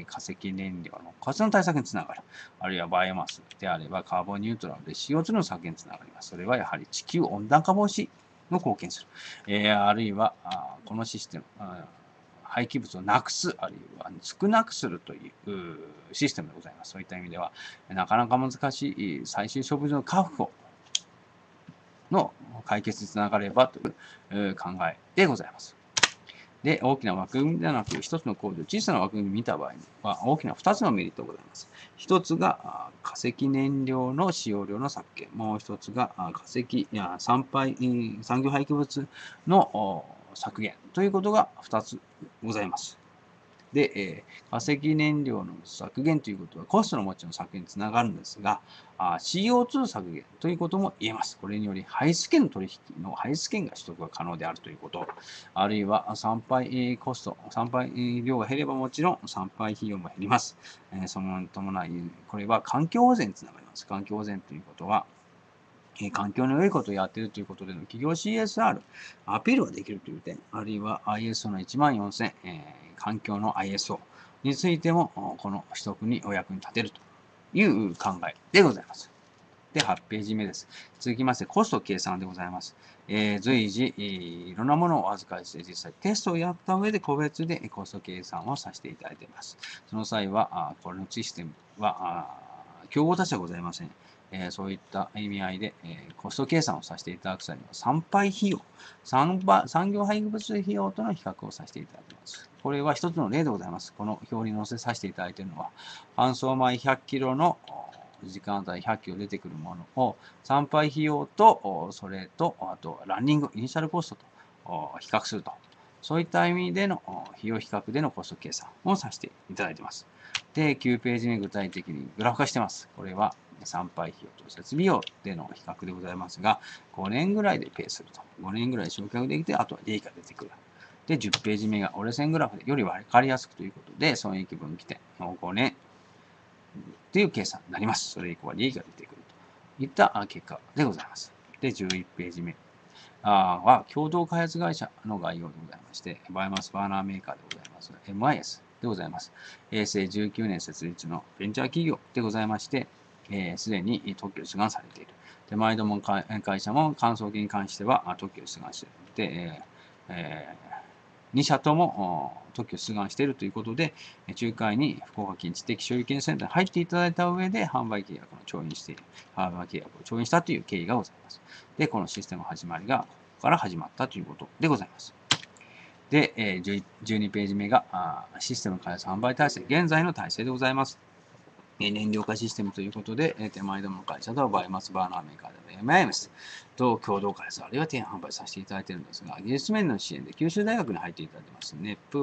化石燃料のコストの対策につながる。あるいはバイオマスであればカーボンニュートラルで CO2 の削減につながります。それはやはり地球温暖化防止の貢献する。あるいは、このシステム、廃棄物をなくす、あるいは少なくするというシステムでございます。そういった意味では、なかなか難しい最終処分の確保の解決につながればという考えでございます。で、大きな枠組みではなく、一つの工場、小さな枠組みを見た場合には、大きな2つのメリットがございます。一つが化石燃料の使用量の削減、もう一つが化石や産業廃棄物の削減ということが2つございます。で、化石燃料の削減ということはコストのもちろん削減につながるんですが、CO2 削減ということも言えます。これにより排出権の取引の排出権が取得が可能であるということ、あるいは産廃コスト、産廃量が減ればもちろん産廃費用も減ります。そのに伴い、これは環境保全につながります。環境保全ということは、環境の良いことをやっているということでの企業 CSR、アピールができるという点、あるいは ISO の14000、環境の ISO についても、この取得にお役に立てるという考えでございます。で、8ページ目です。続きまして、コスト計算でございます。随時、いろんなものをお預かりして、実際テストをやった上で個別でコスト計算をさせていただいています。その際は、このシステムは、競合他社ございません。そういった意味合いで、コスト計算をさせていただく際には、産廃費用、産業廃棄物費用との比較をさせていただきます。これは一つの例でございます。この表に載せさせていただいているのは、搬送米100キロの時間あたり100キロ出てくるものを、産廃費用と、それと、あと、ランニング、イニシャルコストと比較すると。そういった意味での費用比較でのコスト計算をさせていただいています。で、9ページ目、具体的にグラフ化しています。これは、産廃費用と設備用での比較でございますが、5年ぐらいでペイすると。5年ぐらい償却できて、あとは利益が出てくる。で、10ページ目が折れ線グラフでより分かりやすくということで、損益分岐点の5年という計算になります。それ以降は利益が出てくるといった結果でございます。で、11ページ目は、共同開発会社の概要でございまして、バイオマスバーナーメーカーでございます。MIS でございます。平成19年設立のベンチャー企業でございまして、すでに特許を出願されている。で、毎度も会社も乾燥機に関しては特許を出願しているので、2社とも特許を出願しているということで、仲介に福岡県知的所有権センターに入っていただいた上で、販売契約を調印したという経緯がございます。で、このシステム始まりが、ここから始まったということでございます。で、12ページ目が、システム開発販売体制、現在の体制でございます。燃料化システムということで、手前どもの会社とはバイオマスバーナーメーカーでの MIMS と共同開発、あるいは提案販売させていただいているんですが、技術面の支援で九州大学に入っていただいてます。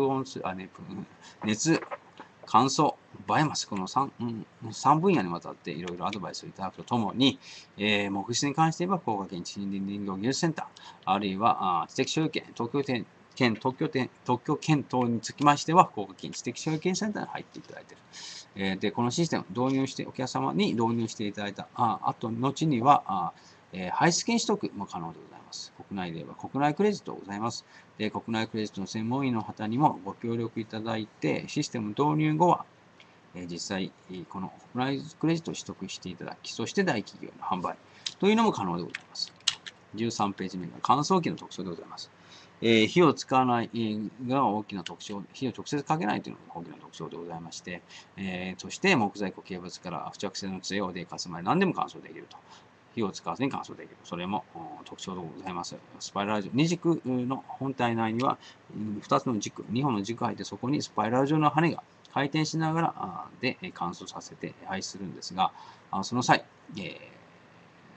熱、乾燥、バイオマス、この3分野にわたっていろいろアドバイスをいただくとともに、木質に関して言えば福岡県森林林業技術センター、あるいは知的所有権、特許権等につきましては、福岡県知的所有権センターに入っていただいている。で、このシステムを導入して、お客様に導入していただいた後には、排出権取得も可能でございます。国内で言えば国内クレジットございます。で、国内クレジットの専門員の方にもご協力いただいて、システム導入後は、実際、この国内クレジットを取得していただき、そして大企業の販売というのも可能でございます。13ページ目が乾燥機の特徴でございます。火を使わないが大きな特徴、火を直接かけないというのが大きな特徴でございまして、そして木材、固形物から付着性の強いでかすまで何でも乾燥できると。火を使わずに乾燥できる。それも特徴でございます。スパイラル状、2軸の本体内には2つの軸、2本の軸が入って、そこにスパイラル状の羽が回転しながらで乾燥させて配置するんですが、その際、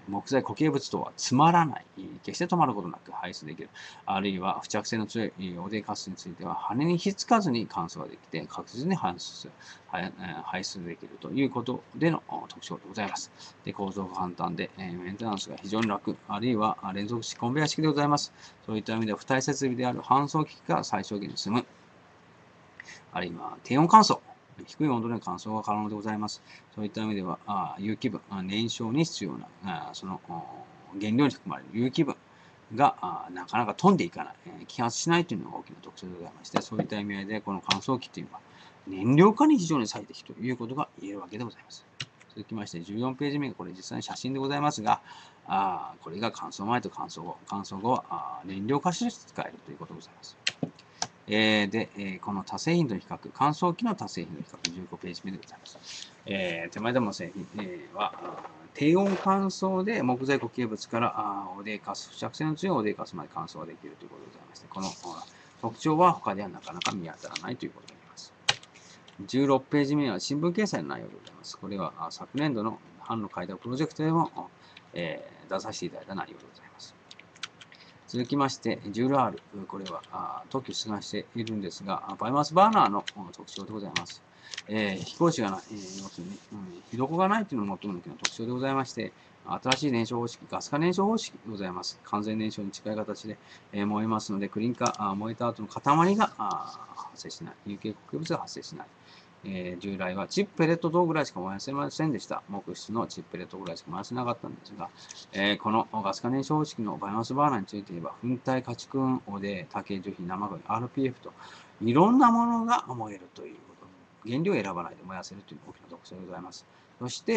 木材固形物とは詰まらない、決して止まることなく排出できる。あるいは付着性の強い汚泥カスについては羽にひっつかずに乾燥ができて確実に排出できるということでの特徴でございます。で、構造が簡単で、メンテナンスが非常に楽、あるいは連続式コンベヤ式でございます。そういった意味では付帯設備である搬送機器が最小限に済む。あるいは低温乾燥。低い温度での乾燥が可能でございます。そういった意味では、有機分、燃焼に必要な、その原料に含まれる有機分がなかなか飛んでいかない、揮発しないというのが大きな特徴でございまして、そういった意味合いで、この乾燥機というのは燃料化に非常に最適ということが言えるわけでございます。続きまして、14ページ目がこれ実際に写真でございますが、これが乾燥前と乾燥後。乾燥後は燃料化して使えるということでございます。この他製品との比較、乾燥機の他製品の比較、15ページ目でございます。手前どもの製品、は、低温乾燥で木材固形物から汚泥カス、付着性の強い汚泥カスまで乾燥ができるということでございまして、この特徴は他ではなかなか見当たらないということになります。16ページ目は新聞掲載の内容でございます。これは昨年度の販路開拓プロジェクトでも、出させていただいた内容でございます。続きまして、10R。これは特許出願しているんですが、バイオマスバーナーの特徴でございます。飛行士がない、要するに、火床がないというのが最も大きな特徴でございまして、新しい燃焼方式、ガス化燃焼方式でございます。完全燃焼に近い形で、燃えますので、クリン化、燃えた後の塊が発生しない。有形固形物が発生しない。従来はチップペレット等ぐらいしか燃やせませんでした。木質のチップペレットぐらいしか燃やせなかったんですが、このガス化燃焼方式のバイオマスバーナーについて言えば、粉体、家畜糞、汚泥、竹、樹皮、生ゴミ、RPF と、いろんなものが燃えるということ。原料を選ばないで燃やせるという大きな特徴でございます。そして、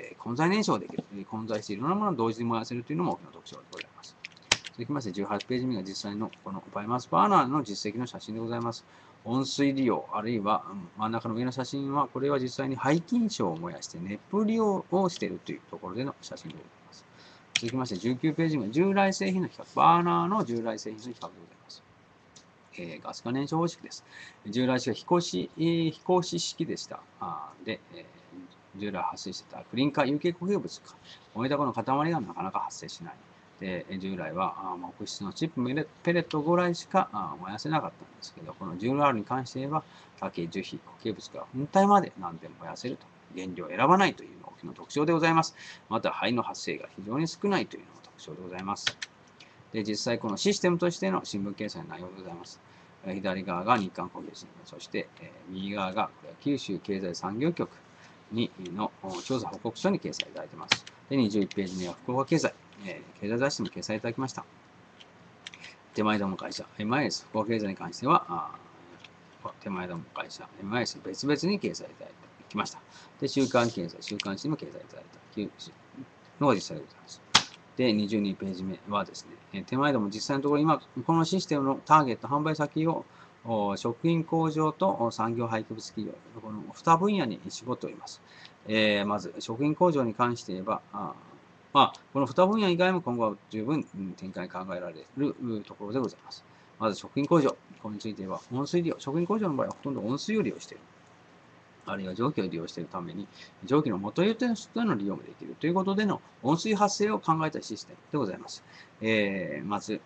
混在燃焼できる。混在していろんなものを同時に燃やせるというのも大きな特徴でございます。続きまして、18ページ目が実際のこのバイオマスバーナーの実績の写真でございます。温水利用、あるいは真ん中の上の写真は、これは実際に廃菌床を燃やして熱風利用をしているというところでの写真でございます。続きまして、19ページ目、従来製品の比較、バーナーの従来製品の比較でございます。ガス化燃焼方式です。従来式は飛行士式でした。で、従来発生していたクリン化有形固形物、燃えた後の塊がなかなか発生しない。で、従来は木質のチップペレットぐらいしか燃やせなかったんですけど、この 10R に関して言えば、竹、樹皮、固形物から本体まで何でも燃やせると。原料を選ばないというのが大きな特徴でございます。また、灰の発生が非常に少ないというのが特徴でございます。で、実際このシステムとしての新聞掲載の内容でございます。左側が日刊工業新聞、そして右側がこれは九州経済産業局の調査報告書に掲載いただいています。で、21ページ目は福岡経済、経済雑誌にも掲載いただきました。手前ども会社、MIS 福岡経済に関しては、手前ども会社、MIS 別々に掲載いただきました。で、週刊経済、週刊誌にも掲載いただいたのが実際でございます。で、22ページ目はですね、手前ども実際のところ、今、このシステムのターゲット、販売先を食品工場と産業廃棄物企業、この2分野に絞っております。まず、食品工場に関して言えば、この2分野以外も今後は十分展開考えられるところでございます。まず、食品工場。これについて言えば、温水利用。食品工場の場合はほとんど温水を利用している。あるいは蒸気を利用しているために、蒸気の元湯としての利用もできるということでの温水発生を考えたシステムでございます。まず、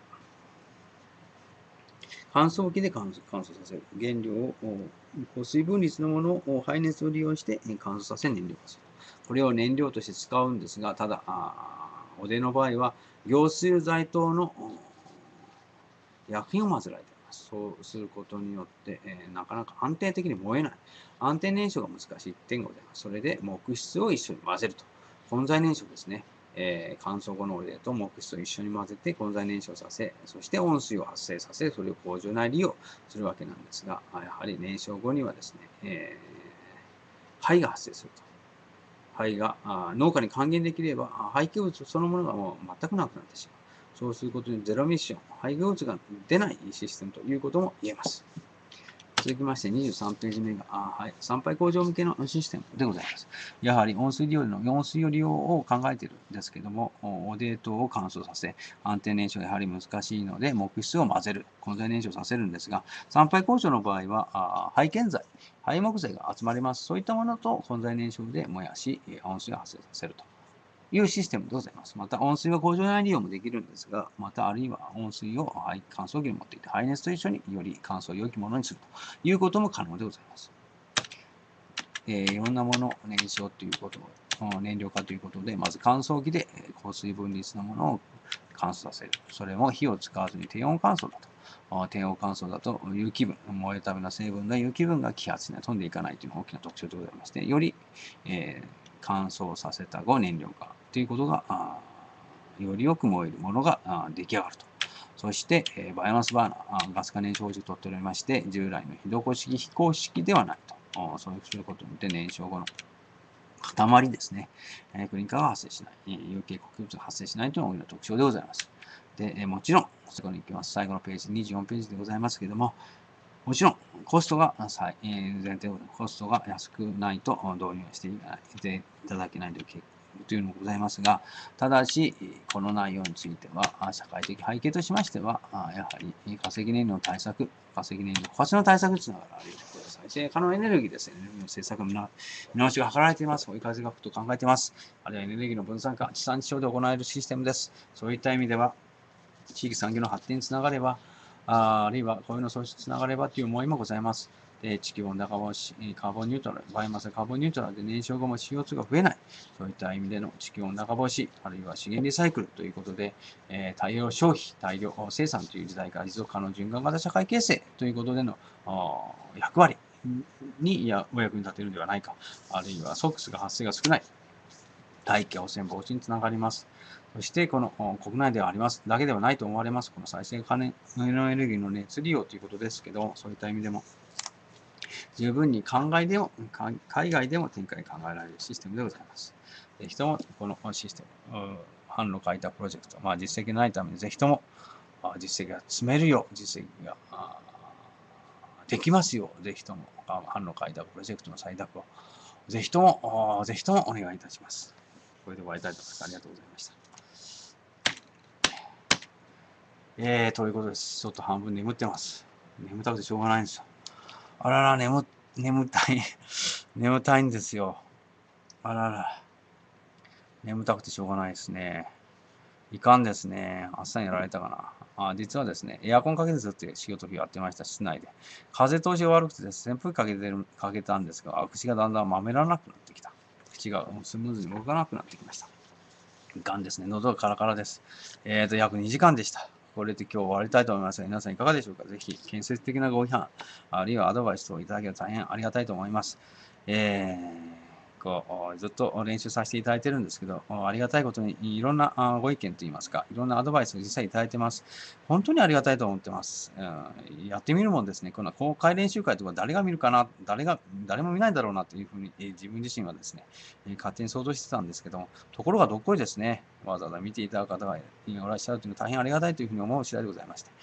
乾燥機で乾燥させる。原料を水分率のものを排熱を利用して乾燥させ燃料化する。これを燃料として使うんですが、ただ、おでの場合は、行水剤等の薬品を混ぜられています。そうすることによって、なかなか安定的に燃えない。安定燃焼が難しい点がございます。それで木質を一緒に混ぜると。混在燃焼ですね。乾燥後のおでと木質を一緒に混ぜて混在燃焼させ、そして温水を発生させ、それを工場内利用するわけなんですが、やはり燃焼後にはですね、灰が発生すると。灰が農家に還元できれば、廃棄物そのものがもう全くなくなってしまう。そうすることにゼロミッション、廃棄物が出ないシステムということも言えます。続きまして23ページ目が、産廃工場向けのシステムでございます。やはり温水利用を考えているんですけども、汚泥等を乾燥させ、安定燃焼やはり難しいので、木質を混ぜる、混在燃焼させるんですが、産廃工場の場合は、廃建材、廃木材が集まります。そういったものと混在燃焼で燃やし、温水を発生させると。 いうシステムでございます。また、温水は工場内利用もできるんですが、また、あるいは温水を乾燥機に持っていって、排熱と一緒により乾燥良きものにするということも可能でございます。いろんなものを燃焼ということを、燃料化ということで、まず乾燥機で高水分率のものを乾燥させる。それも火を使わずに低温乾燥だと。低温乾燥だと有機分、燃えるための成分が有機分が気圧には飛んでいかないというのが大きな特徴でございまして、より、乾燥させた後燃料化ということが、よりよく燃えるものが出来上がると。そして、バイオマスバーナー、ガス化燃焼時とっておりまして、従来の非同式、非公式ではないと。そうすることによって燃焼後の塊ですね。クリンカーが発生しない。有機固物が発生しないというのが大きな特徴でございます。で、もちろん、そこに行きます。最後のページ、24ページでございますけれども、もちろん、コストが、前提でコストが安くないと導入していただけないというのもございますが、ただし、この内容については、社会的背景としましては、やはり化石燃料の対策、化石燃料枯渇の対策につながられることで、再生可能エネルギーですね、エネルギーの政策の見直しが図られています。追い風学と考えています。あるいはエネルギーの分散化、地産地消で行えるシステムです。そういった意味では、地域産業の発展につながれば、あるいは雇用の創出につながればという思いもございます。地球温暖化防止、カーボンニュートラル、バイオマスカーボンニュートラルで燃焼後も CO2 が増えない、そういった意味での地球温暖化防止、あるいは資源リサイクルということで、大量消費、大量生産という時代から持続可能循環型社会形成ということでの役割にお役に立てるのではないか、あるいは SOx が発生が少ない、大気汚染防止につながります。そして、この国内ではありますだけではないと思われます、この再生可能エネルギーの熱利用ということですけど、そういった意味でも、十分に海外でも展開考えられるシステムでございます。ぜひとも、このシステム、販路開拓プロジェクト、実績がないために、ぜひとも、実績が積めるよう、実績ができますよう、ぜひとも、販路開拓プロジェクトの採択を、ぜひともお願いいたします。これで終わりたいと思います。ありがとうございました。ということです。ちょっと半分眠ってます。眠たくてしょうがないんですよ。あらら、眠たい。眠たいんですよ。あらら。眠たくてしょうがないですね。いかんですね。朝にやられたかな。実はですね、エアコンかけてずっと仕事日やってました、室内で。風通しが悪くてです、扇風機かけたんですが、口がだんだんまめらなくなってきた。口がスムーズに動かなくなってきました。いかんですね。喉がカラカラです。約2時間でした。これで今日終わりたいと思いますが、皆さんいかがでしょうか。ぜひ、建設的なご批判、あるいはアドバイスをいただければ大変ありがたいと思います。ずっと練習させていただいてるんですけど、ありがたいことにいろんなご意見といいますか、いろんなアドバイスを実際いただいてます。本当にありがたいと思ってます。やってみるもんですね、こんな公開練習会とか誰が見るかな、誰も見ないだろうなというふうに、自分自身はですね、勝手に想像してたんですけど、ところがどっこいですね、わざわざ見ていただく方がいらっしゃるというのは大変ありがたいというふうに思う次第でございまして、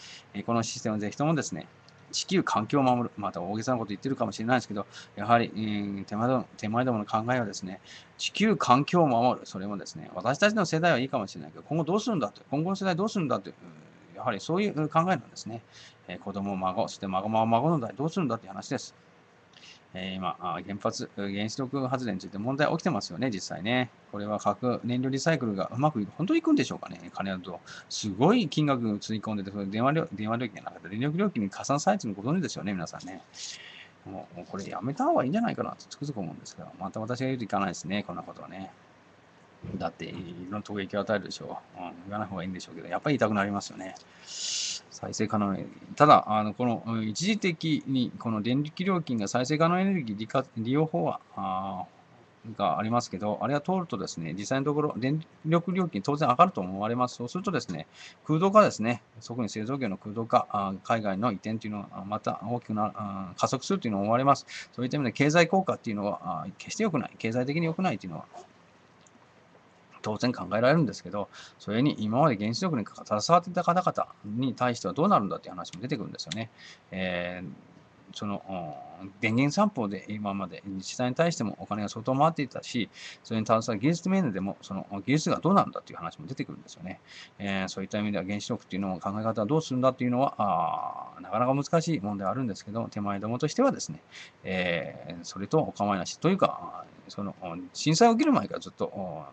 このシステムをぜひともですね、地球環境を守る、また大げさなこと言ってるかもしれないですけど、やはり、手前どもの考えはですね、地球環境を守る、それもですね、私たちの世代はいいかもしれないけど、今後どうするんだと、今後の世代どうするんだという、やはりそういう考えなんですね。子供、孫、そして孫の代どうするんだという話です。今、原子力発電について問題起きてますよね、実際ね。これは核燃料リサイクルがうまく本当にいくんでしょうかね、金だと。すごい金額つぎ込んでて、それ電話料金がなかった電力料金に加算されてるのご存知ですよね、皆さんね。もうこれやめた方がいいんじゃないかなとつくづく思うんですけど、また私が言うといかないですね、こんなことはね。だって、いろんな影響を与えるでしょう。言わない方がいいんでしょうけど、やっぱり言いたくなりますよね。再生可能エネルギー。ただ、この一時的にこの電気料金が再生可能エネルギー利用法はがありますけど、あれが通るとですね、実際のところ、電力料金当然上がると思われます。そうするとですね、空洞化ですね、特に製造業の空洞化、海外の移転というのはまた大きく加速するというのを思われます。そういった意味で経済効果っていうのは決して良くない、経済的に良くないというのは当然考えられるんですけど、それに今まで原子力に携わっていた方々に対してはどうなるんだという話も出てくるんですよね。その電源散歩で今まで自治体に対してもお金が相当回っていたし、それに携わる技術面でもその技術がどうなるんだという話も出てくるんですよね。そういった意味では原子力というのを考え方はどうするんだというのはなかなか難しい問題あるんですけど、手前どもとしてはですね、それとお構いなしというか、その震災が起きる前からずっと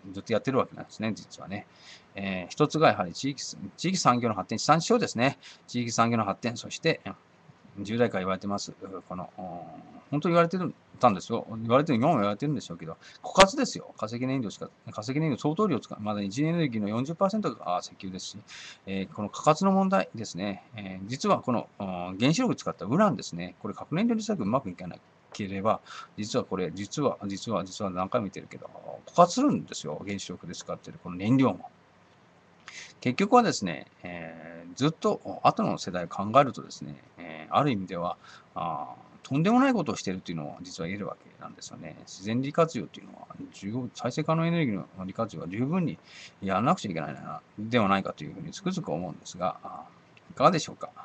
ずっとやってるわけなんですね、実はね。一つがやはり地域産業の発展、地産地消ですね。地域産業の発展、そして、従来から言われてます、この、本当に言われてたんですよ。言われてる、今も言われてるんでしょうけど、枯渇ですよ。化石燃料相当量使う、まだ一次エネルギーの40%が石油ですし、この枯渇の問題ですね。実はこの原子力使ったウランですね。これ核燃料リサイクルうまくいかなければ、実はこれ、実は何回も言ってるけど、枯渇するんですよ。原子力で使ってるこの燃料も。結局はですね、ずっと後の世代を考えるとですね、ある意味ではとんでもないことをしているというのは実は言えるわけなんですよね。自然利活用というのは、再生可能エネルギーの利活用は十分にやらなくちゃいけないな、ではないかというふうにつくづく思うんですが、いかがでしょうか。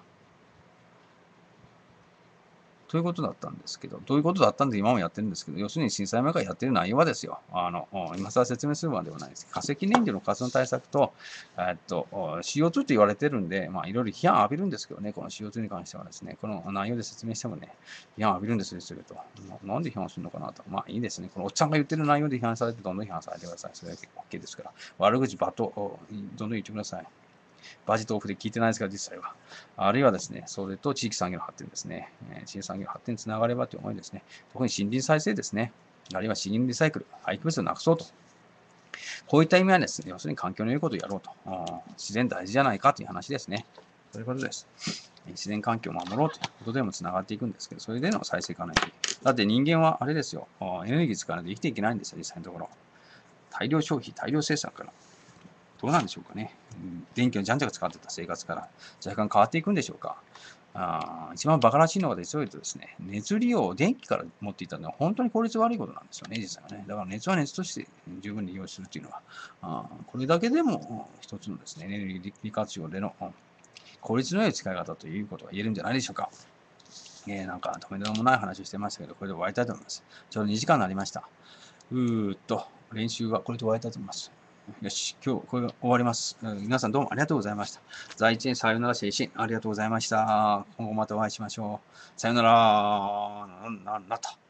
ということだったんですけど、どういうことだったんで今もやってるんですけど、要するに震災前からやってる内容はですよ、今更説明するまではないです。化石燃料の活動対策と、CO2 と言われてるんで、まあ、いろいろ批判を浴びるんですけどね、この CO2 に関してはですね、この内容で説明してもね、批判を浴びるんですよ、それと。なんで批判するのかなと。まあいいですね。このおっちゃんが言ってる内容で批判されて、どんどん批判されてください。それだけ OK ですから。悪口、罵倒、どんどん言ってください。バジ豆腐で聞いてないですから、実際は。あるいはですね、それと地域産業の発展ですね。地域産業の発展につながればという思いですね。特に森林再生ですね。あるいは資源リサイクル、廃棄物をなくそうと。こういった意味はですね、要するに環境の良いことをやろうと。自然大事じゃないかという話ですね。そういうことです。自然環境を守ろうということでもつながっていくんですけど、それでの再生可能エネルギー。だって人間はあれですよ、エネルギー使わないと生きていけないんですよ、実際のところ。大量消費、大量生産から。どうなんでしょうかね。電気をじゃんじゃん使ってた生活から若干変わっていくんでしょうか。一番馬鹿らしいのがですね、熱利用を電気から持っていたのは本当に効率悪いことなんですよね、実際はね。だから熱は熱として十分に利用するというのは、これだけでも一つのですね、エネルギー利活用での効率の良い使い方ということが言えるんじゃないでしょうか。なんか、とめどもない話をしてましたけど、これで終わりたいと思います。ちょうど2時間になりました。練習はこれで終わりたいと思います。よし、今日これが終わります。皆さんどうもありがとうございました。在一年さよなら精神ありがとうございました。今後またお会いしましょう。さよならなった。